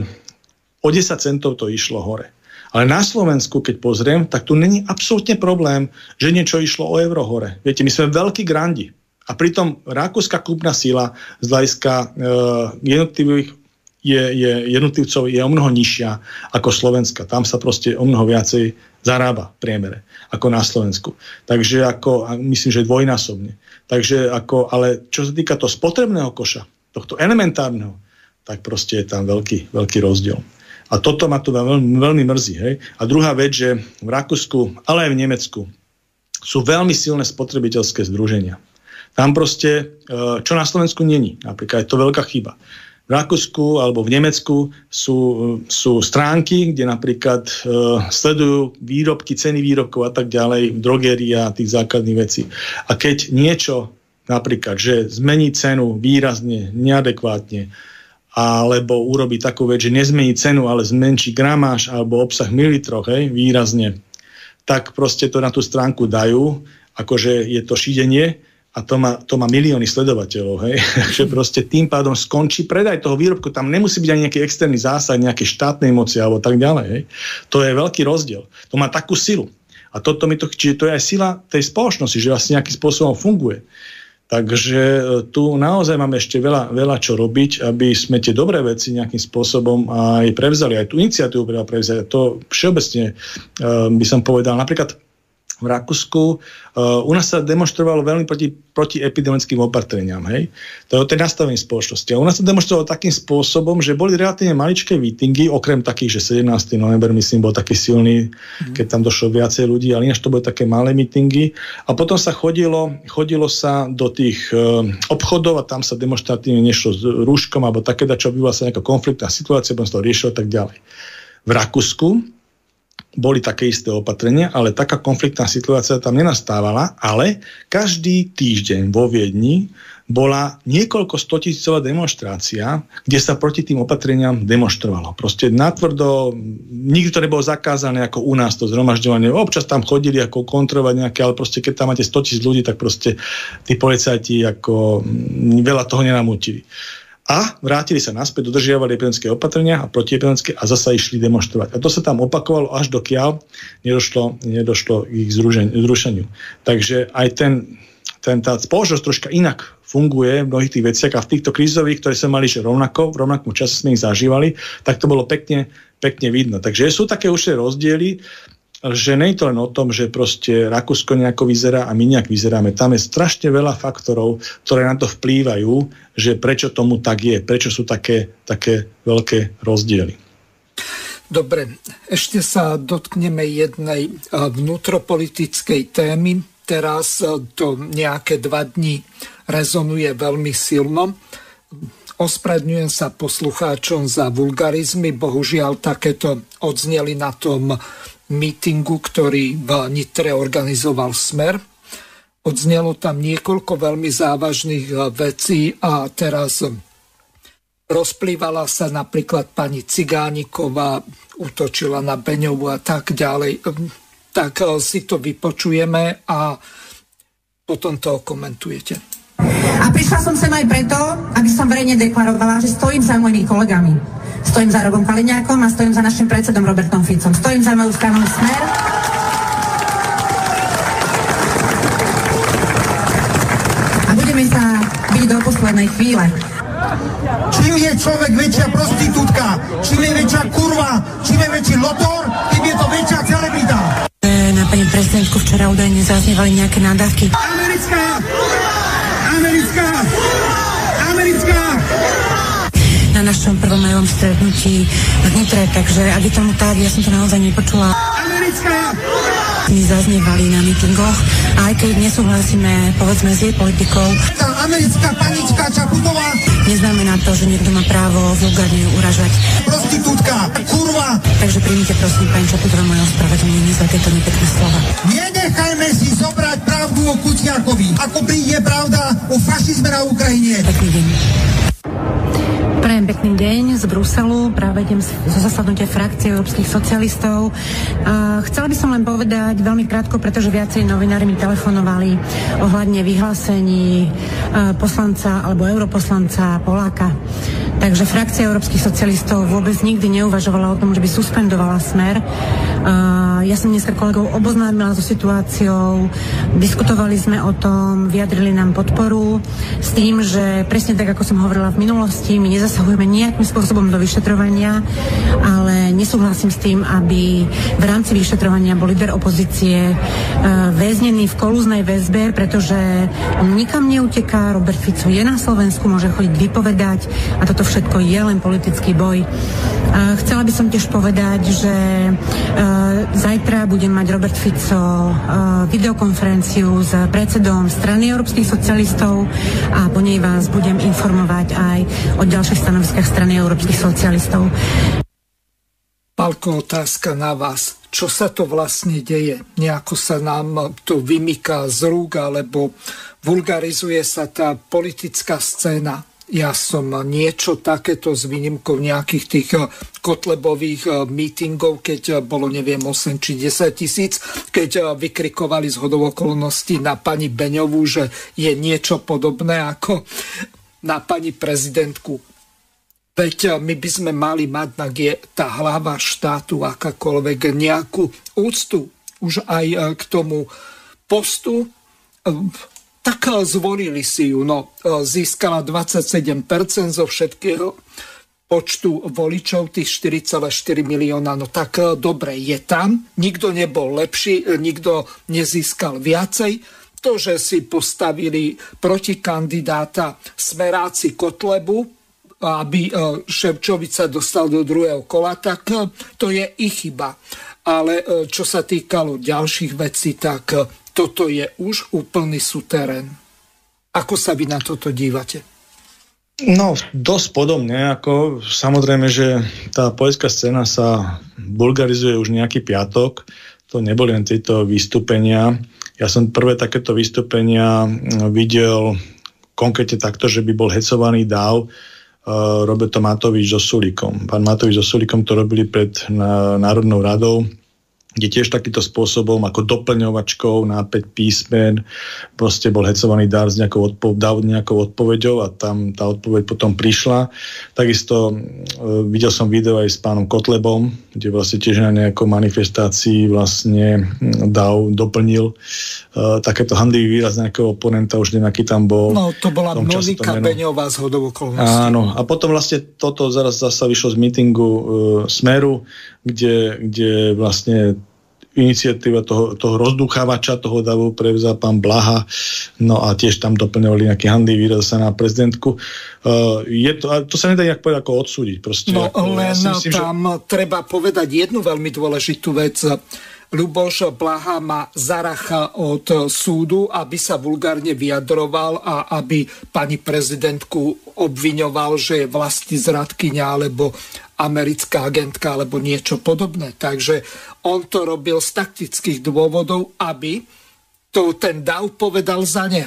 o desať centov to išlo hore. Ale na Slovensku, keď pozriem, tak tu není absolútne problém, že niečo išlo o euro hore. Viete, my sme veľkí grandi. A pritom rakúska kúpna sila z hľadiska e, jednotlivých je, je, jednotlivcov je o mnoho nižšia ako Slovenska. Tam sa proste o mnoho viacej zarába v priemere ako na Slovensku. Takže ako, myslím, že dvojnásobne. Takže ako, ale čo sa týka toho spotrebného koša, tohto elementárneho, tak proste je tam veľký, veľký rozdiel. A toto ma tu veľmi, veľmi mrzí. Hej? A druhá vec, že v Rakúsku, ale aj v Nemecku sú veľmi silné spotrebiteľské združenia. Tam proste, čo na Slovensku není, napríklad je to veľká chyba. V Rakúsku alebo v Nemecku sú, sú stránky, kde napríklad e, sledujú výrobky, ceny výrobkov a tak ďalej, drogeria a tých základných vecí. A keď niečo napríklad, že zmení cenu výrazne, neadekvátne, alebo urobí takú vec, že nezmení cenu, ale zmenší gramáž alebo obsah v mililitroch, hej, výrazne, tak proste to na tú stránku dajú, akože je to šídenie, a to má, to má milióny sledovateľov, hej. Takže proste tým pádom skončí predaj toho výrobku. Tam nemusí byť ani nejaký externý zásah, nejaké štátnej moci alebo tak ďalej, hej. To je veľký rozdiel. To má takú silu. A toto mi to, čiže to je aj sila tej spoločnosti, že vlastne nejakým spôsobom funguje. Takže tu naozaj máme ešte veľa, veľa čo robiť, aby sme tie dobré veci nejakým spôsobom aj prevzali. Aj tú iniciatívu treba prevzať. To všeobecne uh, by som povedal. Napríklad v Rakúsku. Uh, u nás sa demonstrovalo veľmi proti, proti epidemickým opatreniam. Hej? To je o tej nastavení spoločnosti. A u nás sa demonstrovalo takým spôsobom, že boli relatívne maličké mítingy, okrem takých, že sedemnásteho november, myslím, bol taký silný, mm. keď tam došlo viacej ľudí, ale ináč to boli také malé mítingy. A potom sa chodilo, chodilo sa do tých uh, obchodov a tam sa demonstratívne nešlo s rúškom alebo také, čo by bola sa nejaká konfliktná situácia, potom sa to riešilo tak ďalej. V Rakúsku boli také isté opatrenia, ale taká konfliktná situácia tam nenastávala, ale každý týždeň vo Viedni bola niekoľko stotisícová demonštrácia, kde sa proti tým opatreniam demonštrovalo. Proste natvrdo, nikdy to nebolo zakázané ako u nás to zhromažďovanie. Občas tam chodili ako kontrolovať nejaké, ale proste keď tam máte stotisíc ľudí, tak proste tí policajti ako veľa toho nenamútili. A vrátili sa naspäť, dodržiavali epidemické opatrenia a protiepidemické a zasa išli demonštrovať. A to sa tam opakovalo až dokiaľ nedošlo, nedošlo k ich zrušeniu. Takže aj ten, ten, tá spoločnosť troška inak funguje v mnohých tých veciach a v týchto krízových, ktoré sme mali že rovnako, v rovnakom čase sme ich zažívali, tak to bolo pekne, pekne vidno. Takže sú také už rozdiely, že nie je to len o tom, že proste Rakúsko nejako vyzerá a my nejak vyzeráme. Tam je strašne veľa faktorov, ktoré na to vplývajú, že prečo tomu tak je, prečo sú také, také veľké rozdiely. Dobre, ešte sa dotkneme jednej vnútropolitickej témy. Teraz to nejaké dva dni rezonuje veľmi silno. Ospravedlňujem sa poslucháčom za vulgarizmy. Bohužiaľ, takéto odzneli na tom mítingu, ktorý v Nitre organizoval Smer. Odznelo tam niekoľko veľmi závažných vecí a teraz rozplývala sa napríklad pani Cigániková, útočila na Beňovu a tak ďalej. Tak si to vypočujeme a potom to komentujete. A prišla som sem aj preto, aby som verejne deklarovala, že stojím za mojimi kolegami. Stojím za Robom Kaliňákom a stojím za našim predsedom Robertom Ficom. Stojím za moju stranou Smer. A budeme sa byť do poslednej chvíle. Čím je človek väčšia prostitútka, čím je väčšia kurva, čím je väčší lotor, tým je to väčšia celebrita. Na pani prezidentku včera údajne zaznievali nejaké nádavky. Americká! Americká! Americká! Na našom prvom majovom stretnutí v Nitre, takže ak je tomu tak, ja som to naozaj nepočula. Americká! My zaznievali na mítingoch a aj keď nesúhlasíme, povedzme, s jej politikou. Tá americká panička Čaputová neznamená to, že niekto má právo vulgárne ju uražať. Prostitútka, kurva! Takže príjmite prosím pani Čaputová moje ospravedlnenie za tieto nepekné slova. Nenechajme si zobrať pravdu o Kuciakovi, ako príde pravda o fašizme na Ukrajine. Pekný deň. Prajem pekný deň z Bruselu, práve idem zo zasadnutia frakcie európskych socialistov. Uh, chcela by som len povedať veľmi krátko, pretože viacej novinári mi telefonovali ohľadne vyhlásení uh, poslanca alebo europoslanca Poláka. Takže frakcia európskych socialistov vôbec nikdy neuvažovala o tom, že by suspendovala Smer. Uh, ja som dneska kolegov oboznámila so situáciou, diskutovali sme o tom, vyjadrili nám podporu s tým, že presne tak, ako som hovorila v minulosti, my nezasahujeme nejakým spôsobom do vyšetrovania, ale nesúhlasím s tým, aby v rámci vyšetrovania bol líder opozície uh, väznený v kolúznej väzbe, pretože on nikam neuteká, Robert Fico je na Slovensku, môže chodiť vypovedať a toto všetko je len politický boj. Uh, chcela by som tiež povedať, že uh, zajtra budem mať Robert Fico uh, videokonferenciu s predsedom strany európskych socialistov a po nej vás budem informovať aj o ďalších stanoviskách strany európskych socialistov. Pálko, otázka na vás. Čo sa to vlastne deje? Nejako sa nám to vymyká z rúk, alebo vulgarizuje sa tá politická scéna? Ja som niečo takéto s výnimkou nejakých tých Kotlebových mítingov, keď bolo, neviem, osem či desať tisíc, keď vykrikovali z hodou okolností na pani Beňovú, že je niečo podobné ako na pani prezidentku. Veď my by sme mali mať, ak je tá hlava štátu akákoľvek nejakú úctu už aj k tomu postu, tak zvolili si ju. No, získala dvadsaťsedem percent zo všetkého počtu voličov, tých štyri celé štyri milióna. No tak dobre, je tam. Nikto nebol lepší, nikto nezískal viacej. To, že si postavili protikandidáta smeráci Kotlebu, aby Ševčovič sa dostal do druhého kola, tak to je ich chyba. Ale čo sa týkalo ďalších vecí, tak toto je už úplný suterén. Ako sa vy na toto dívate? No, dosť podobne. Ako, samozrejme, že tá poľská scéna sa vulgarizuje už nejaký piatok. To neboli len tieto vystúpenia. Ja som prvé takéto vystúpenia videl konkrétne takto, že by bol hecovaný dáv uh, Roberto Matovič so Sulíkom. Pán Matovič so Sulíkom to robili pred na, Národnou radou, kde tiež takýmto spôsobom ako doplňovačkou na päť písmen proste bol hecovaný dár s nejakou, odpo- nejakou odpoveďou a tam tá odpoveď potom prišla. Takisto e, videl som video aj s pánom Kotlebom, kde vlastne tiež na nejakou manifestácii vlastne Dav doplnil e, takéto handlivý výraz nejakého oponenta, už nejaký tam bol. No, to bola Monika Beňová z hodou okolností. Áno, a potom vlastne toto zaraz zasa vyšlo z mítingu e, Smeru, kde, kde vlastne iniciatíva toho, toho rozduchávača, toho davu prevzal pán Blaha, no a tiež tam doplňovali nejaký handlivý výraz sa na prezidentku. Uh, je to, to sa nedá nejak povedať ako odsúdiť. Proste, no ako, len ja myslím, tam že... treba povedať jednu veľmi dôležitú vec. Ľuboš Blaha má zaracha od súdu, aby sa vulgárne vyjadroval a aby pani prezidentku obviňoval, že je vlasti zradkyňa alebo americká agentka alebo niečo podobné. Takže on to robil z taktických dôvodov, aby to ten Dav povedal za neho.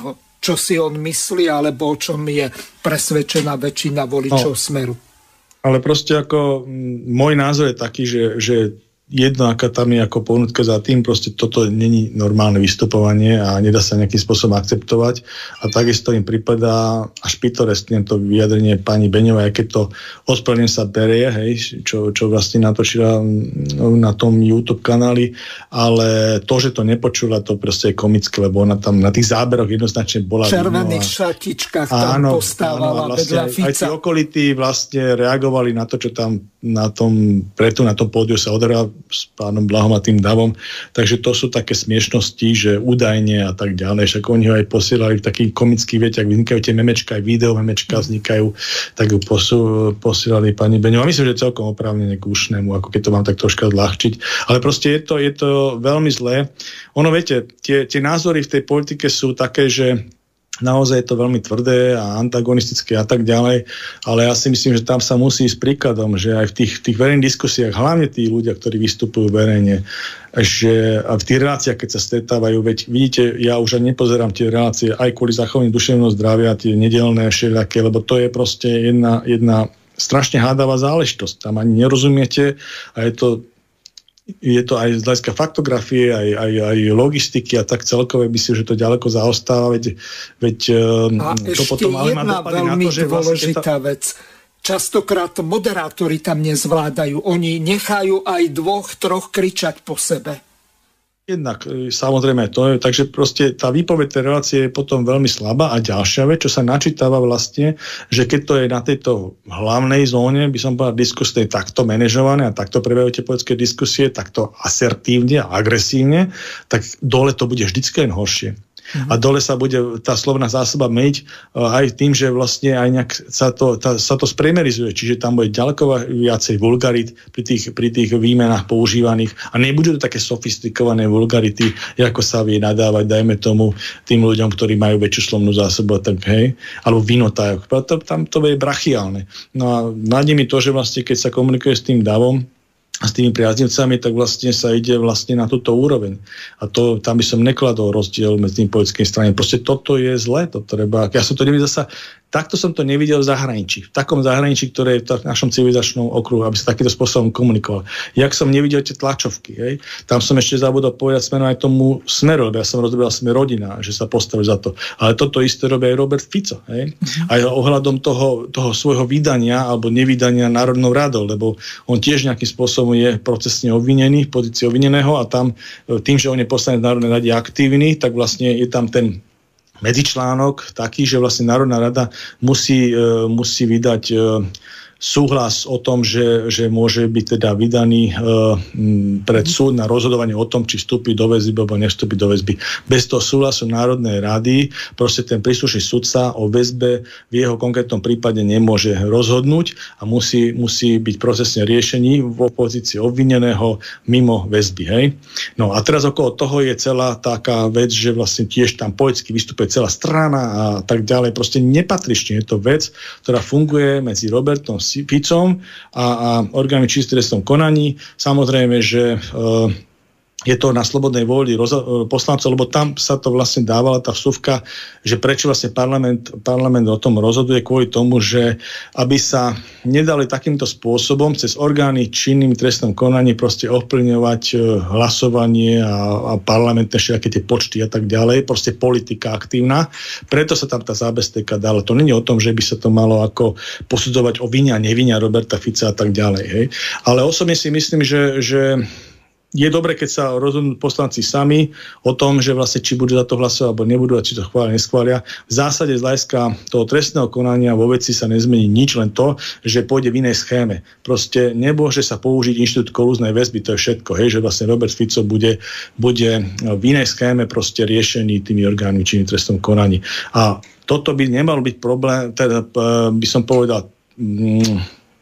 čo si on myslí, alebo o čom je presvedčená väčšina voličov no, Smeru. Ale proste ako môj názor je taký, že, že jedno, aká tam je ako ponutka za tým, proste toto není normálne vystupovanie a nedá sa nejakým spôsobom akceptovať. A takisto im pripadá až pitoreskne to vyjadrenie pani Beňovej, keď to ospravedlnenie sa berie, hej, čo, čo vlastne natočila na tom YouTube kanáli, ale to, že to nepočula, to proste je komické, lebo ona tam na tých záberoch jednoznačne bola. V červených šatičkách tam áno, postávala áno, vlastne vedľa Fica. Aj tí okolití vlastne reagovali na to, čo tam na tom, preto na tom pódiu sa odohrá s pánom Blahom a tým davom. Takže to sú také smiešnosti, že údajne a tak ďalej. Však oni ho aj posielali v takých komických, viete, ak vznikajú tie memečka, aj video memečka vznikajú, tak ju posú, posielali pani Beňová. Myslím, že celkom oprávnene k ušnému, ako keď to mám tak troška zľahčiť. Ale proste je to, je to veľmi zlé. Ono, viete, tie, tie názory v tej politike sú také, že naozaj je to veľmi tvrdé a antagonistické a tak ďalej, ale ja si myslím, že tam sa musí ísť príkladom, že aj v tých, tých verejných diskusiách, hlavne tí ľudia, ktorí vystupujú verejne, že v tých reláciách, keď sa stretávajú, veď vidíte, ja už aj nepozerám tie relácie aj kvôli zachovaniu duševného zdravia, tie nedelné všelijaké, lebo to je proste jedna, jedna strašne hádavá záležitosť. Tam ani nerozumiete a je to je to aj z hľadiska faktografie, aj, aj, aj logistiky a tak celkové myslím, že to ďaleko zaostáva, veď, veď a to ešte potom ale má dopady na to, že dôležitá vlastne tá... vec. Častokrát moderátori tam nezvládajú. Oni nechajú aj dvoch, troch kričať po sebe. Jednak, samozrejme, to je, takže proste tá výpoveď tej relácie je potom veľmi slabá a ďalšia vec, čo sa načítava vlastne, že keď to je na tejto hlavnej zóne, by som povedal, diskusie takto manažované a takto prebiehajú tie politické diskusie, takto asertívne a agresívne, tak dole to bude vždycky len horšie. A dole sa bude tá slovná zásoba meniť aj tým, že vlastne aj nejak sa to, tá, sa to spremerizuje, čiže tam bude ďaleko viacej vulgarit pri tých, pri tých výmenách používaných a nebudú to také sofistikované vulgarity, ako sa vie nadávať, dajme tomu, tým ľuďom, ktorí majú väčšiu slovnú zásobu, tak hej, alebo vinotajok. Tam to je brachiálne. No a nad nimi to, že vlastne keď sa komunikuje s tým davom, a s tými priaznivcami, tak vlastne sa ide vlastne na túto úroveň. A to, tam by som nekladol rozdiel medzi tým politickým stranami. Proste toto je zlé, to treba. Ja som to nevidel zasa, takto som to nevidel v zahraničí. V takom zahraničí, ktoré je v našom civilizačnom okruhu, aby sa takýmto spôsobom komunikoval. Jak som nevidel tie tlačovky, hej? Tam som ešte zabudol povedať smerom aj tomu Smeru, lebo ja som rozoberal Smer rodina, že sa postavil za to. Ale toto isté robí aj Robert Fico, hej? Aj ohľadom toho, toho svojho vydania alebo nevydania Národnou radou, lebo on tiež nejakým spôsobom je procesne obvinený, v pozícii obvineného a tam tým, že on je poslanec Národnej rady aktívny, tak vlastne je tam ten medzičlánok taký, že vlastne Národná rada musí, musí vydať súhlas o tom, že, že môže byť teda vydaný e, pred súd na rozhodovanie o tom, či vstúpi do väzby alebo nevstúpi do väzby. Bez toho súhlasu Národnej rady proste ten príslušný sudca o väzbe v jeho konkrétnom prípade nemôže rozhodnúť a musí, musí byť procesne riešený v opozícii obvineného mimo väzby. Hej? No a teraz okolo toho je celá taká vec, že vlastne tiež tam politicky vystupuje celá strana a tak ďalej. Proste nepatrične je to vec, ktorá funguje medzi Robertom Ficom a, a orgánmi čistým trestnom konaní. Samozrejme, že e, je to na slobodnej vôli roz- poslancov, lebo tam sa to vlastne dávala tá vsuvka, že prečo vlastne parlament, parlament o tom rozhoduje kvôli tomu, že aby sa nedali takýmto spôsobom cez orgány činným trestnom konaní proste ovplyvňovať hlasovanie a, a parlamentné všetky tie počty a tak ďalej, proste politika aktívna. Preto sa tam tá zábezpeka dala. To nie je o tom, že by sa to malo ako posudzovať o vine a nevine Roberta Fica a tak ďalej. Hej. Ale osobne si myslím, že, že je dobre, keď sa rozhodnú poslanci sami o tom, že vlastne či budú za to hlasovať, alebo nebudú, a či to chvália, neschvália. V zásade z hľadiska toho trestného konania vo veci sa nezmení nič, len to, že pôjde v inej schéme. Proste nemôže sa použiť inštitút kolúznej väzby, to je všetko, hej, že vlastne Robert Fico bude, bude v inej schéme proste riešený tými orgánmi činným trestnom konaní. A toto by nemal byť problém, teda by som povedal, mm,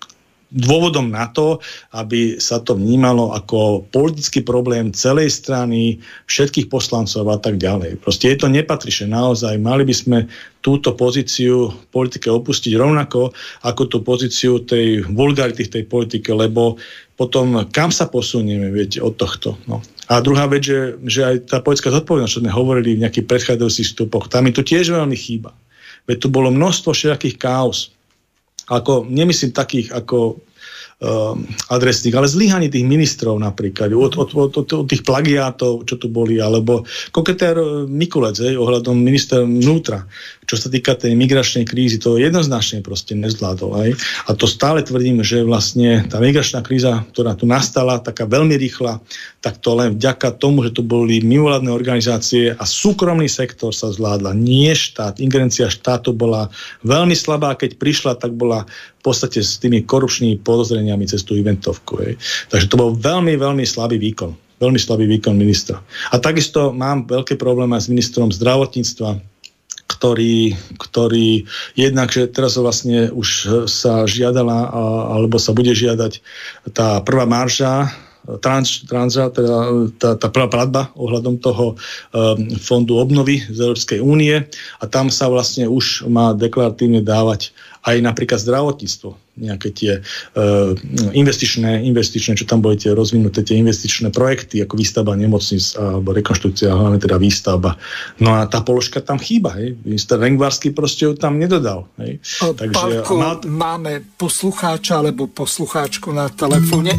dôvodom na to, aby sa to vnímalo ako politický problém celej strany, všetkých poslancov a tak ďalej. Proste je to nepatričné. Naozaj mali by sme túto pozíciu v politike opustiť rovnako ako tú pozíciu tej vulgarity v tej politike, lebo potom kam sa posunieme, viete, od tohto. No. A druhá vec, že, že aj tá politická zodpovednosť, čo sme hovorili v nejakých predchádzajúcich vstupoch, tam mi to tiež veľmi chýba. Veď tu bolo množstvo všetkých káuz. Ako, nemyslím takých ako uh, adresných, ale zlyhaní tých ministrov napríklad, od, od, od, od, od tých plagiátov, čo tu boli, alebo konkrétne Mikulec, hej, ohľadom ministra vnútra, čo sa týka tej migračnej krízy, to jednoznačne proste nezvládol. Hej. A to stále tvrdím, že vlastne tá migračná kríza, ktorá tu nastala, taká veľmi rýchla, tak to len vďaka tomu, že tu boli mimovládne organizácie a súkromný sektor sa zvládla, nie štát. Ingerencia štátu bola veľmi slabá, keď prišla, tak bola v podstate s tými korupčnými podozreniami cez tú eventovku. Hej. Takže to bol veľmi, veľmi slabý výkon. Veľmi slabý výkon ministra. A takisto mám veľké problémy s ministrom zdravotníctva, ktorý, ktorý jednak, že teraz vlastne už sa žiadala, alebo sa bude žiadať tá prvá marža, trans, transa, teda tá, tá prvá platba ohľadom toho um, fondu obnovy z Európskej únie a tam sa vlastne už má deklaratívne dávať aj napríklad zdravotníctvo, nejaké tie uh, investičné, investičné, čo tam budete rozvinuté, tie investičné projekty, ako výstavba nemocníc alebo rekonštrukcia, hlavne teda výstavba. No a tá položka tam chýba, hej. Minister Lengvarský proste ju tam nedodal, hej. Takže Pálko, mal... máme poslucháča alebo poslucháčku na telefóne.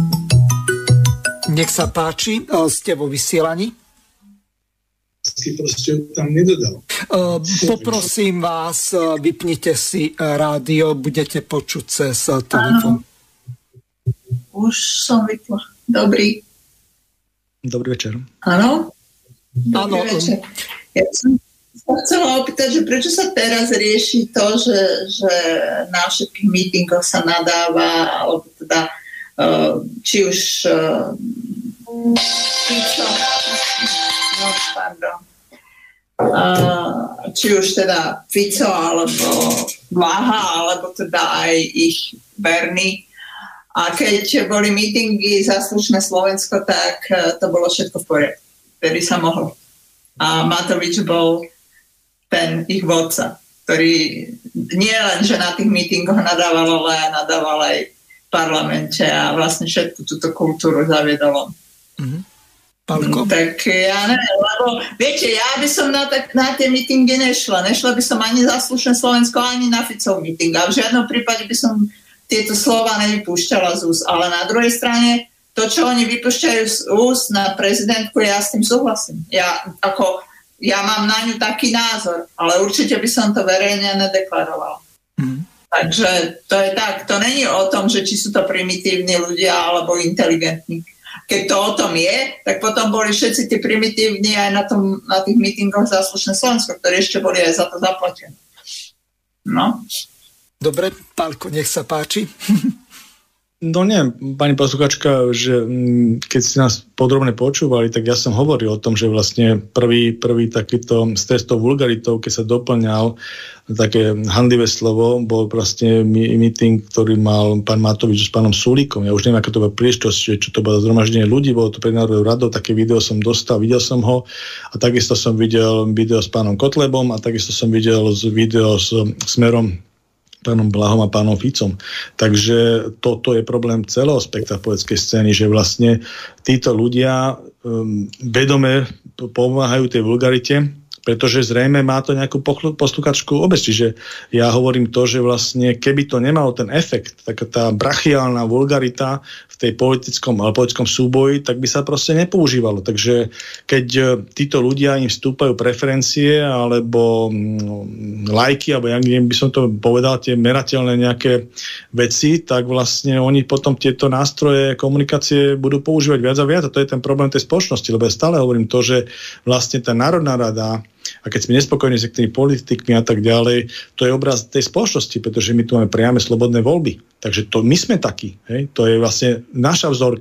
Nech sa páči, ste vo vysielaní. Proste tam nedodal. Poprosím vás, vypnite si rádio, budete počuť cez telefón. Už som vypla. Dobrý. Dobrý večer. Áno? Dobrý Áno. večer. Ja som sa chcela opýtať, že prečo sa teraz rieši to, že, že na všetkých mítingoch sa nadáva, alebo teda či už no, pardon, či už teda Fico alebo Blaha, alebo teda aj ich verní. A keď boli mítingy za slušné Slovensko, tak to bolo všetko v poriadku. Vtedy sa mohlo. A Matovič bol ten ich vodca, ktorý nie len, že na tých mítingoch nadával, ale nadával aj parlamente a vlastne všetku túto kultúru zaviedolo. Mm-hmm. No, tak ja neviem, lebo viete, ja by som na, tak, na tie mítingy nešla. Nešla by som ani za slušné Slovensko, ani na Ficov míting. A v žiadnom prípade by som tieto slova nevypúšťala z úst. Ale na druhej strane, to, čo oni vypúšťajú z úst na prezidentku, ja s tým súhlasím. Ja, ako, ja mám na ňu taký názor, ale určite by som to verejne nedeklarovala. Mm. Takže to je tak. To není o tom, že či sú to primitívni ľudia alebo inteligentní. Keď to o tom je, tak potom boli všetci tí primitívni aj na, tom, na tých mítingoch za slušné Slovensko, ktorí ešte boli aj za to zaplatení. No. Dobre, Pálko, nech sa páči. No nie, pani posluchačka, že keď ste nás podrobne počúvali, tak ja som hovoril o tom, že vlastne prvý, prvý takýto stres tou vulgaritou, keď sa doplňal také handlivé slovo, bol vlastne meeting, ktorý mal pán Matovič s pánom Sulíkom. Ja už neviem, aká to bola príležitosť, čo to bolo zhromaždenie ľudí, bolo to pred Národnou radou, také video som dostal, videl som ho a takisto som videl video s pánom Kotlebom a takisto som videl video s Smerom, pánom Blahom a pánom Ficom. Takže toto je problém celého spektra politickej scény, že vlastne títo ľudia um, vedome pomáhajú tej vulgarite, pretože zrejme má to nejakú posluchačskú obec. Čiže ja hovorím to, že vlastne keby to nemalo ten efekt, taká tá brachiálna vulgarita v tej politickom, ale politickom súboji, tak by sa proste nepoužívalo. Takže keď títo ľudia im vstúpajú preferencie alebo no, lajky, alebo jak by som to povedal, tie merateľné nejaké veci, tak vlastne oni potom tieto nástroje komunikácie budú používať viac a viac. A to je ten problém tej spoločnosti, lebo ja stále hovorím to, že vlastne tá Národná rada a keď sme nespokojní s tými politikmi a tak ďalej, to je obraz tej spoločnosti, pretože my tu máme priame slobodné voľby. Takže to my sme takí. Hej? To je vlastne naša vzorka,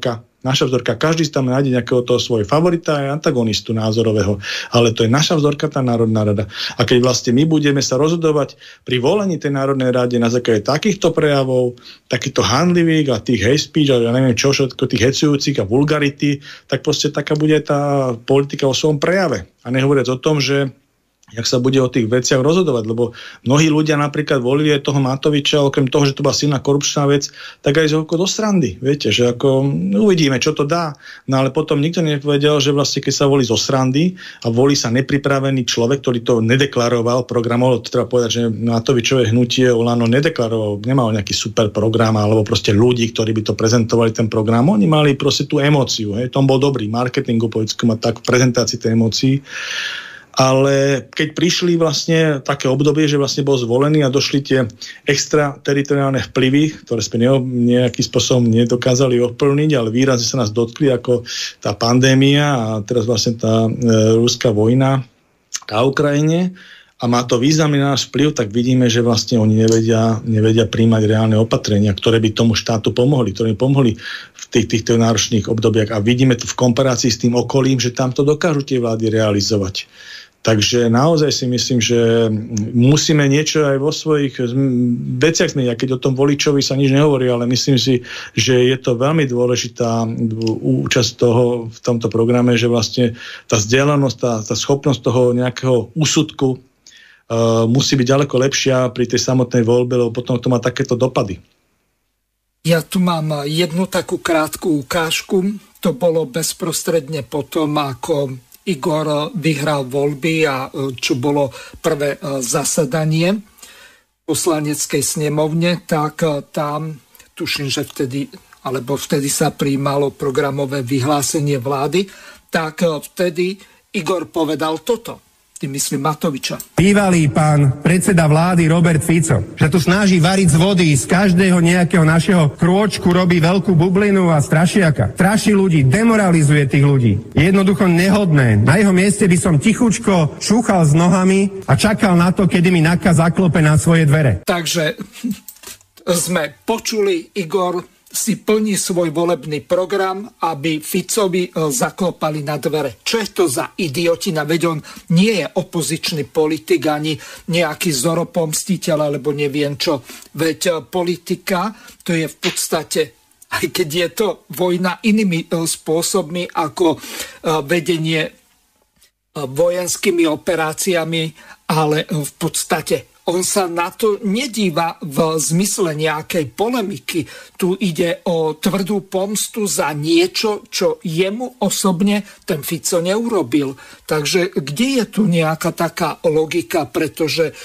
Naša vzorka, každý tam nájde nejakého toho svojho favorita aj antagonistu názorového, ale to je naša vzorka, tá Národná rada. A keď vlastne my budeme sa rozhodovať pri volení tej Národnej rade na základe takýchto prejavov, takýchto handlivých a tých hate speech a ja neviem čo všetko, tých hecujúcich a vulgarity, tak proste taká bude tá politika o svojom prejave. A nehovoriac o tom, že jak sa bude o tých veciach rozhodovať, lebo mnohí ľudia napríklad volili aj toho Matoviča, okrem toho, že to bola silná korupčná vec, tak aj zo do srandy, viete, že ako no, uvidíme, čo to dá, no ale potom nikto nevedel, že vlastne keď sa volí zo srandy a volí sa nepripravený človek, ktorý to nedeklaroval, programoval, to treba povedať, že Matovičové hnutie Olano nedeklaroval, nemal nejaký super program, alebo proste ľudí, ktorí by to prezentovali ten program, oni mali proste tú emóciu, hej, tom bol dobrý marketingu politickom a tak v prezentácii tej emócií. Ale keď prišli vlastne také obdobie, že vlastne bol zvolený a došli tie extrateritoriálne vplyvy, ktoré sme nejakým spôsobom nedokázali ovplyvniť, ale výrazne sa nás dotkli ako tá pandémia a teraz vlastne tá e, ruská vojna na Ukrajine a má to významný náš vplyv, tak vidíme, že vlastne oni nevedia, nevedia príjmať reálne opatrenia, ktoré by tomu štátu pomohli, ktoré by pomohli v tých, týchto náročných obdobiach. A vidíme to v komparácii s tým okolím, že tam to dokážu tie vlády realizovať. Takže naozaj si myslím, že musíme niečo aj vo svojich veciach zmeniť. A keď o tom voličovi sa nič nehovorí, ale myslím si, že je to veľmi dôležitá účasť toho v tomto programe, že vlastne tá vzdialenosť, tá, tá schopnosť toho nejakého úsudku uh, musí byť ďaleko lepšia pri tej samotnej voľbe, lebo potom to má takéto dopady. Ja tu mám jednu takú krátku ukážku. To bolo bezprostredne potom, ako Igor vyhral voľby a čo bolo prvé zasadanie poslaneckej snemovne, tak tam, tuším, že vtedy, alebo vtedy sa prijímalo programové vyhlásenie vlády, tak vtedy Igor povedal toto. Tým myslím Matoviča. Bývalý pán predseda vlády Robert Fico, že tu snaží variť z vody, z každého nejakého našeho krôčku robí veľkú bublinu a strašiaka. Straší ľudí, demoralizuje tých ľudí. Je jednoducho nehodné. Na jeho mieste by som tichučko šúchal s nohami a čakal na to, kedy mi Naka zaklope na svoje dvere. Takže sme počuli, Igor si plní svoj volebný program, aby Ficovi zaklopali na dvere. Čo je to za idiotina? Veď on nie je opozičný politik, ani nejaký zoropomstiteľ, alebo neviem čo. Veď politika, to je v podstate, aj keď je to vojna inými spôsobmi, ako vedenie vojenskými operáciami, ale v podstate on sa na to nedíva v zmysle nejakej polemiky. Tu ide o tvrdú pomstu za niečo, čo jemu osobne ten Fico neurobil. Takže kde je tu nejaká taká logika, pretože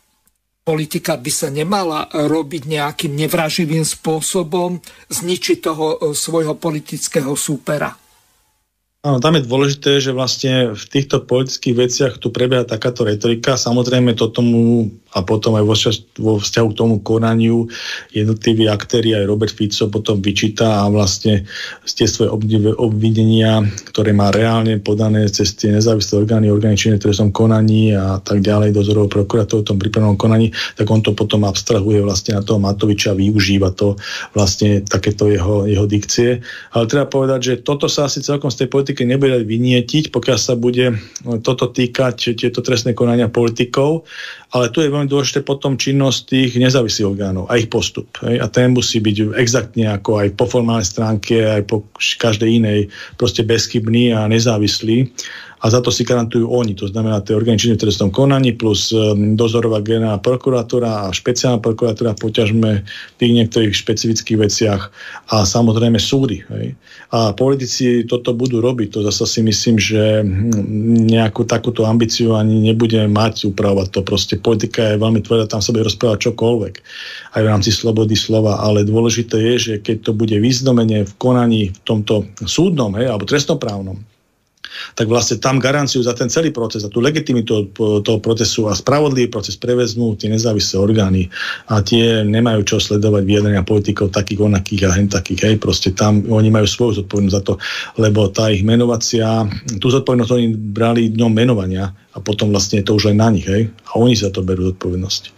politika by sa nemala robiť nejakým nevraživým spôsobom, zničiť toho svojho politického súpera. Áno, tam je dôležité, že vlastne v týchto politických veciach tu prebieha takáto retorika. Samozrejme to tomu a potom aj vo, vo vzťahu k tomu konaniu jednotliví aktéri, aj Robert Fico potom vyčíta a vlastne tie svoje obvinenia, ktoré má reálne podané cez tie nezávislé orgány, orgány činné v trestnom konaní a tak ďalej, dozorového prokurátora v tom prípravnom konaní, tak on to potom abstrahuje vlastne na toho Matoviča, využíva to vlastne takéto jeho, jeho dikcie. Ale treba povedať, že toto sa asi celkom z tej politiky nebude vynietiť, pokiaľ sa bude toto týkať tieto trestné konania politikov, ale tu je veľmi dôležité potom činnosť tých nezávislých orgánov a ich postup. Hej? A ten musí byť exaktne ako aj po formálnej stránke, aj po každej inej proste bezchybný a nezávislý. A za to si garantujú oni, to znamená tie orgány činné v trestnom konaní plus dozorová generálna prokuratúra a špeciálna prokuratúra poťažme v tých niektorých špecifických veciach a samozrejme súdy. Hej. A politici toto budú robiť, to zase si myslím, že nejakú takúto ambíciu ani nebudeme mať upravovať to. Proste politika je veľmi tvrdá, tam sa bude rozprávať čokoľvek aj v rámci slobody slova, ale dôležité je, že keď to bude významene v konaní v tomto súdnom, hej, alebo trestnoprávnom, tak vlastne tam garanciu za ten celý proces, za tú legitimitu toho procesu a spravodlivý proces prevezmú tie nezávislé orgány a tie nemajú čo sledovať vyjadrenia politikov takých onakých a hen takých, hej, proste tam oni majú svoju zodpovednosť za to, lebo tá ich menovacia, tú zodpovednosť oni brali dňom menovania a potom vlastne je to už len na nich, hej, a oni za to berú zodpovednosť.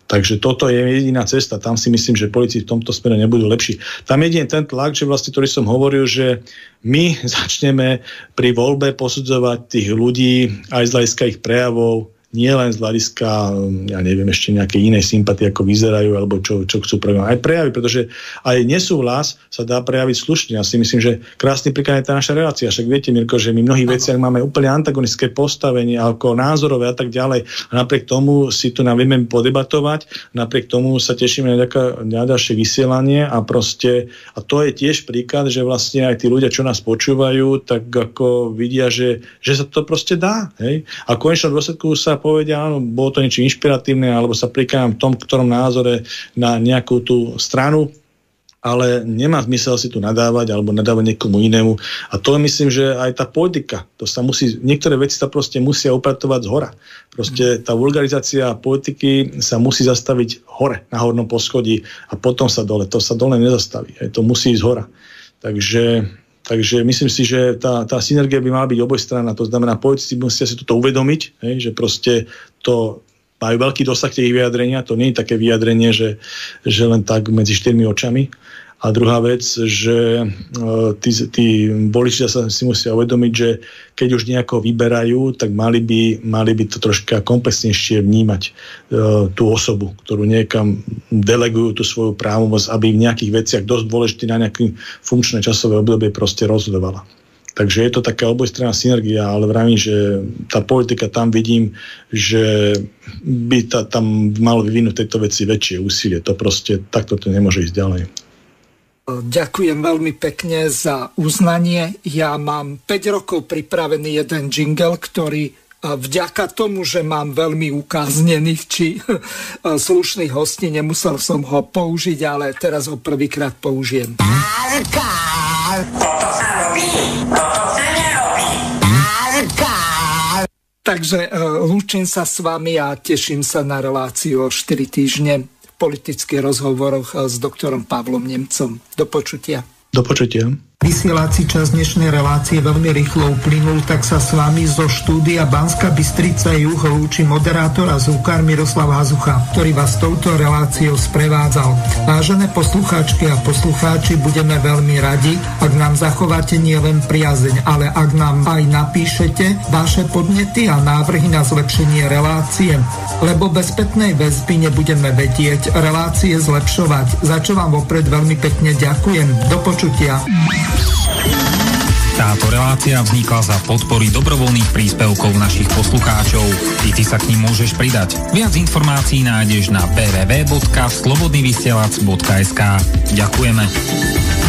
Takže toto je jediná cesta. Tam si myslím, že politici v tomto smere nebudú lepší. Tam jediný ten tlak, že vlastne, ktorý som hovoril, že my začneme pri voľbe posudzovať tých ľudí aj z hľadiska ich prejavov, nie len z hľadiska, ja neviem, ešte nejaké iné sympatie, ako vyzerajú, alebo čo, čo chcú prejaviť. Aj prejavy, pretože aj nesúhlas sa dá prejaviť slušne. Ja si myslím, že krásny príklad je tá naša relácia. Však viete, Mirko, že my v mnohých veciach máme úplne antagonistické postavenie, ako názorové a tak ďalej. A napriek tomu si tu nám vieme podebatovať, napriek tomu sa tešíme na, ďaká, na ďalšie vysielanie a proste, a to je tiež príklad, že vlastne aj tí ľudia, čo nás počúvajú, tak ako vidia, že, že sa to proste dá. Hej? A v konečnom dôsledku sa povedia, áno, bolo to niečo inšpiratívne, alebo sa prikláňam v tom, ktorom názore na nejakú tú stranu, ale nemá zmysel si tu nadávať alebo nadávať niekomu inému. A to myslím, že aj tá politika, to sa musí, niektoré veci sa proste musia upratovať zhora. Proste tá vulgarizácia politiky sa musí zastaviť hore, na hornom poschodí a potom sa dole. To sa dole nezastaví. Aj to musí ísť hora. Takže Takže myslím si, že tá, tá synergia by mala byť obojstranná. To znamená, politici musia si toto uvedomiť, hej, že proste to majú veľký dosah tie ich vyjadrenia. To nie je také vyjadrenie, že, že len tak medzi štyrmi očami. A druhá vec, že uh, tí, tí voliči sa si musia uvedomiť, že keď už nejako vyberajú, tak mali by, mali by to troška komplexnejšie vnímať uh, tú osobu, ktorú niekam delegujú tú svoju právomoc, aby v nejakých veciach dosť dôležitý na nejaké funkčné časové obdobie proste rozhodovala. Takže je to taká obojstranná synergia, ale vravím, že tá politika tam vidím, že by ta, tam malo vyvinúť tejto veci väčšie úsilie. To proste takto to nemôže ísť ďalej. Ďakujem veľmi pekne za uznanie. Ja mám päť rokov pripravený jeden jingle, ktorý vďaka tomu, že mám veľmi ukáznených či slušných hostí, nemusel som ho použiť, ale teraz ho prvýkrát použijem. Toto sa robí, toto sa nerobí. Takže lúčim sa s vami a teším sa na reláciu o štyri týždne v politických rozhovoroch s doktorom Pavlom Nemcom. Do počutia. Do počutia. Vysielací čas dnešnej relácie veľmi rýchlo uplynul, tak sa s vami zo štúdia Banská Bystrica juh lúči moderátor a zvukár Miroslav Hazucha, ktorý vás touto reláciou sprevádzal. Vážené poslucháčky a poslucháči, budeme veľmi radi, ak nám zachováte nielen priazeň, ale ak nám aj napíšete vaše podnety a návrhy na zlepšenie relácie, lebo bez spätnej väzby nebudeme vedieť relácie zlepšovať, za čo vám vopred veľmi pekne ďakujem. Do počutia. Táto relácia vznikla za podpory dobrovoľných príspevkov našich poslucháčov. I ty sa k nim môžeš pridať. Viac informácií nájdeš na w w w bodka slobodnyvysielac bodka es ka. Ďakujeme.